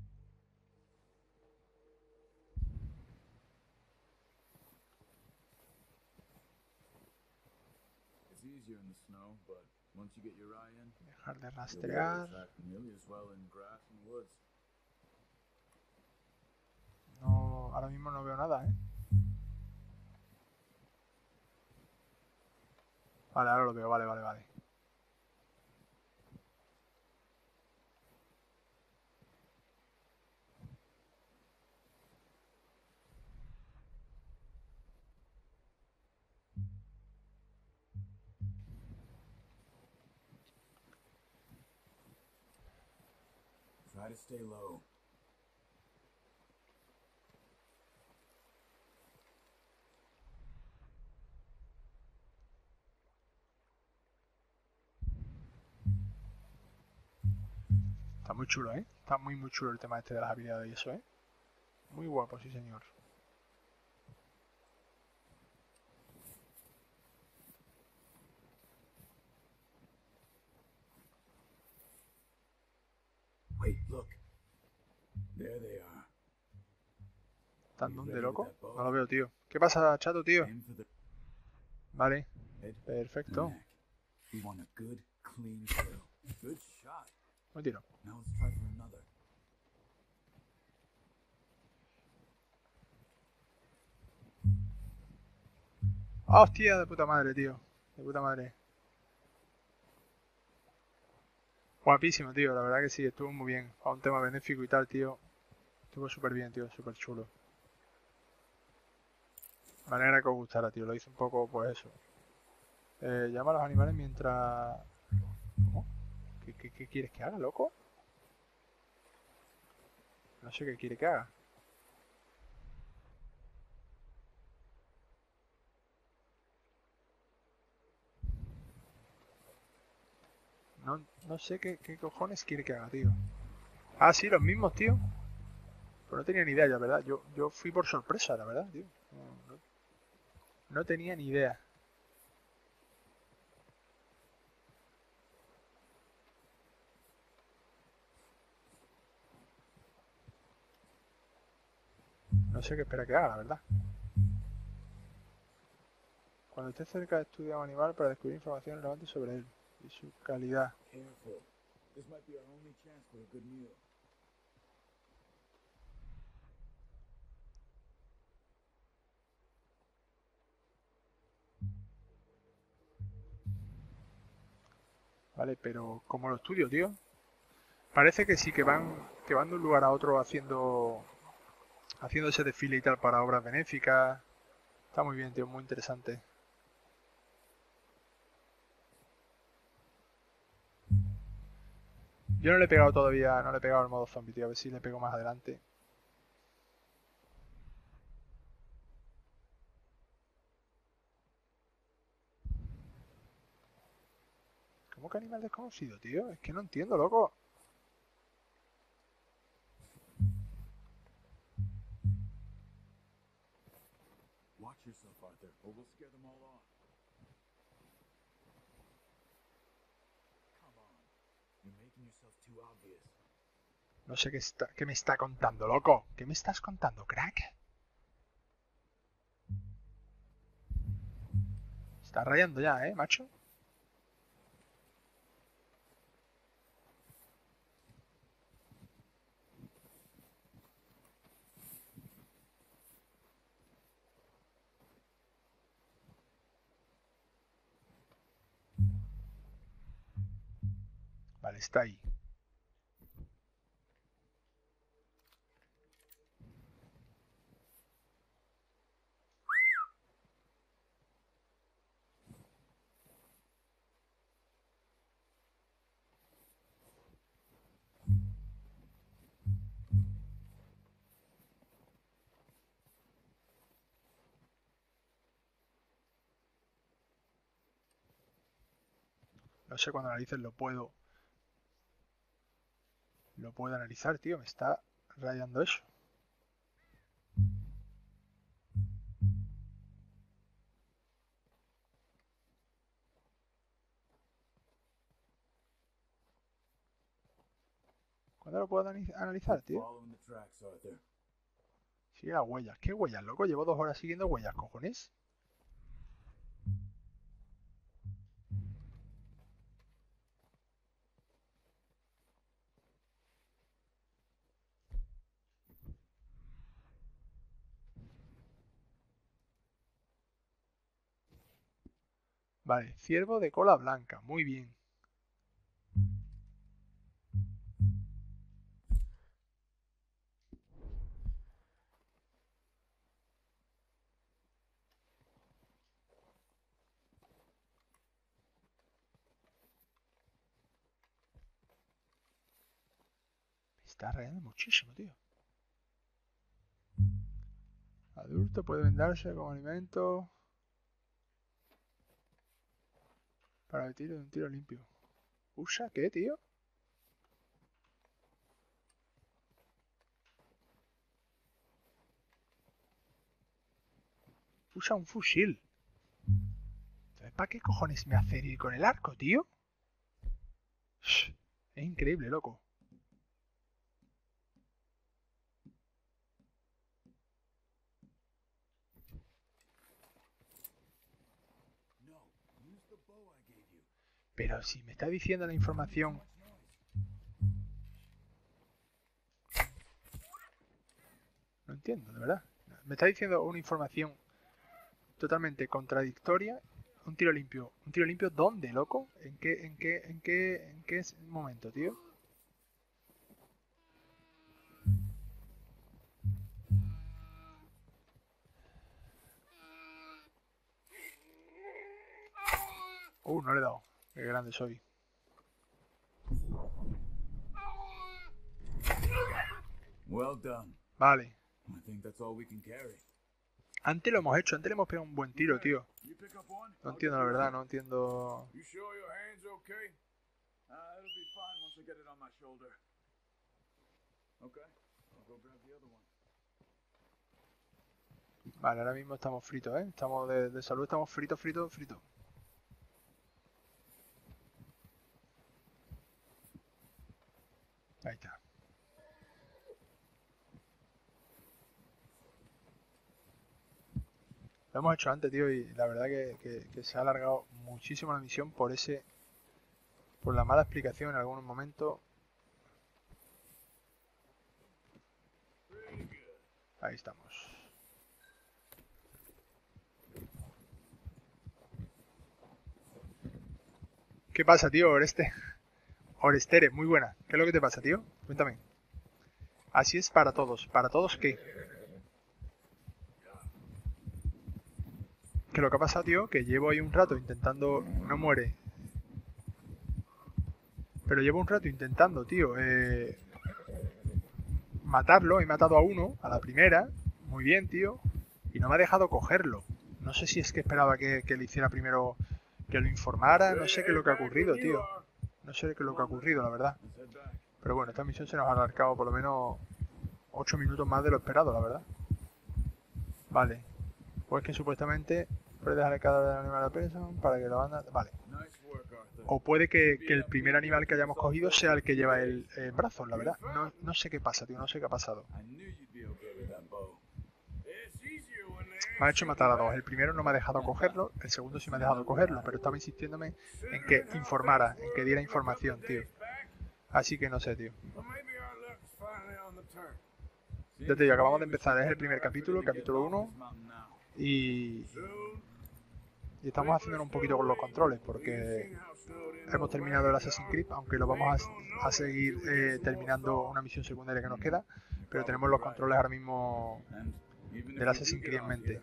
It's easier in the snow, but once you get your eye in, Dejar de you'll be able to rastrear. track nearly as well in grass and woods. No, ahora mismo no veo nada, ¿eh? Vale, ahora lo veo, vale, vale, vale. Try to stay low. Está muy chulo, ¿eh? Está muy muy chulo el tema este de las habilidades y eso, ¿eh? Muy guapo, sí señor. Wait, look. There they are. ¿Están donde, loco? No lo veo, tío. ¿Qué pasa, chato, tío? Vale. Perfecto. We want a good, clean kill. Good shot. Un tiro. Now let's try for another. ¡Hostia! De puta madre, tío. De puta madre. Guapísimo, tío. La verdad que sí, estuvo muy bien. A un tema benéfico y tal, tío. Estuvo súper bien, tío. Súper chulo. Me alegra que os gustara, tío. Lo hice un poco, pues eso. Eh, llama a los animales mientras... ¿Cómo? ¿Qué, qué, qué quieres que haga, loco? No sé qué quiere que haga. No, no sé qué, qué cojones quiere que haga, tío. Ah, sí, los mismos, tío. Pero no tenía ni idea ya, ¿verdad? Yo, yo fui por sorpresa, la verdad, tío. No, no, no tenía ni idea. No sé qué espera que haga, la verdad. Cuando esté cerca de estudiar a un animal para descubrir información relevante sobre él y su calidad. Careful. This might be our only chance for a good meal. Vale, pero ¿cómo lo estudio, tío? Parece que sí, que van que van de un lugar a otro haciendo haciendo ese desfile y tal para obras benéficas. Está muy bien, tío, muy interesante. Yo no le he pegado todavía, no le he pegado al modo zombie, tío, a ver si le pego más adelante. ¿Cómo que animal desconocido, tío? Es que no entiendo, loco. Watch yourself, Arthur, or we'll scare them all off. Come on. You're making yourself too obvious. No sé qué, está, qué me está contando, loco. ¿Qué me estás contando, crack? Está rayando ya, ¿eh, macho? Vale, está ahí. No sé cuándo narices lo puedo... Lo puedo analizar, tío. Me está rayando eso. ¿Cuándo lo puedo analizar, tío? Sigue las huellas. ¿Qué huellas, loco? Llevo dos horas siguiendo huellas, cojones. Vale, ciervo de cola blanca. Muy bien. está rayando muchísimo, tío. Adulto puede vendarse como alimento. Para el tiro de un tiro limpio. ¿Usa qué, tío? Usa un fusil. Entonces, ¿para qué cojones me hace ir con el arco, tío? Es increíble, loco. Pero si me está diciendo la información... No entiendo, de verdad. Me está diciendo una información totalmente contradictoria. Un tiro limpio. ¿Un tiro limpio dónde, loco? ¿En qué, en qué, en qué, en qué momento, tío? Uh, no le he dado. Qué grande soy. Well done. Vale. I think that's all we can carry. Antes lo hemos hecho, antes le hemos pegado un buen tiro, tío. No entiendo la verdad, no entiendo... You sure your hand's okay? Uh, it'll be fine once I get it on my shoulder. Okay, I'll go grab the other one. Vale, ahora mismo estamos fritos, ¿eh? Estamos de, de salud, estamos fritos, fritos, fritos. Ahí está. Lo hemos hecho antes, tío, y la verdad que, que, que se ha alargado muchísimo la misión por ese... por la mala explicación en algunos momentos. Ahí estamos. ¿Qué pasa, tío, Oreste? Orestere, muy buena. ¿Qué es lo que te pasa, tío? Cuéntame. Así es para todos. ¿Para todos qué? Que lo que ha pasado, tío, que llevo ahí un rato intentando... No muere. Pero llevo un rato intentando, tío, eh... matarlo. He matado a uno, a la primera. Muy bien, tío. Y no me ha dejado cogerlo. No sé si es que esperaba que, que le hiciera primero... que lo informara. No sé qué es lo que ha ocurrido, tío. No sé qué es lo que ha ocurrido, la verdad. Pero bueno, esta misión se nos ha alargado por lo menos ocho minutos más de lo esperado, la verdad. Vale. Pues que supuestamente puede dejar el cadáver del animal a peso para que la banda... Vale. O puede que, que el primer animal que hayamos cogido sea el que lleva el, el brazo, la verdad. No, no sé qué pasa, tío. No sé qué ha pasado. Me ha hecho matar a dos. El primero no me ha dejado cogerlo, el segundo sí me ha dejado cogerlo, pero estaba insistiéndome en que informara, en que diera información, tío. Así que no sé, tío. Ya te digo, acabamos de empezar, es el primer capítulo, capítulo uno, y... y estamos haciendo un poquito con los controles, porque hemos terminado el Assassin's Creed, aunque lo vamos a, a seguir eh, terminando una misión secundaria que nos queda, pero tenemos los controles ahora mismo... del Assassin's Creed en mente.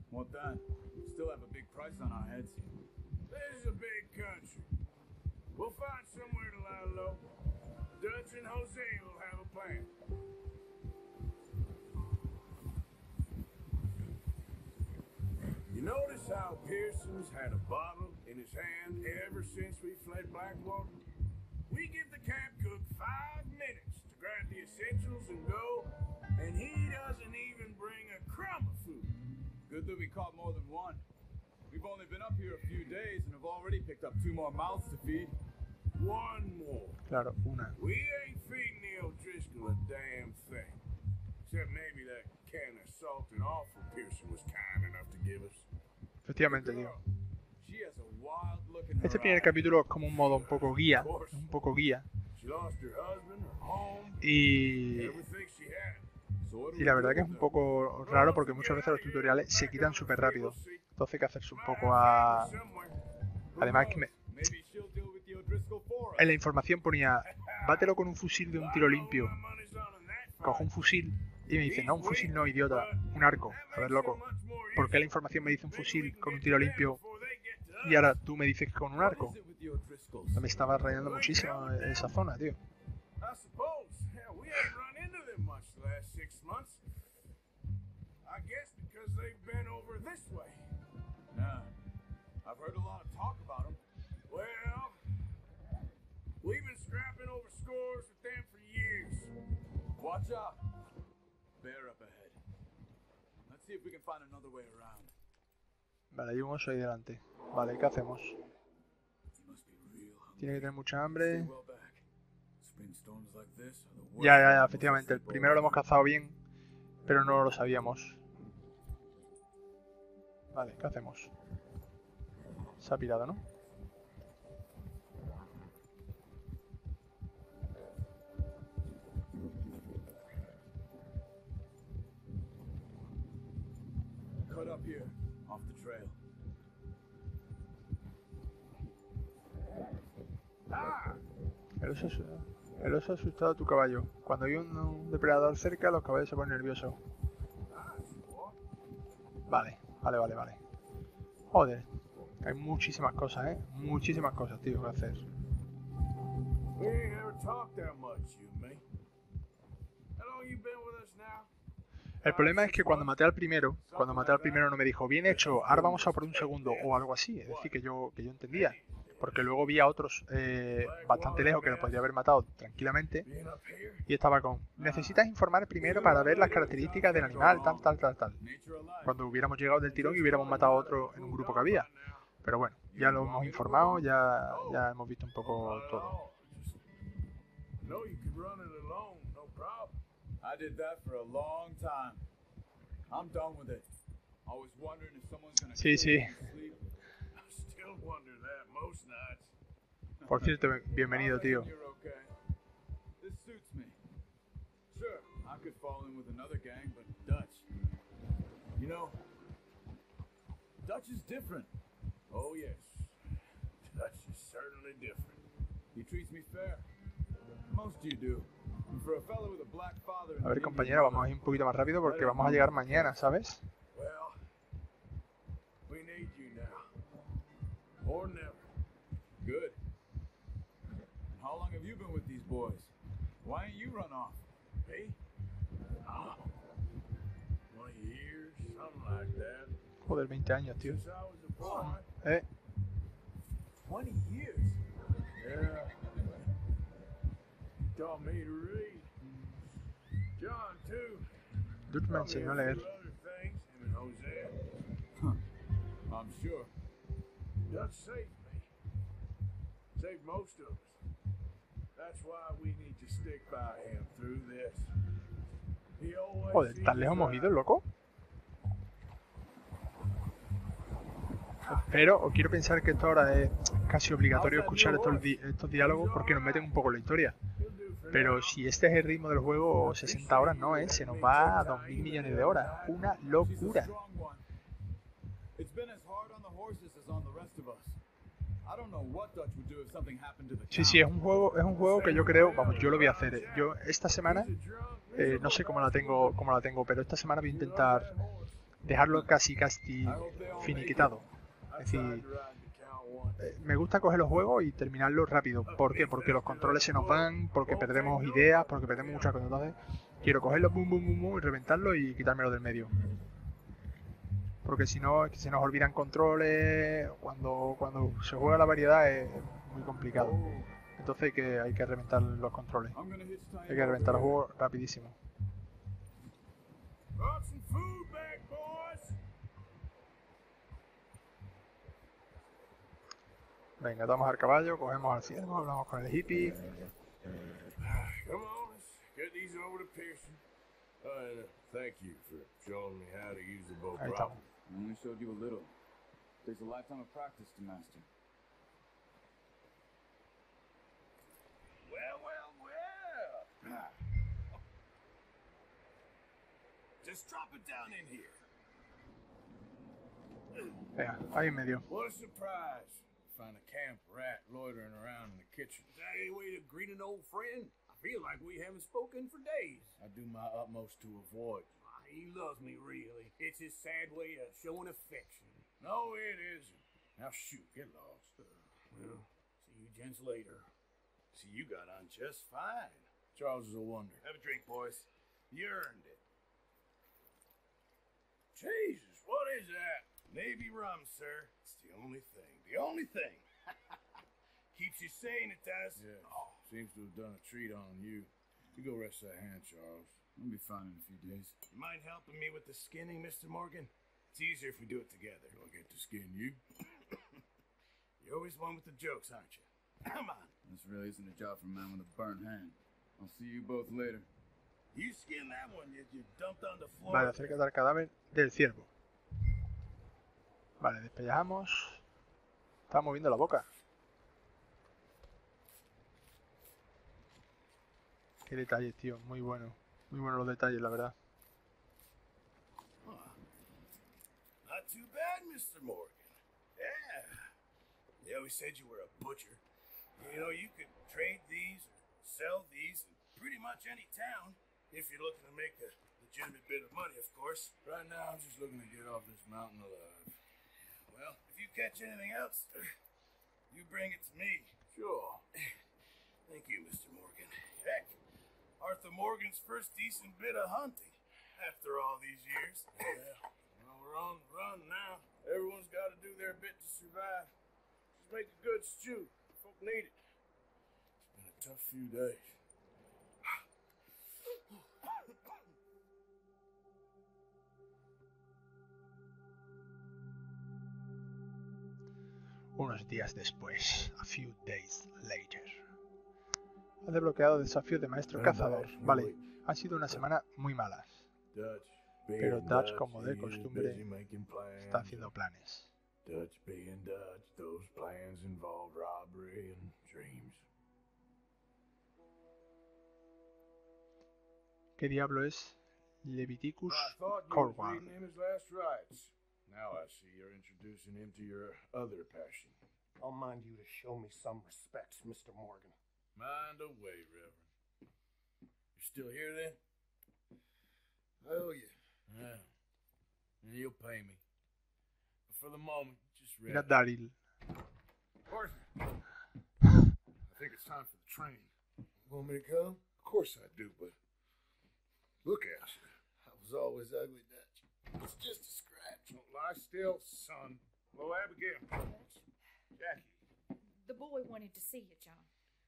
You notice how Pearson's had a bottle in his hand ever since we fled Blackwater? We give the camp cook five minutes to grab the essentials and go, and he doesn't even bring a crumb of food. Good that we caught more than one. We've only been up here a few days and have already picked up two more mouths to feed. One more. Claro, una. We ain't feeding the O'Driscoll a damn thing. Except maybe that can of salted offal Pearson was kind enough to give us. Efectivamente, tío. Este primer capítulo es como un modo un poco guía, un poco guía. Y... y la verdad que es un poco raro porque muchas veces los tutoriales se quitan súper rápido. Entonces hay que hacerse un poco a... Además que me... en la información ponía, bátelo con un fusil de un tiro limpio. Cojo un fusil y me dice, no, un fusil no, idiota, un arco. A ver, loco, ¿por qué la información me dice un fusil con un tiro limpio y ahora tú me dices que con un arco? Me estaba rayando muchísimo esa zona, tío. ain't run into them much the last six months. I guess because they've been over this way. Nah, I've heard a lot of talk about them. Well, we've been scrapping over scores with them for years. Watch out. Bear up ahead. Let's see if we can find another way around. Vale, hay un oso ahí delante. Vale, ¿qué hacemos? Tiene que tener mucha hambre. Ya, ya, ya, efectivamente. El primero lo hemos cazado bien, pero no lo sabíamos. Vale, ¿qué hacemos? Se ha pirado, ¿no? Cut up here, off the trail. El oso, el oso ha asustado a tu caballo. Cuando hay un, un depredador cerca, los caballos se ponen nerviosos. Vale, vale, vale, vale. Joder, hay muchísimas cosas, ¿eh? Muchísimas cosas, tío, que hacer. El problema es que cuando maté al primero, cuando maté al primero no me dijo, bien hecho, ahora vamos a por un segundo, o algo así. Es decir, que yo, que yo entendía. Porque luego vi a otros eh, bastante lejos que lo podría haber matado tranquilamente. Y estaba con, necesitas informar primero para ver las características del animal, tal, tal, tal, tal. Cuando hubiéramos llegado del tirón y hubiéramos matado a otro en un grupo que había. Pero bueno, ya lo hemos informado, ya, ya hemos visto un poco todo. Sí, sí. Por cierto, bienvenido, tío. Dutch is different. Oh yes, Dutch is certainly different. He treats me fair. Most of you do. And for a fellow with a black father. A ver, compañero, vamos a ir un poquito más rápido porque vamos a llegar mañana, ¿sabes? Well, we need you now, or never. Good. And how long have you been with these boys? Why ain't you run off? Me? Oh, twenty years, something like that. Joder, veinte años, tío. Since I was a boy. Eh. Twenty years? Yeah. You taught me to read. John, too. Dutch me enseñó a leer. Other things, him and Jose. Huh. I'm sure. Dutch saved me. Saved most of us. That's why we need to stick by him through this. He always Joder, ¿tan lejos hemos ido, loco? Pero o quiero pensar que esto ahora es casi obligatorio escuchar estos, di estos diálogos porque nos meten un poco en la historia. Pero si este es el ritmo del juego, sesenta horas no, ¿eh? Se nos va a dos mil millones de horas. Una locura. Sí, sí, es un juego, es un juego que yo creo, vamos, yo lo voy a hacer. Yo esta semana, eh, no sé cómo la tengo, cómo la tengo, pero esta semana voy a intentar dejarlo casi, casi finiquitado. Es decir, eh, me gusta coger los juegos y terminarlos rápido. ¿Por qué? Porque los controles se nos van, porque perdemos ideas, porque perdemos muchas cosas. Entonces, quiero cogerlos, boom, boom, boom, boom, y reventarlos y quitármelo del medio. Porque si no, es que se nos olvidan controles. Cuando, cuando se juega la variedad es muy complicado. Entonces hay que, hay que reventar los controles. Hay que reventar los juegos rapidísimo. Venga, tomamos al caballo, cogemos al ciervo, hablamos con el hippie. Come on, let's get these over to Pearson. Uh, thank you for showing me how to use the bow properly. I only showed you a little. Takes a lifetime of practice to master. Well, well, well. Just drop it down in here. Venga, ahí en medio. What a surprise. Find a camp rat loitering around in the kitchen. Is that any way to greet an old friend? I feel like we haven't spoken for days. I do my utmost to avoid. He loves me, really. It's his sad way of showing affection. No, it isn't. Now shoot, get lost. Uh, well, see you gents later. See, you got on just fine. Charles is a wonder. Have a drink, boys. You earned it. Jesus, what is that? Navy rum, sir. It's the only thing. The only thing. Keeps you sane, it does. Yeah. Oh. Seems to have done a treat on you. You go rest that hand, Charles. I'll be fine in a few days. You mind helping me with the skinning, Mister Morgan? It's easier if we do it together. Do I get to skin you? You're always one with the jokes, aren't you? Come on. This really isn't a job for a man with a burnt hand. I'll see you both later. You skinned that one you, you dumped on the floor. Vale, acércate al cadáver del ciervo. Vale, despellejamos. Está moviendo la boca. Qué detalles, tío. Muy bueno. Muy buenos los detalles, la verdad. Not too bad, Mister Morgan. Yeah. They always said you were a butcher. You know, you could trade these, or sell these in pretty much any town, if you're looking to make a legitimate bit of money, of course. Right now, I'm just looking to get off this mountain alive. Well, if you catch anything else, you bring it to me. Sure. Thank you, Mister Morgan. Heck, Arthur Morgan's first decent bit of hunting after all these years. Yeah. Well, we're on the run now. Everyone's got to do their bit to survive. Just make a good stew. Folk need it. It's been a tough few days. Unos días después, a few days later. Ha desbloqueado desafíos de maestro cazador. Vale, han sido una semana muy malas. Pero Dutch, como de costumbre, está haciendo planes. Dutch being Dutch, those plans involve robbery and dreams. ¿Qué diablo es Leviticus I thought you were Cornwall? reading him his last rites. Now I see you're introducing him to your other passion. I'll mind you to show me some respect, Mister Morgan. Mind away, Reverend. You still here then? I owe you. Yeah. And you'll pay me. But for the moment, just Mira rest. Daryl. Arthur, I think it's time for the train. Want me to come? Of course I do, but look at you. I was always ugly, Dutch. It's just a scratch. Don't lie still, son. Hello, Abigail. Jackie. The boy wanted to see you, John.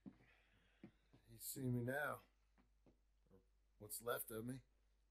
You see me now. Or what's left of me.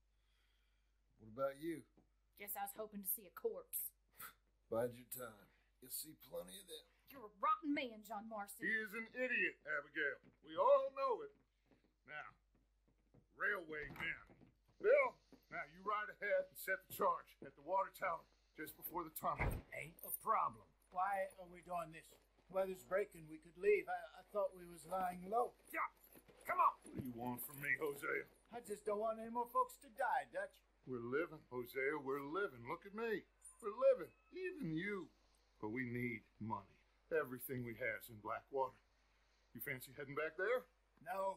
What about you? Guess I was hoping to see a corpse. Bide your time. You'll see plenty of them. You're a rotten man, John Marston. He is an idiot, Abigail. We all know it. Now, railway men. Bill, now you ride ahead and set the charge at the water tower just before the tunnel. Ain't a problem. Why are we doing this? Weather's breaking. We could leave. I, I thought we was lying low. Yeah, come on. What do you want from me, Hosea? I just don't want any more folks to die, Dutch. We're living, Hosea. We're living. Look at me. We're living. Even you. But we need money. Everything we have's in Blackwater. You fancy heading back there? No.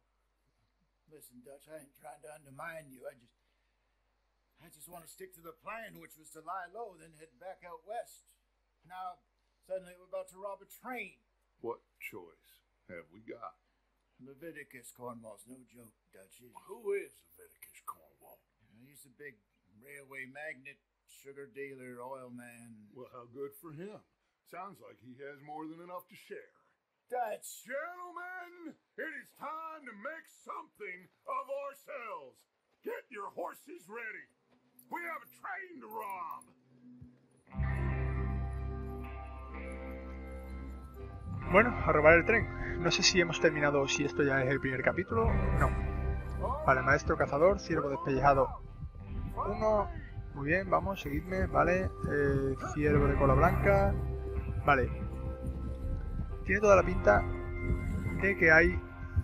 Listen, Dutch, I ain't trying to undermine you. I just... I just want to stick to the plan, which was to lie low, then head back out west. Now, suddenly we're about to rob a train. What choice have we got? Leviticus Cornwall's no joke, Dutch. He, Who is Leviticus Cornwall? he's a big railway magnate, sugar dealer, oil man. Well, how good for him. Sounds like he has more than enough to share. Dutch! Gentlemen, it is time to make something of ourselves. Get your horses ready. We have a train to rob. Bueno, a robar el tren. No sé si hemos terminado, si esto ya es el primer capítulo. No. Vale, maestro cazador, ciervo despellejado. Uno. Muy bien, vamos, seguidme. Vale. Eh, ciervo de cola blanca. Vale. Tiene toda la pinta de que hay...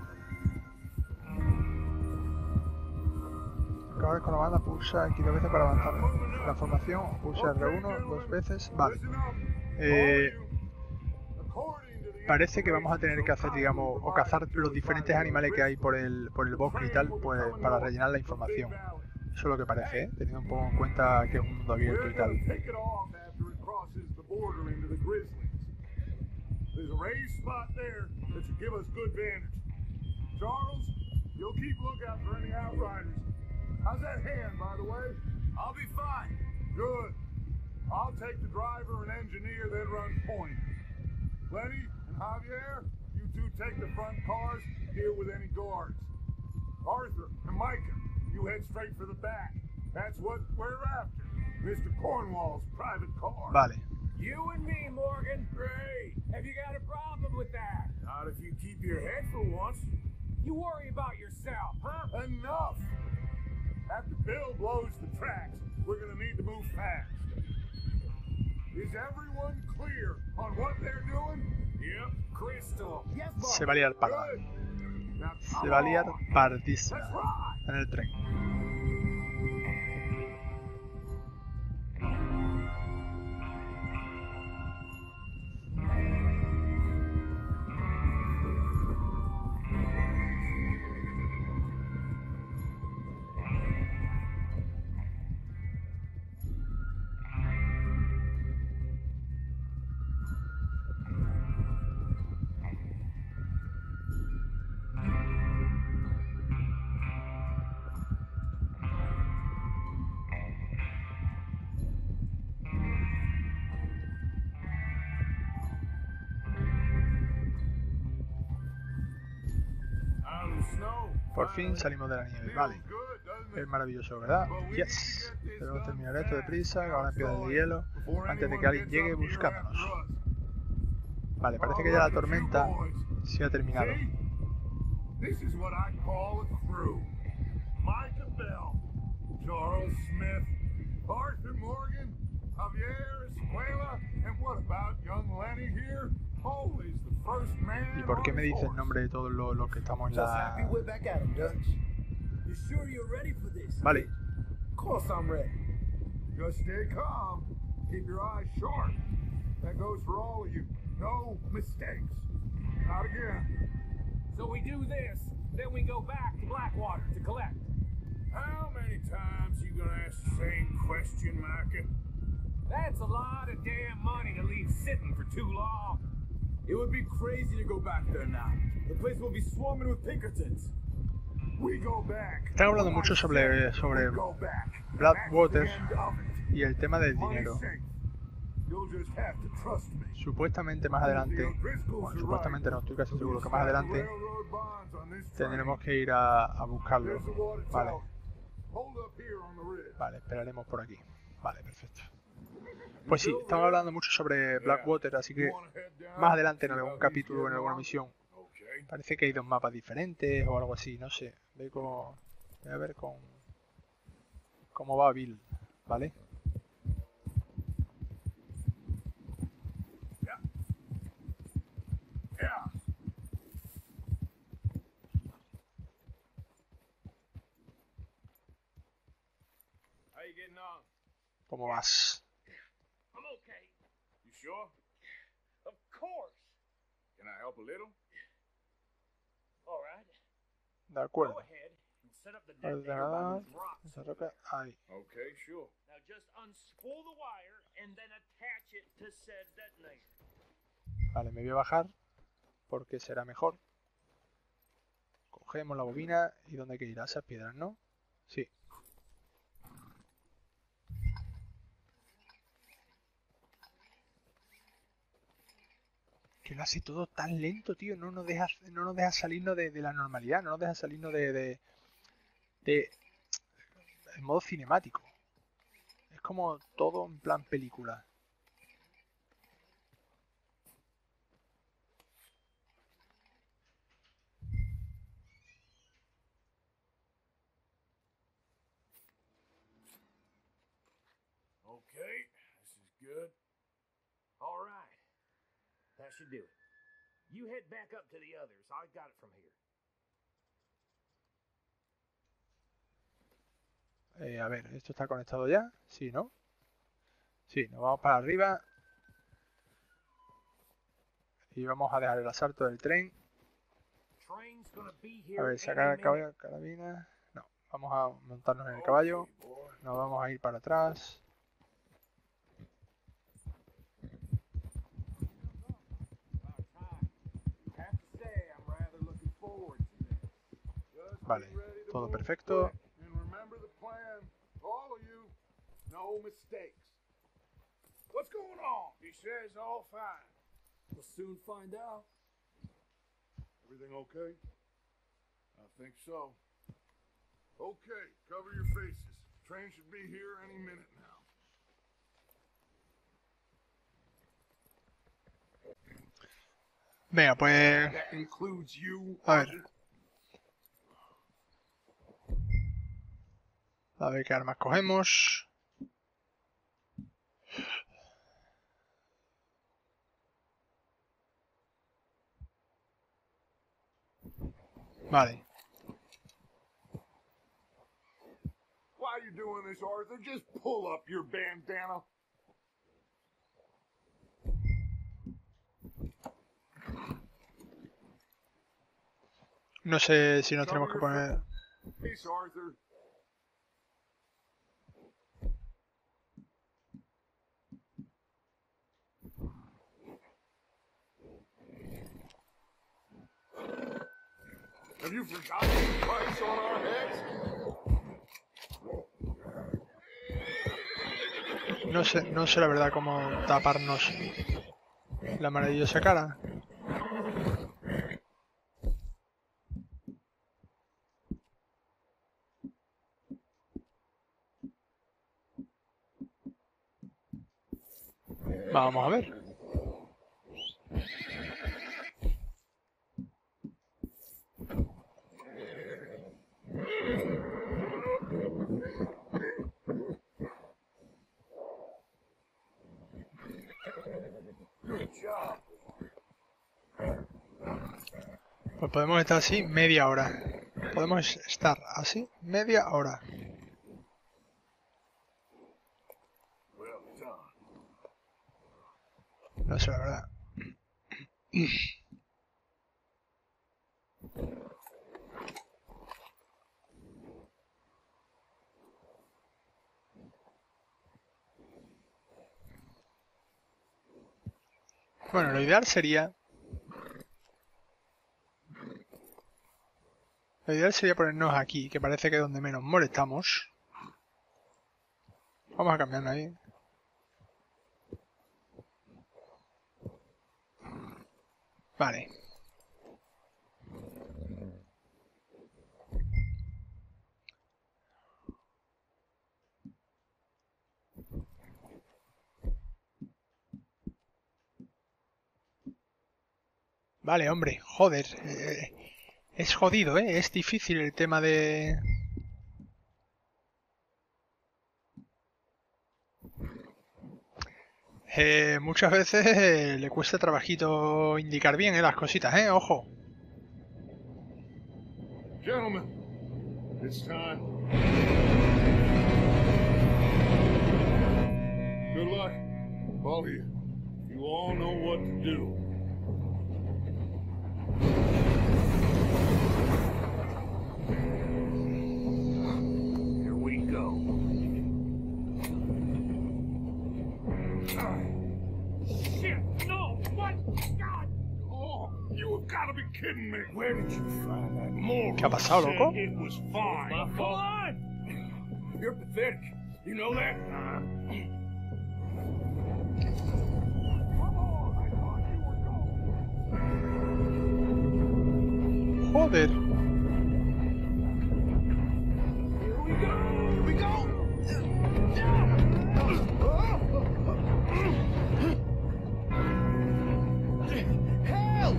Acabas con la banda, pulsa quince veces para avanzar la formación. Pulsa R uno dos veces. Vale. Eh... Parece que vamos a tener que hacer, digamos, o cazar los diferentes animales que hay por el, por el bosque y tal, pues para rellenar la información. Eso es lo que parece, ¿eh? Teniendo un poco en cuenta que es un mundo abierto y tal. There's a raised spot there that should give us good vantage. Charles, You'll keep lookout for any outriders. How's that hand, by the way? I'll be fine. Good. I'll take the driver and engineer, then run point. Lenny and Javier, you two take the front cars, deal with any guards. Arthur and Micah, you head straight for the back. That's what we're after. Mister Cornwall's private car. Vale. You and me, Morgan. Great. Have you got a problem with that? Not if you keep your head for once. You worry about yourself, huh? Enough! After Bill blows the tracks, we're gonna need to move fast. Is everyone clear on what they're doing? Yep, crystal. Yes, boss. Se va a liar parda. Se va a liar pardísima en el tren. Por fin salimos de la nieve, vale. Es maravilloso, ¿verdad? Yes. Debemos terminar esto deprisa, ahora empieza el hielo, antes de que alguien llegue buscándonos. Vale, parece que ya la tormenta se ha terminado. This is what I call a crew. Micah Bell, Charles Smith, Arthur Morgan, Javier Escuela, and what about young Lenny here? Always the first man. ¿Y por qué me dice el nombre de todos los, los que estamos en la...? Vale. Of course I'm ready. Just stay calm. Keep your eyes sharp. That goes for all of you. No mistakes. Not again. So we do this, then we go back to Blackwater to collect. How many times you gonna ask the same question, Micah? That's a lot of damn money to leave sitting for too long. It would be crazy to go back there now. The place will be swarming with Pinkertons. We go back. Están hablando mucho sobre, sobre Blackwater y el tema del dinero. Supuestamente más adelante, bueno, supuestamente no, estoy casi seguro que más adelante tendremos que ir a, a buscarlo. Vale. Vale, esperaremos por aquí. Vale, perfecto. Pues sí, estamos hablando mucho sobre Blackwater, así que más adelante en algún capítulo o en alguna misión parece que hay dos mapas diferentes o algo así, no sé. Voy, como, voy a ver con cómo va Bill, ¿vale? ¿Cómo vas? I'm okay. You sure? Of course. Can I help a little? All right. De acuerdo. Go ahead and set up the detonator by those rocks. Ahí. Okay, sure. Now just unspool the wire and then attach it to said detonator. Vale, me voy a bajar porque será mejor. Cogemos la bobina y ¿dónde hay que ir? A esas piedras, ¿no? Sí. Que lo hace todo tan lento, tío. No nos deja, no nos deja salirnos de, de la normalidad. No nos deja salirnos de, de, de el modo cinemático. Es como todo en plan película. Okay, this is good. All right. That should do it. You head back up to the others. I got it from here. Eh, a ver, ¿esto está conectado ya? Sí, ¿no? Sí, nos vamos para arriba. Y vamos a dejar el asalto del tren. A ver, sacar la carabina. No, vamos a montarnos en el caballo. Nos vamos a ir para atrás. Vale, todo perfecto. And remember the plan. All of you, no mistakes. What's going on? He says all fine. We'll soon find out. Everything okay? I think so. Okay, cover your faces. Train should be here any minute now. Venga, pues... That includes you. A ver. A ver qué armas cogemos. Vale. Why are you doing this, Arthur? Just pull up your bandana. No sé si nos tenemos que poner... Peace, Arthur. Have you forgotten the price on our heads? No sé, no sé la verdad cómo taparnos la maravillosa cara. Vamos a ver. Pues podemos estar así media hora. Podemos estar así media hora. No sé la verdad. Bueno, lo ideal sería... Lo ideal sería ponernos aquí, que parece que es donde menos molestamos. Vamos a cambiarnos ahí. Vale. Vale, hombre, joder. Eh, es jodido, ¿eh? Es difícil el tema de... Eh, muchas veces eh, le cuesta trabajito indicar bien eh, las cositas, ¿eh? Ojo. Gentlemen, it's time. Good luck, all of you. You all know what to do. Here we go. Shit! No! What? God! Oh, you have got to be kidding me. Where did you find that moral? ¿Qué ha pasado, loco? It was fine. Come on! You're pathetic. You know that? Uh, Joder. Here we go! Here we go! Help!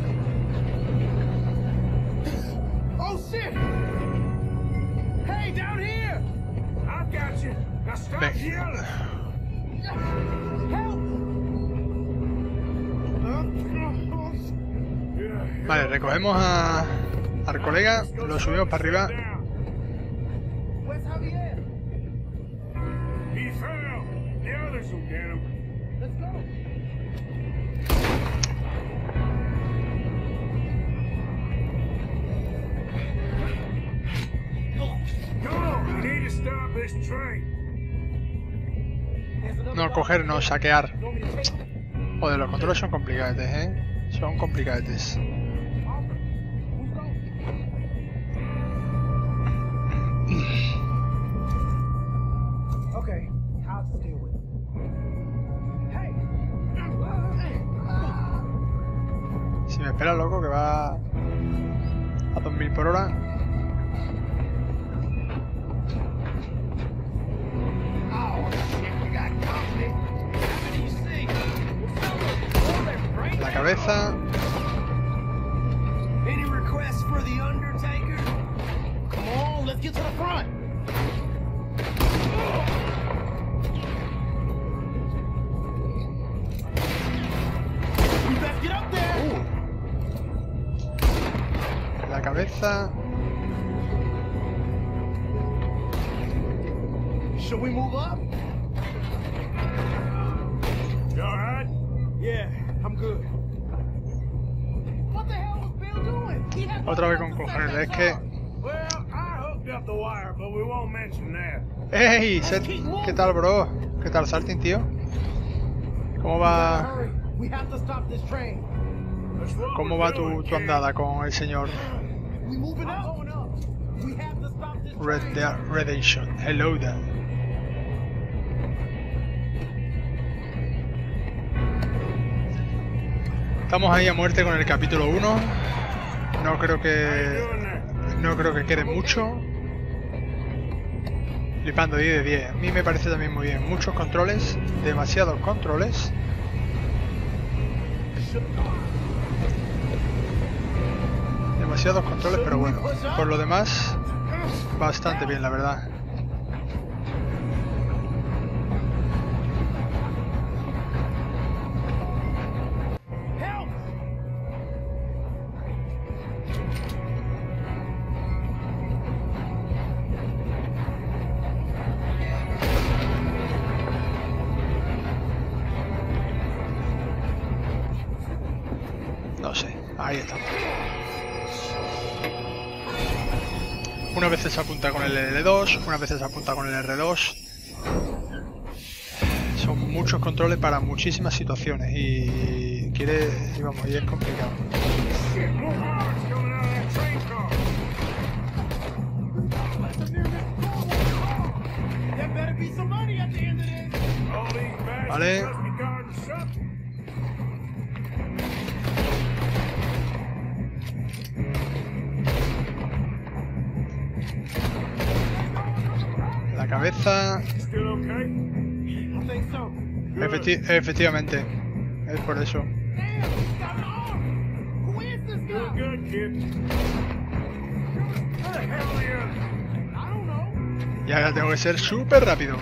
Oh shit! Hey, down here! I've got you. Now stop Ven. yelling. Help! Vale, recogemos a... al colega, lo subimos para arriba. Where's Javier? He fell. The others will get him. Let's go. Go! We need to stop this train. No, coger, no, saquear. Joder, los controles son complicados, ¿eh? Son complicados. Espera, loco, que va a dos mil por hora. La cabeza. Any requests for the Undertaker? Come on, let's get to the front. We best get up there. Uh. La cabeza. Should we move up? You alright? Yeah, I'm good. What the hell was Bill doing? He had Otra vez con cojones, es que... Well, I hooked up the wire, but we won't mention that. ¡Ey! Seth, ¿qué tal, bro? ¿Qué tal, Salting, tío? ¿Cómo va... We have to stop this train. ¿Cómo va tu, tu andada con el señor We moving up. We have to stop this Red train. Dead Redemption? Hello there. Estamos ahí a muerte con el capítulo uno. No creo que... No creo que quede mucho. Flipando, diez de diez. A mí me parece también muy bien. Muchos controles. Demasiados controles. Demasiados controles, pero bueno. Por lo demás, bastante bien, la verdad. No sé, ahí estamos. Unas veces se apunta con el L dos, unas veces se apunta con el R dos. Son muchos controles para muchísimas situaciones y quiere, y vamos, y es complicado. Vale. La cabeza. Efecti efectivamente. Es por eso. Y ahora tengo que ser súper rápido.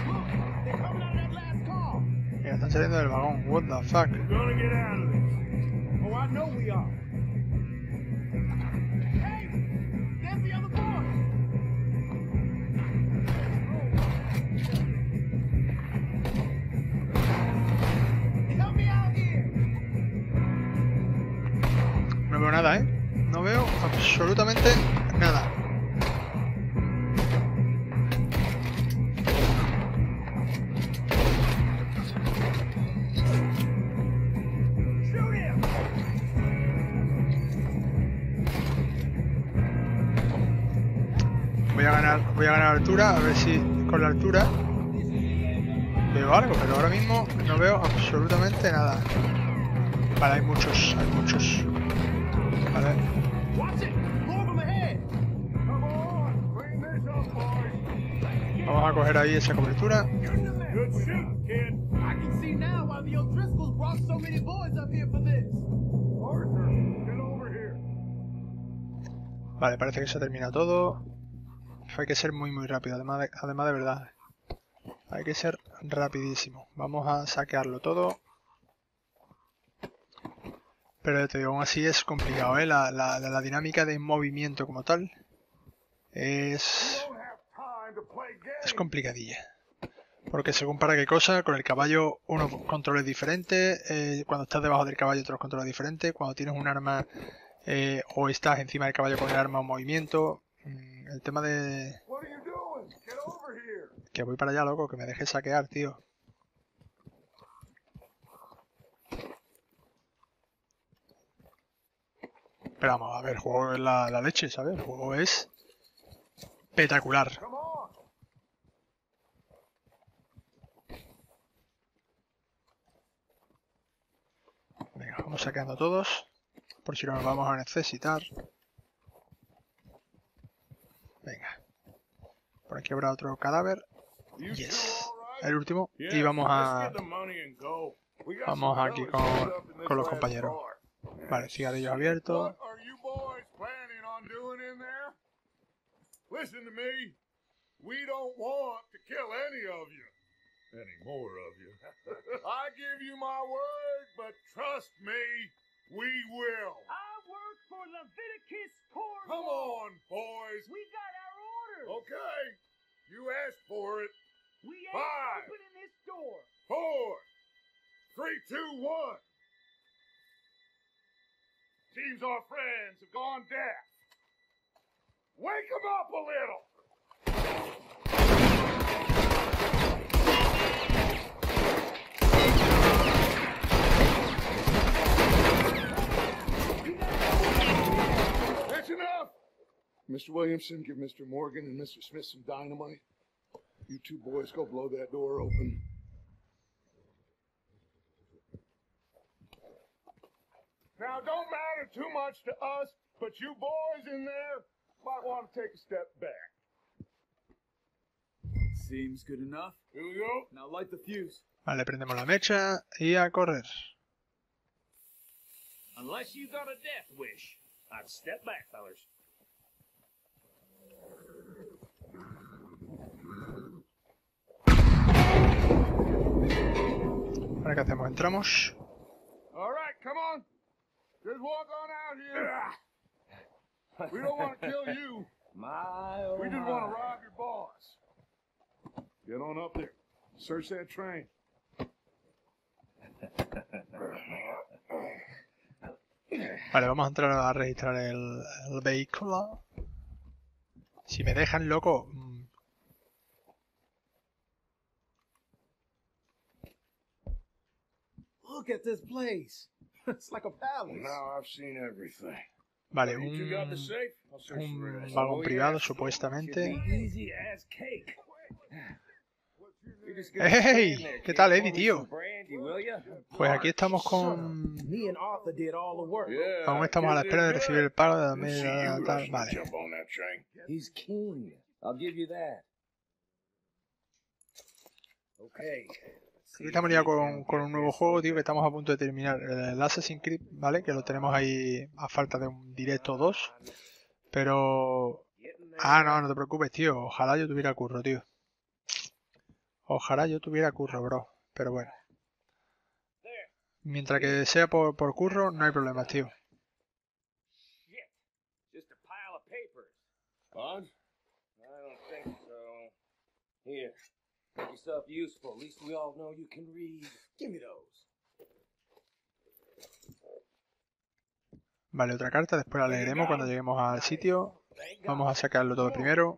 Mira, están saliendo del vagón. What the fuck. No veo nada, ¿eh? No veo absolutamente nada. Voy a ganar, voy a ganar altura, a ver si con la altura veo algo, pero ahora mismo no veo absolutamente nada. Vale, hay muchos, hay muchos. Vale. Vamos a coger ahí esa cobertura. Vale, parece que se termina todo. Hay que ser muy muy rápido, además de, además de verdad. Hay que ser rapidísimo. Vamos a saquearlo todo. Pero ya te digo, aún así es complicado, ¿eh? La, la, la dinámica de movimiento como tal es, es complicadilla. Porque según para qué cosa, con el caballo unos controles diferentes, eh, cuando estás debajo del caballo otros controles diferentes, cuando tienes un arma eh, o estás encima del caballo con el arma o movimiento. El tema de... Que voy para allá, loco, que me dejes saquear, tío. Pero vamos, a ver, el juego es la, la leche, ¿sabes? El juego es espectacular. Venga, vamos saqueando todos. por si nos vamos a necesitar. Venga. Por aquí habrá otro cadáver. Yes. El último. Y vamos a... Vamos aquí con, con los compañeros. Vale, cigarrillos abiertos. Listen to me. We don't want to kill any of you. Any more of you. I give you my word, but trust me, we will. I work for Leviticus Corps. Come on, boys. We got our orders. Okay. You asked for it. We ain't Five, opening this door. Four. Three, two, one. Seems our friends have gone deaf. Wake them up a little. That's enough. Mister Williamson, give Mister Morgan and Mister Smith some dynamite. You two boys go blow that door open. Now, don't matter too much to us, but you boys in there might want to take a step back. Seems good enough. Here we go. Now light the fuse. Vale, prendemos la mecha y a correr. Unless you got a death wish, I'd step back, fellers. Ahora, ¿qué hacemos? ¿Entramos? All right, come on. Just walk on out here. We don't want to kill you. My, oh We just my. want to rob your boss. Get on up there. Search that train. Vale, vamos a entrar a registrar el, el vehículo. Si me dejan loco. mm, Look at this place. It's like a palace. Now I've seen everything. Vale, You two un, got the safe? I'll search the un rest. vagón Oh, privado, yeah. supuestamente. Should be easy as cake. ¡Hey! ¿Qué tal, Eddie, tío? Brandy, will ya? Pues aquí estamos con... Me and Arthur did all the work. Yeah. Aún estamos a la espera de recibir el pago de la We'll see media you tal. rushing to Vale. jump on that train. He's king. I'll give you that. Okay. Aquí estamos ya con, con un nuevo juego, tío, que estamos a punto de terminar. El Assassin's Creed, ¿vale? Que lo tenemos ahí a falta de un directo dos. Pero... Ah, no, no te preocupes, tío. Ojalá yo tuviera curro, tío. Ojalá yo tuviera curro, bro. Pero bueno. Mientras que sea por, por curro, no hay problema, tío. Shit. Just a pile of papers. Bond? I don't think so. Here. Make yourself useful. At least we all know you can read. Give me those. Vale, otra carta. Después la leeremos cuando lleguemos al sitio. Vamos a sacarlo todo primero.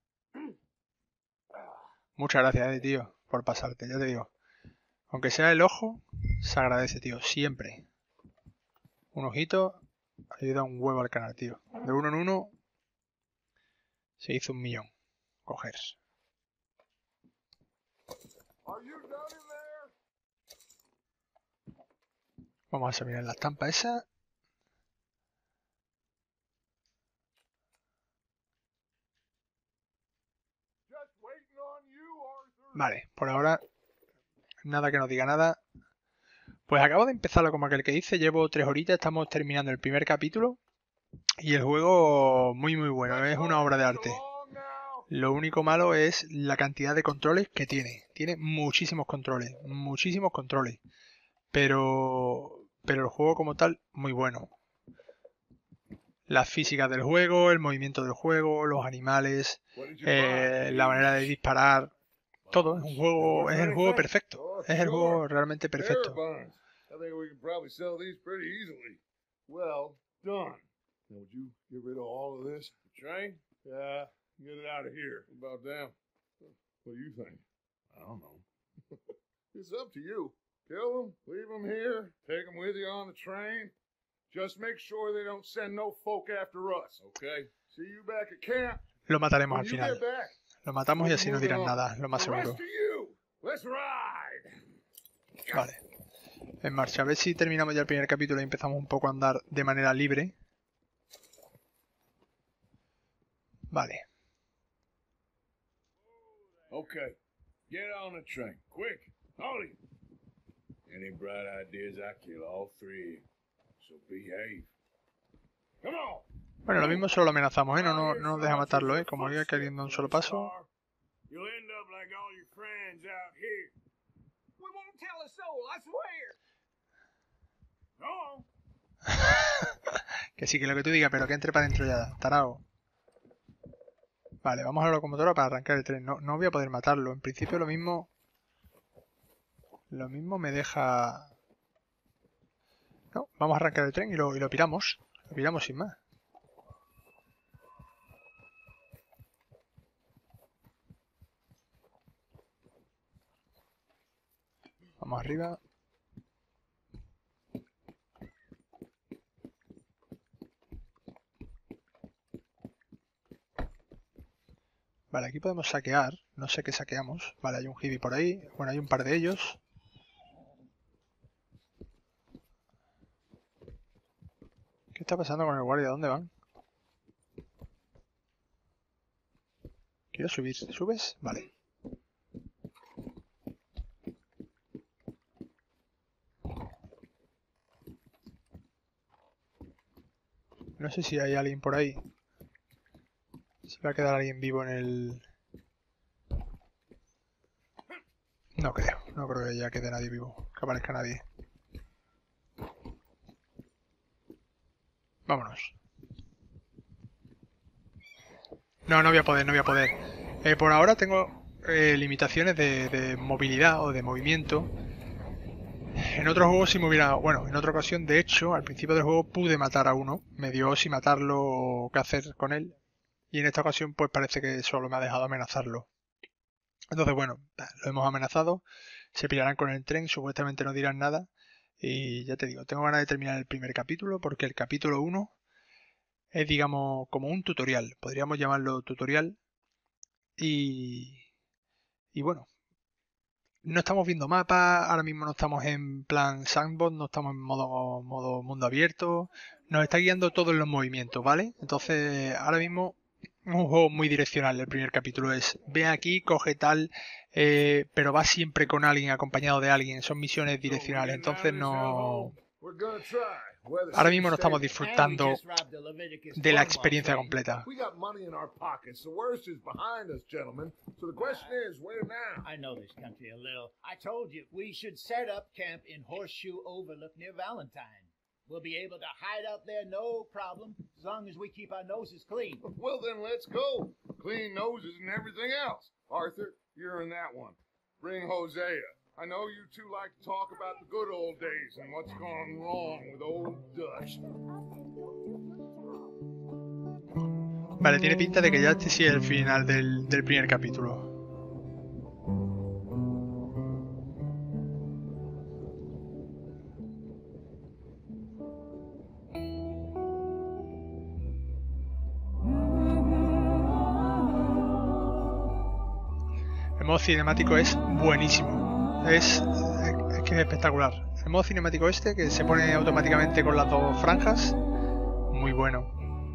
Muchas gracias, Eddie, tío, por pasarte, ya te digo. Aunque sea el ojo, se agradece, tío, siempre. Un ojito ayuda un huevo al canal, tío. De uno en uno se hizo un millón. Coger. Are you done in there? Vamos a examinar la estampa esa. Just waiting on you, Arthur. Vale, por ahora nada que nos diga nada. Pues acabo de empezarlo como aquel que dice. Llevo tres horitas, estamos terminando el primer capítulo. Y el juego muy muy bueno, es una obra de arte. Lo único malo es la cantidad de controles que tiene. Tiene muchísimos controles, muchísimos controles. Pero, pero el juego como tal, muy bueno. Las físicas del juego, el movimiento del juego, los animales, eh, la manera de disparar. Todo, es un juego, es el juego perfecto. Es el juego realmente perfecto. Barnes. I think we can probably sell these pretty easily. Well done. Now, would you get rid of all of this? The train? Yeah, get it out of here. What about them? What do you think? I don't know. It's up to you. Kill them, leave them here, take them with you on the train. Just make sure they don't send no folk after us, okay? See you back at camp. Lo mataremos When al you final. get back, Lo matamos y así no dirán nada, lo más the rest seguro. of you, let's ride. Vale. En marcha, a ver si terminamos ya el primer capítulo y empezamos un poco a andar de manera libre. Vale. Okay, get on the train, quick, Holly. Any bright ideas, I kill all three, so behave. Come on. Bueno, lo mismo solo lo amenazamos, ¿eh? No, no, no nos deja matarlo, ¿eh? Como iba queriendo un solo paso. You'll end up like all your friends out here. We won't tell a soul, I swear. No. Que sí, que lo que tú digas, pero que entre para adentro ya, tarao. Vale, vamos a la locomotora para arrancar el tren. No, no voy a poder matarlo. En principio lo mismo... Lo mismo me deja... No, vamos a arrancar el tren y lo, y lo piramos. Lo piramos sin más. Vamos arriba. Vale, aquí podemos saquear. No sé qué saqueamos. Vale, hay un hippie por ahí. Bueno, hay un par de ellos. ¿Qué está pasando con el guardia? ¿Dónde van? Quiero subir. ¿Subes? Vale. No sé si hay alguien por ahí. Si va a quedar alguien vivo en el... No creo. No creo que ya quede nadie vivo. Que aparezca nadie. Vámonos. No, no voy a poder, no voy a poder. Eh, por ahora tengo eh, limitaciones de, de movilidad o de movimiento. En otros juegos sí me hubiera... Bueno, en otra ocasión, de hecho, al principio del juego pude matar a uno. Me dio si matarlo o qué hacer con él. Y en esta ocasión pues parece que solo me ha dejado amenazarlo. Entonces, bueno, lo hemos amenazado. Se pirarán con el tren, supuestamente no dirán nada. Y ya te digo, tengo ganas de terminar el primer capítulo porque el capítulo uno es, digamos, como un tutorial. Podríamos llamarlo tutorial. Y... Y bueno... No estamos viendo mapas, ahora mismo no estamos en plan sandbox, no estamos en modo, modo mundo abierto. Nos está guiando todos los movimientos, ¿vale? Entonces, ahora mismo, un juego muy direccional. El primer capítulo es, ve aquí, coge tal, eh, pero va siempre con alguien, acompañado de alguien. Son misiones direccionales, entonces no... Ahora mismo no estamos disfrutando de la experiencia completa. I know this country a little. I told you we should set up camp in Horseshoe Overlook near Valentine. We'll be able to hide out there no problem as long as we keep our noses clean. Well, then let's go. Clean noses and everything else. Arthur, you're in that one. Bring Hosea. I know you two like to talk about the good old days and what's gone wrong with old Dutch. Vale, tiene pinta de que ya este sí es el final del, del primer capítulo. El modo cinemático es buenísimo. Es, es que es espectacular. El modo cinemático este, que se pone automáticamente con las dos franjas, muy bueno.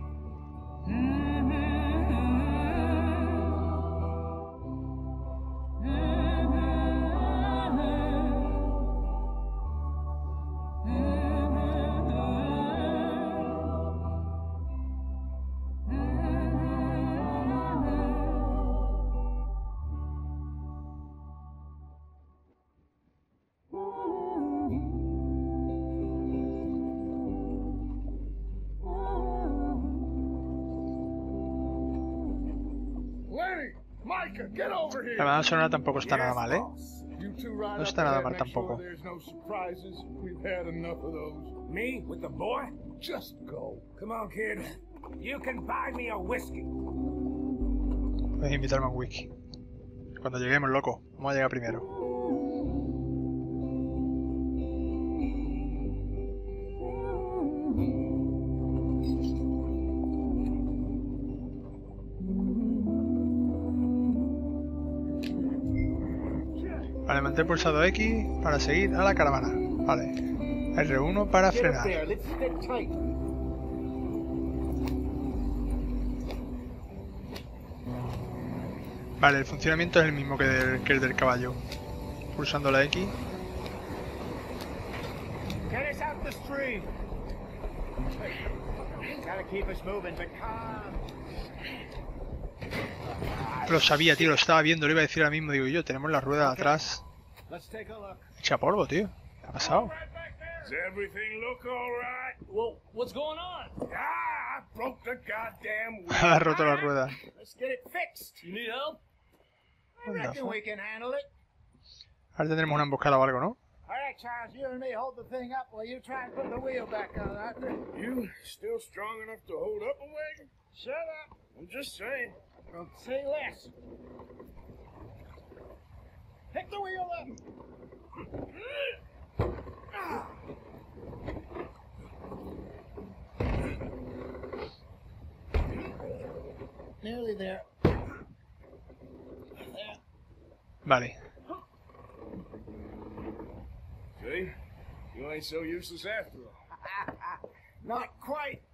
La banda sonora tampoco está nada mal, ¿eh? No está nada mal tampoco. Me with the boy? Just go. Come on, kid. You can buy me a whiskey. Puedes invitarme a un whisky. Cuando lleguemos, loco. Vamos a llegar primero. Vale, mantén pulsado X para seguir a la caravana. Vale. R uno para frenar. Vale, el funcionamiento es el mismo que, del, que el del caballo. Pulsando la X. Lo sabía, tío, lo estaba viendo, lo iba a decir ahora mismo. Digo yo, tenemos la rueda de atrás hecha polvo, tío. ¿Qué ha pasado? Does everything look all right? Well, what's going on? Ah, I broke the goddamn wheel. Ha roto la rueda. Let's get it fixed. You need help? I reckon we can handle it. Ahora tendremos una emboscada o algo, ¿no? All right, Charles, you and me hold the thing up while you try and put the wheel back on, Arthur. You still strong enough to hold up a wagon? Shut up. I'm just saying. Don't say less. Pick the wheel up. Nearly there. There. Vale. See? You ain't so useless after all. Not quite.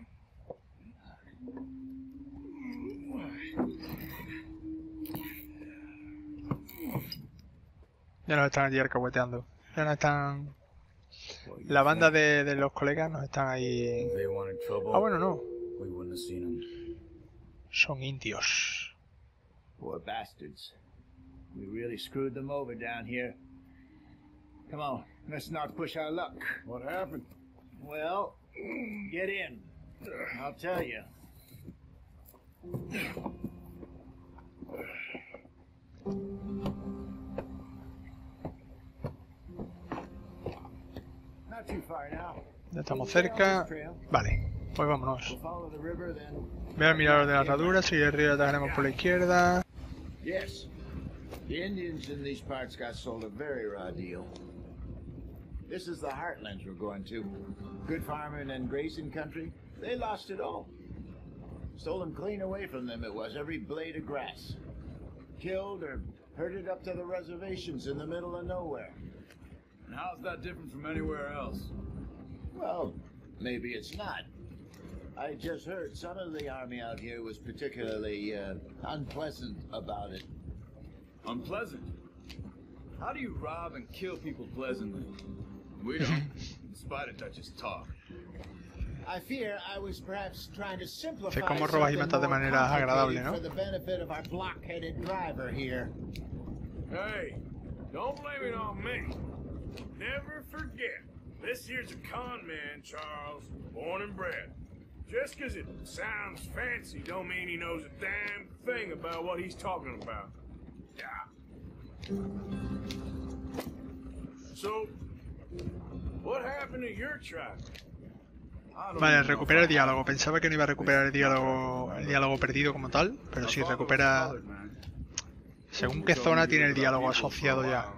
Ya nos están allí alcahueteando. Ya nos están... La banda de, de los colegas nos están ahí... Ah, bueno, no. Son indios. Poor bastards. We really screwed them over down here. Come on, let's not push our luck. What happened? Well, get in. I'll tell you. Not too far now. Ya estamos cerca. Vale, pues vámonos. Voy a mirar de la herradura, si el río atacaremos por la izquierda. Yes. The Indians in these parts got sold a very raw deal. This is the heartlands we're going to. Good farming and grazing country. They lost it all. Stolen clean away from them it was, every blade of grass. Killed or herded up to the reservations in the middle of nowhere. And how's that different from anywhere else? Well, maybe it's not. I just heard some of the army out here was particularly uh, unpleasant about it. Unpleasant? How do you rob and kill people pleasantly? We don't, in spite of Dutch's talk. I fear I was perhaps trying to simplify cómo robas y matas de manera agradable, ¿no? for the benefit of our block-headed driver here. Hey, don't blame it on me. Never forget, this here's a con man, Charles, born and bred. Just 'cause it sounds fancy don't mean he knows a damn thing about what he's talking about. Yeah. So, what happened to your tribe? Vale, recupera el diálogo. Pensaba que no iba a recuperar el diálogo, el diálogo perdido como tal, pero sí recupera... Según qué zona tiene el diálogo asociado ya.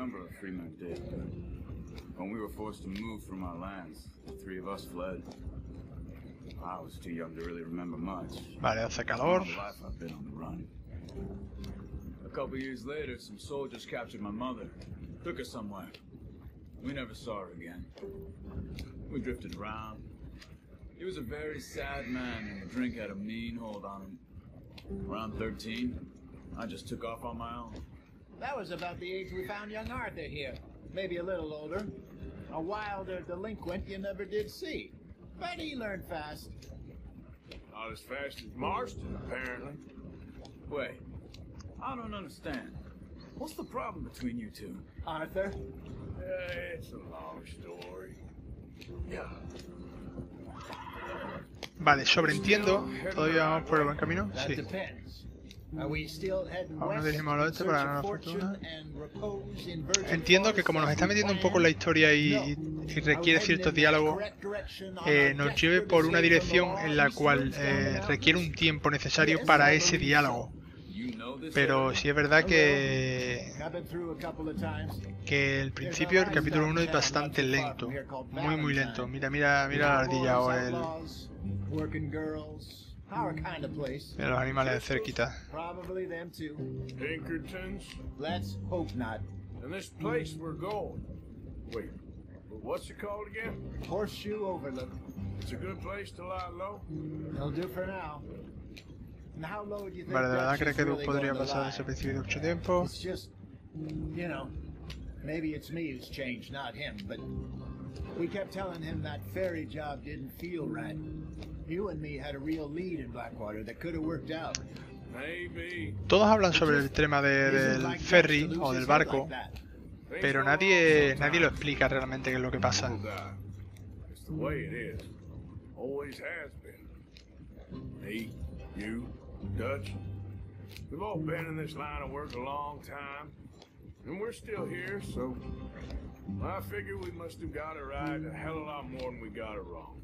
When we were forced to move from our lands, the three of us fled. I was too young to really remember much. Vale, hace calor. I've been on the run. A couple years later, some soldiers captured my mother, took her somewhere. We never saw her again. We drifted around. He was a very sad man, and the drink had a mean hold on him. Around thirteen, I just took off on my own. That was about the age we found young Arthur here. Maybe a little older. A wilder delinquent you never did see. But he learned fast. Not as fast as Marston, apparently. Wait, I don't understand. What's the problem between you two? Arthur? Uh, it's a long story. Yeah. Vale, sobreentiendo. ¿Todavía vamos por el buen camino? Sí. Aún no dirigimos al oeste para ganar fortuna. Entiendo que como nos está metiendo un poco en la historia y, y requiere ciertos diálogos, eh, nos lleve por una dirección en la cual eh, requiere un tiempo necesario para ese diálogo. Pero sí es verdad que que el principio del capítulo uno es bastante lento, muy muy lento. Mira, mira, mira la ardilla o el... Mira los animales de cerquita. Pinkertons? Let's hope not. And this place we're going. Wait, What's it called again? Horseshoe Overlook. It's a good place to lie low. It'll do for now. And how low do you think Vale, ¿de verdad Dutch cree is que Doug really podría going to pasar lie? desapercibido mucho tiempo? It's just, you know, maybe it's me who's changed, not him, but we kept telling him that ferry job didn't feel right. You and me had a real lead in Blackwater that could have worked out. Maybe. Todos hablan sobre el tema de, del ferry o del barco, pero nadie nadie lo explica realmente qué es lo que pasa. It's the way it is. Always has been. Me, you, Dutch. We've all been in this line of work a long time, and we're still here, so I figure we must have got it right a hell of a lot more than we got it wrong.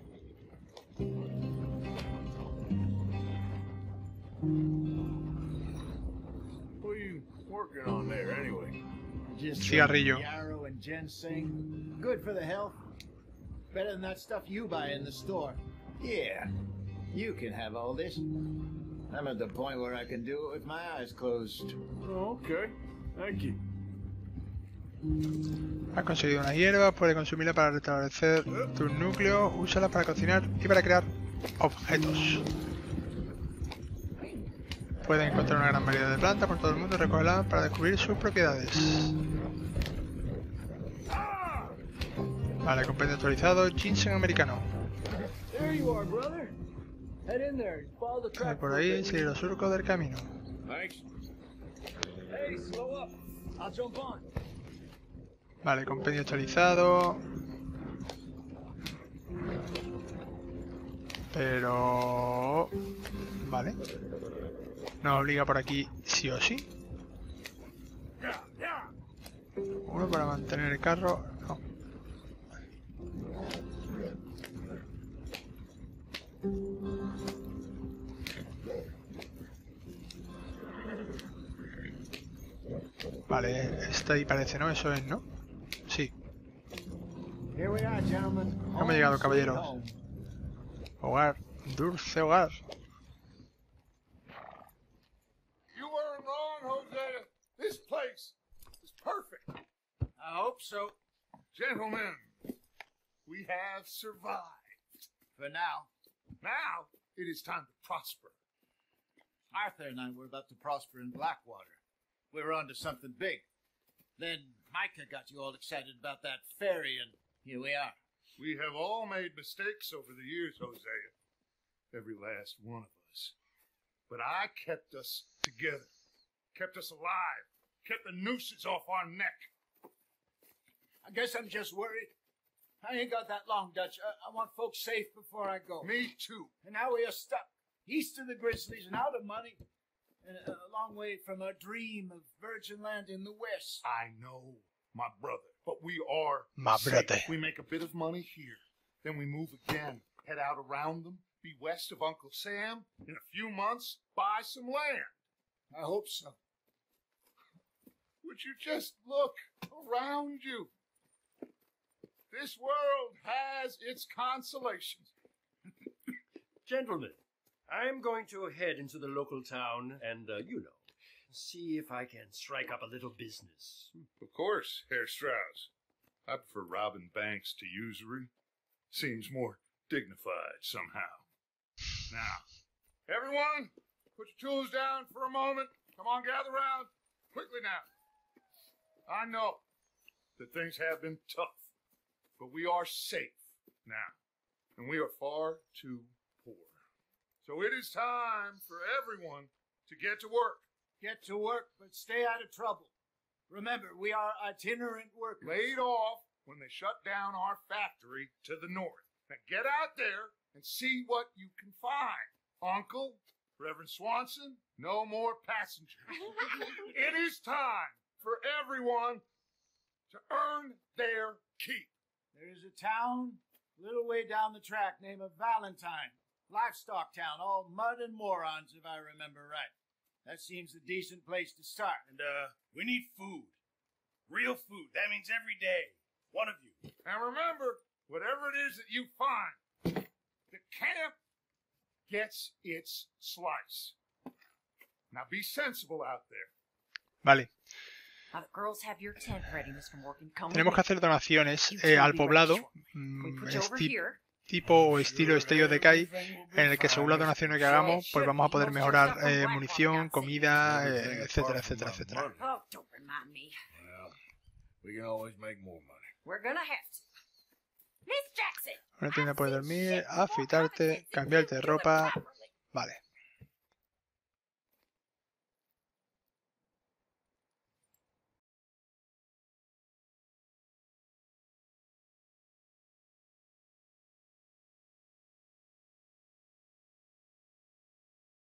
What are you working on there, anyway? Just Cigarrillo. yarrow and ginseng. Good for the health. Better than that stuff you buy in the store. Yeah, you can have all this. I'm at the point where I can do it with my eyes closed. Oh, okay. Thank you. Has conseguido una hierba, puedes consumirla para restablecer tu núcleo, úsala para cocinar y para crear objetos. Puedes encontrar una gran variedad de plantas por todo el mundo y recogerlas para descubrir sus propiedades. Vale, compendio actualizado, ginseng americano. There you are, brother. Head in there and follow the Hay track. por ahí, seguir los surcos del camino. Thanks. Hey, slow up. I'll jump on. Vale, compendio actualizado. Pero... Vale. Nos obliga por aquí sí o sí. Uno para mantener el carro. No. Vale, esta ahí parece, ¿no? Eso es, ¿no? Sí. Here we are, gentlemen. Hemos llegado, caballeros. Hogar, dulce hogar. You weren't wrong, Hosea. This place is perfect. I hope so. Gentlemen, we have survived. For now. Now, it is time to prosper. Arthur and I were about to prosper in Blackwater. We were on to something big. Then Micah got you all excited about that ferry, and here we are. We have all made mistakes over the years, Hosea. Every last one of us. But I kept us together. Kept us alive. Kept the nooses off our neck. I guess I'm just worried. I ain't got that long, Dutch. I, I want folks safe before I go. Me too. And now we are stuck east of the Grizzlies and out of money. And a, a long way from our dream of virgin land in the west. I know, my brother. But we are My safe. brother. We make a bit of money here. Then we move again. Head out around them. Be west of Uncle Sam. In a few months, buy some land. I hope so. Would you just look around you? This world has its consolations. Gentlemen, I'm going to head into the local town and, uh, you know, see if I can strike up a little business. Of course, Herr Strauss. I prefer robbing banks to usury. Seems more dignified somehow. Now, everyone, put your tools down for a moment. Come on, gather round. Quickly now. I know that things have been tough, but we are safe now, and we are far too poor. So it is time for everyone to get to work. Get to work, but stay out of trouble. Remember, we are itinerant workers. Laid off when they shut down our factory to the north. Now get out there and see what you can find. Uncle, Reverend Swanson, no more passengers. It is time for everyone to earn their keep. There is a town a little way down the track named Valentine. Livestock town, all mud and morons, if I remember right. That seems a decent place to start. And, uh, we need food. Real food. That means every day. One of you. And remember, whatever it is that you find, the camp gets its slice. Now be sensible out there. Vale. Uh, the girls have your tent ready, Mister Morgan. Come Tenemos que hacer donaciones eh, al poblado, mm, esti tipo o estilo State of Decay, en el que según las donaciones que hagamos, pues vamos a poder mejorar eh, munición, comida, eh, etcétera, etcétera, etcétera. Oh, don't remind me. Well, we can always make more money. We're gonna have to. Miss Jackson. Una tienda puedes dormir, afeitarte, cambiarte de ropa. Vale.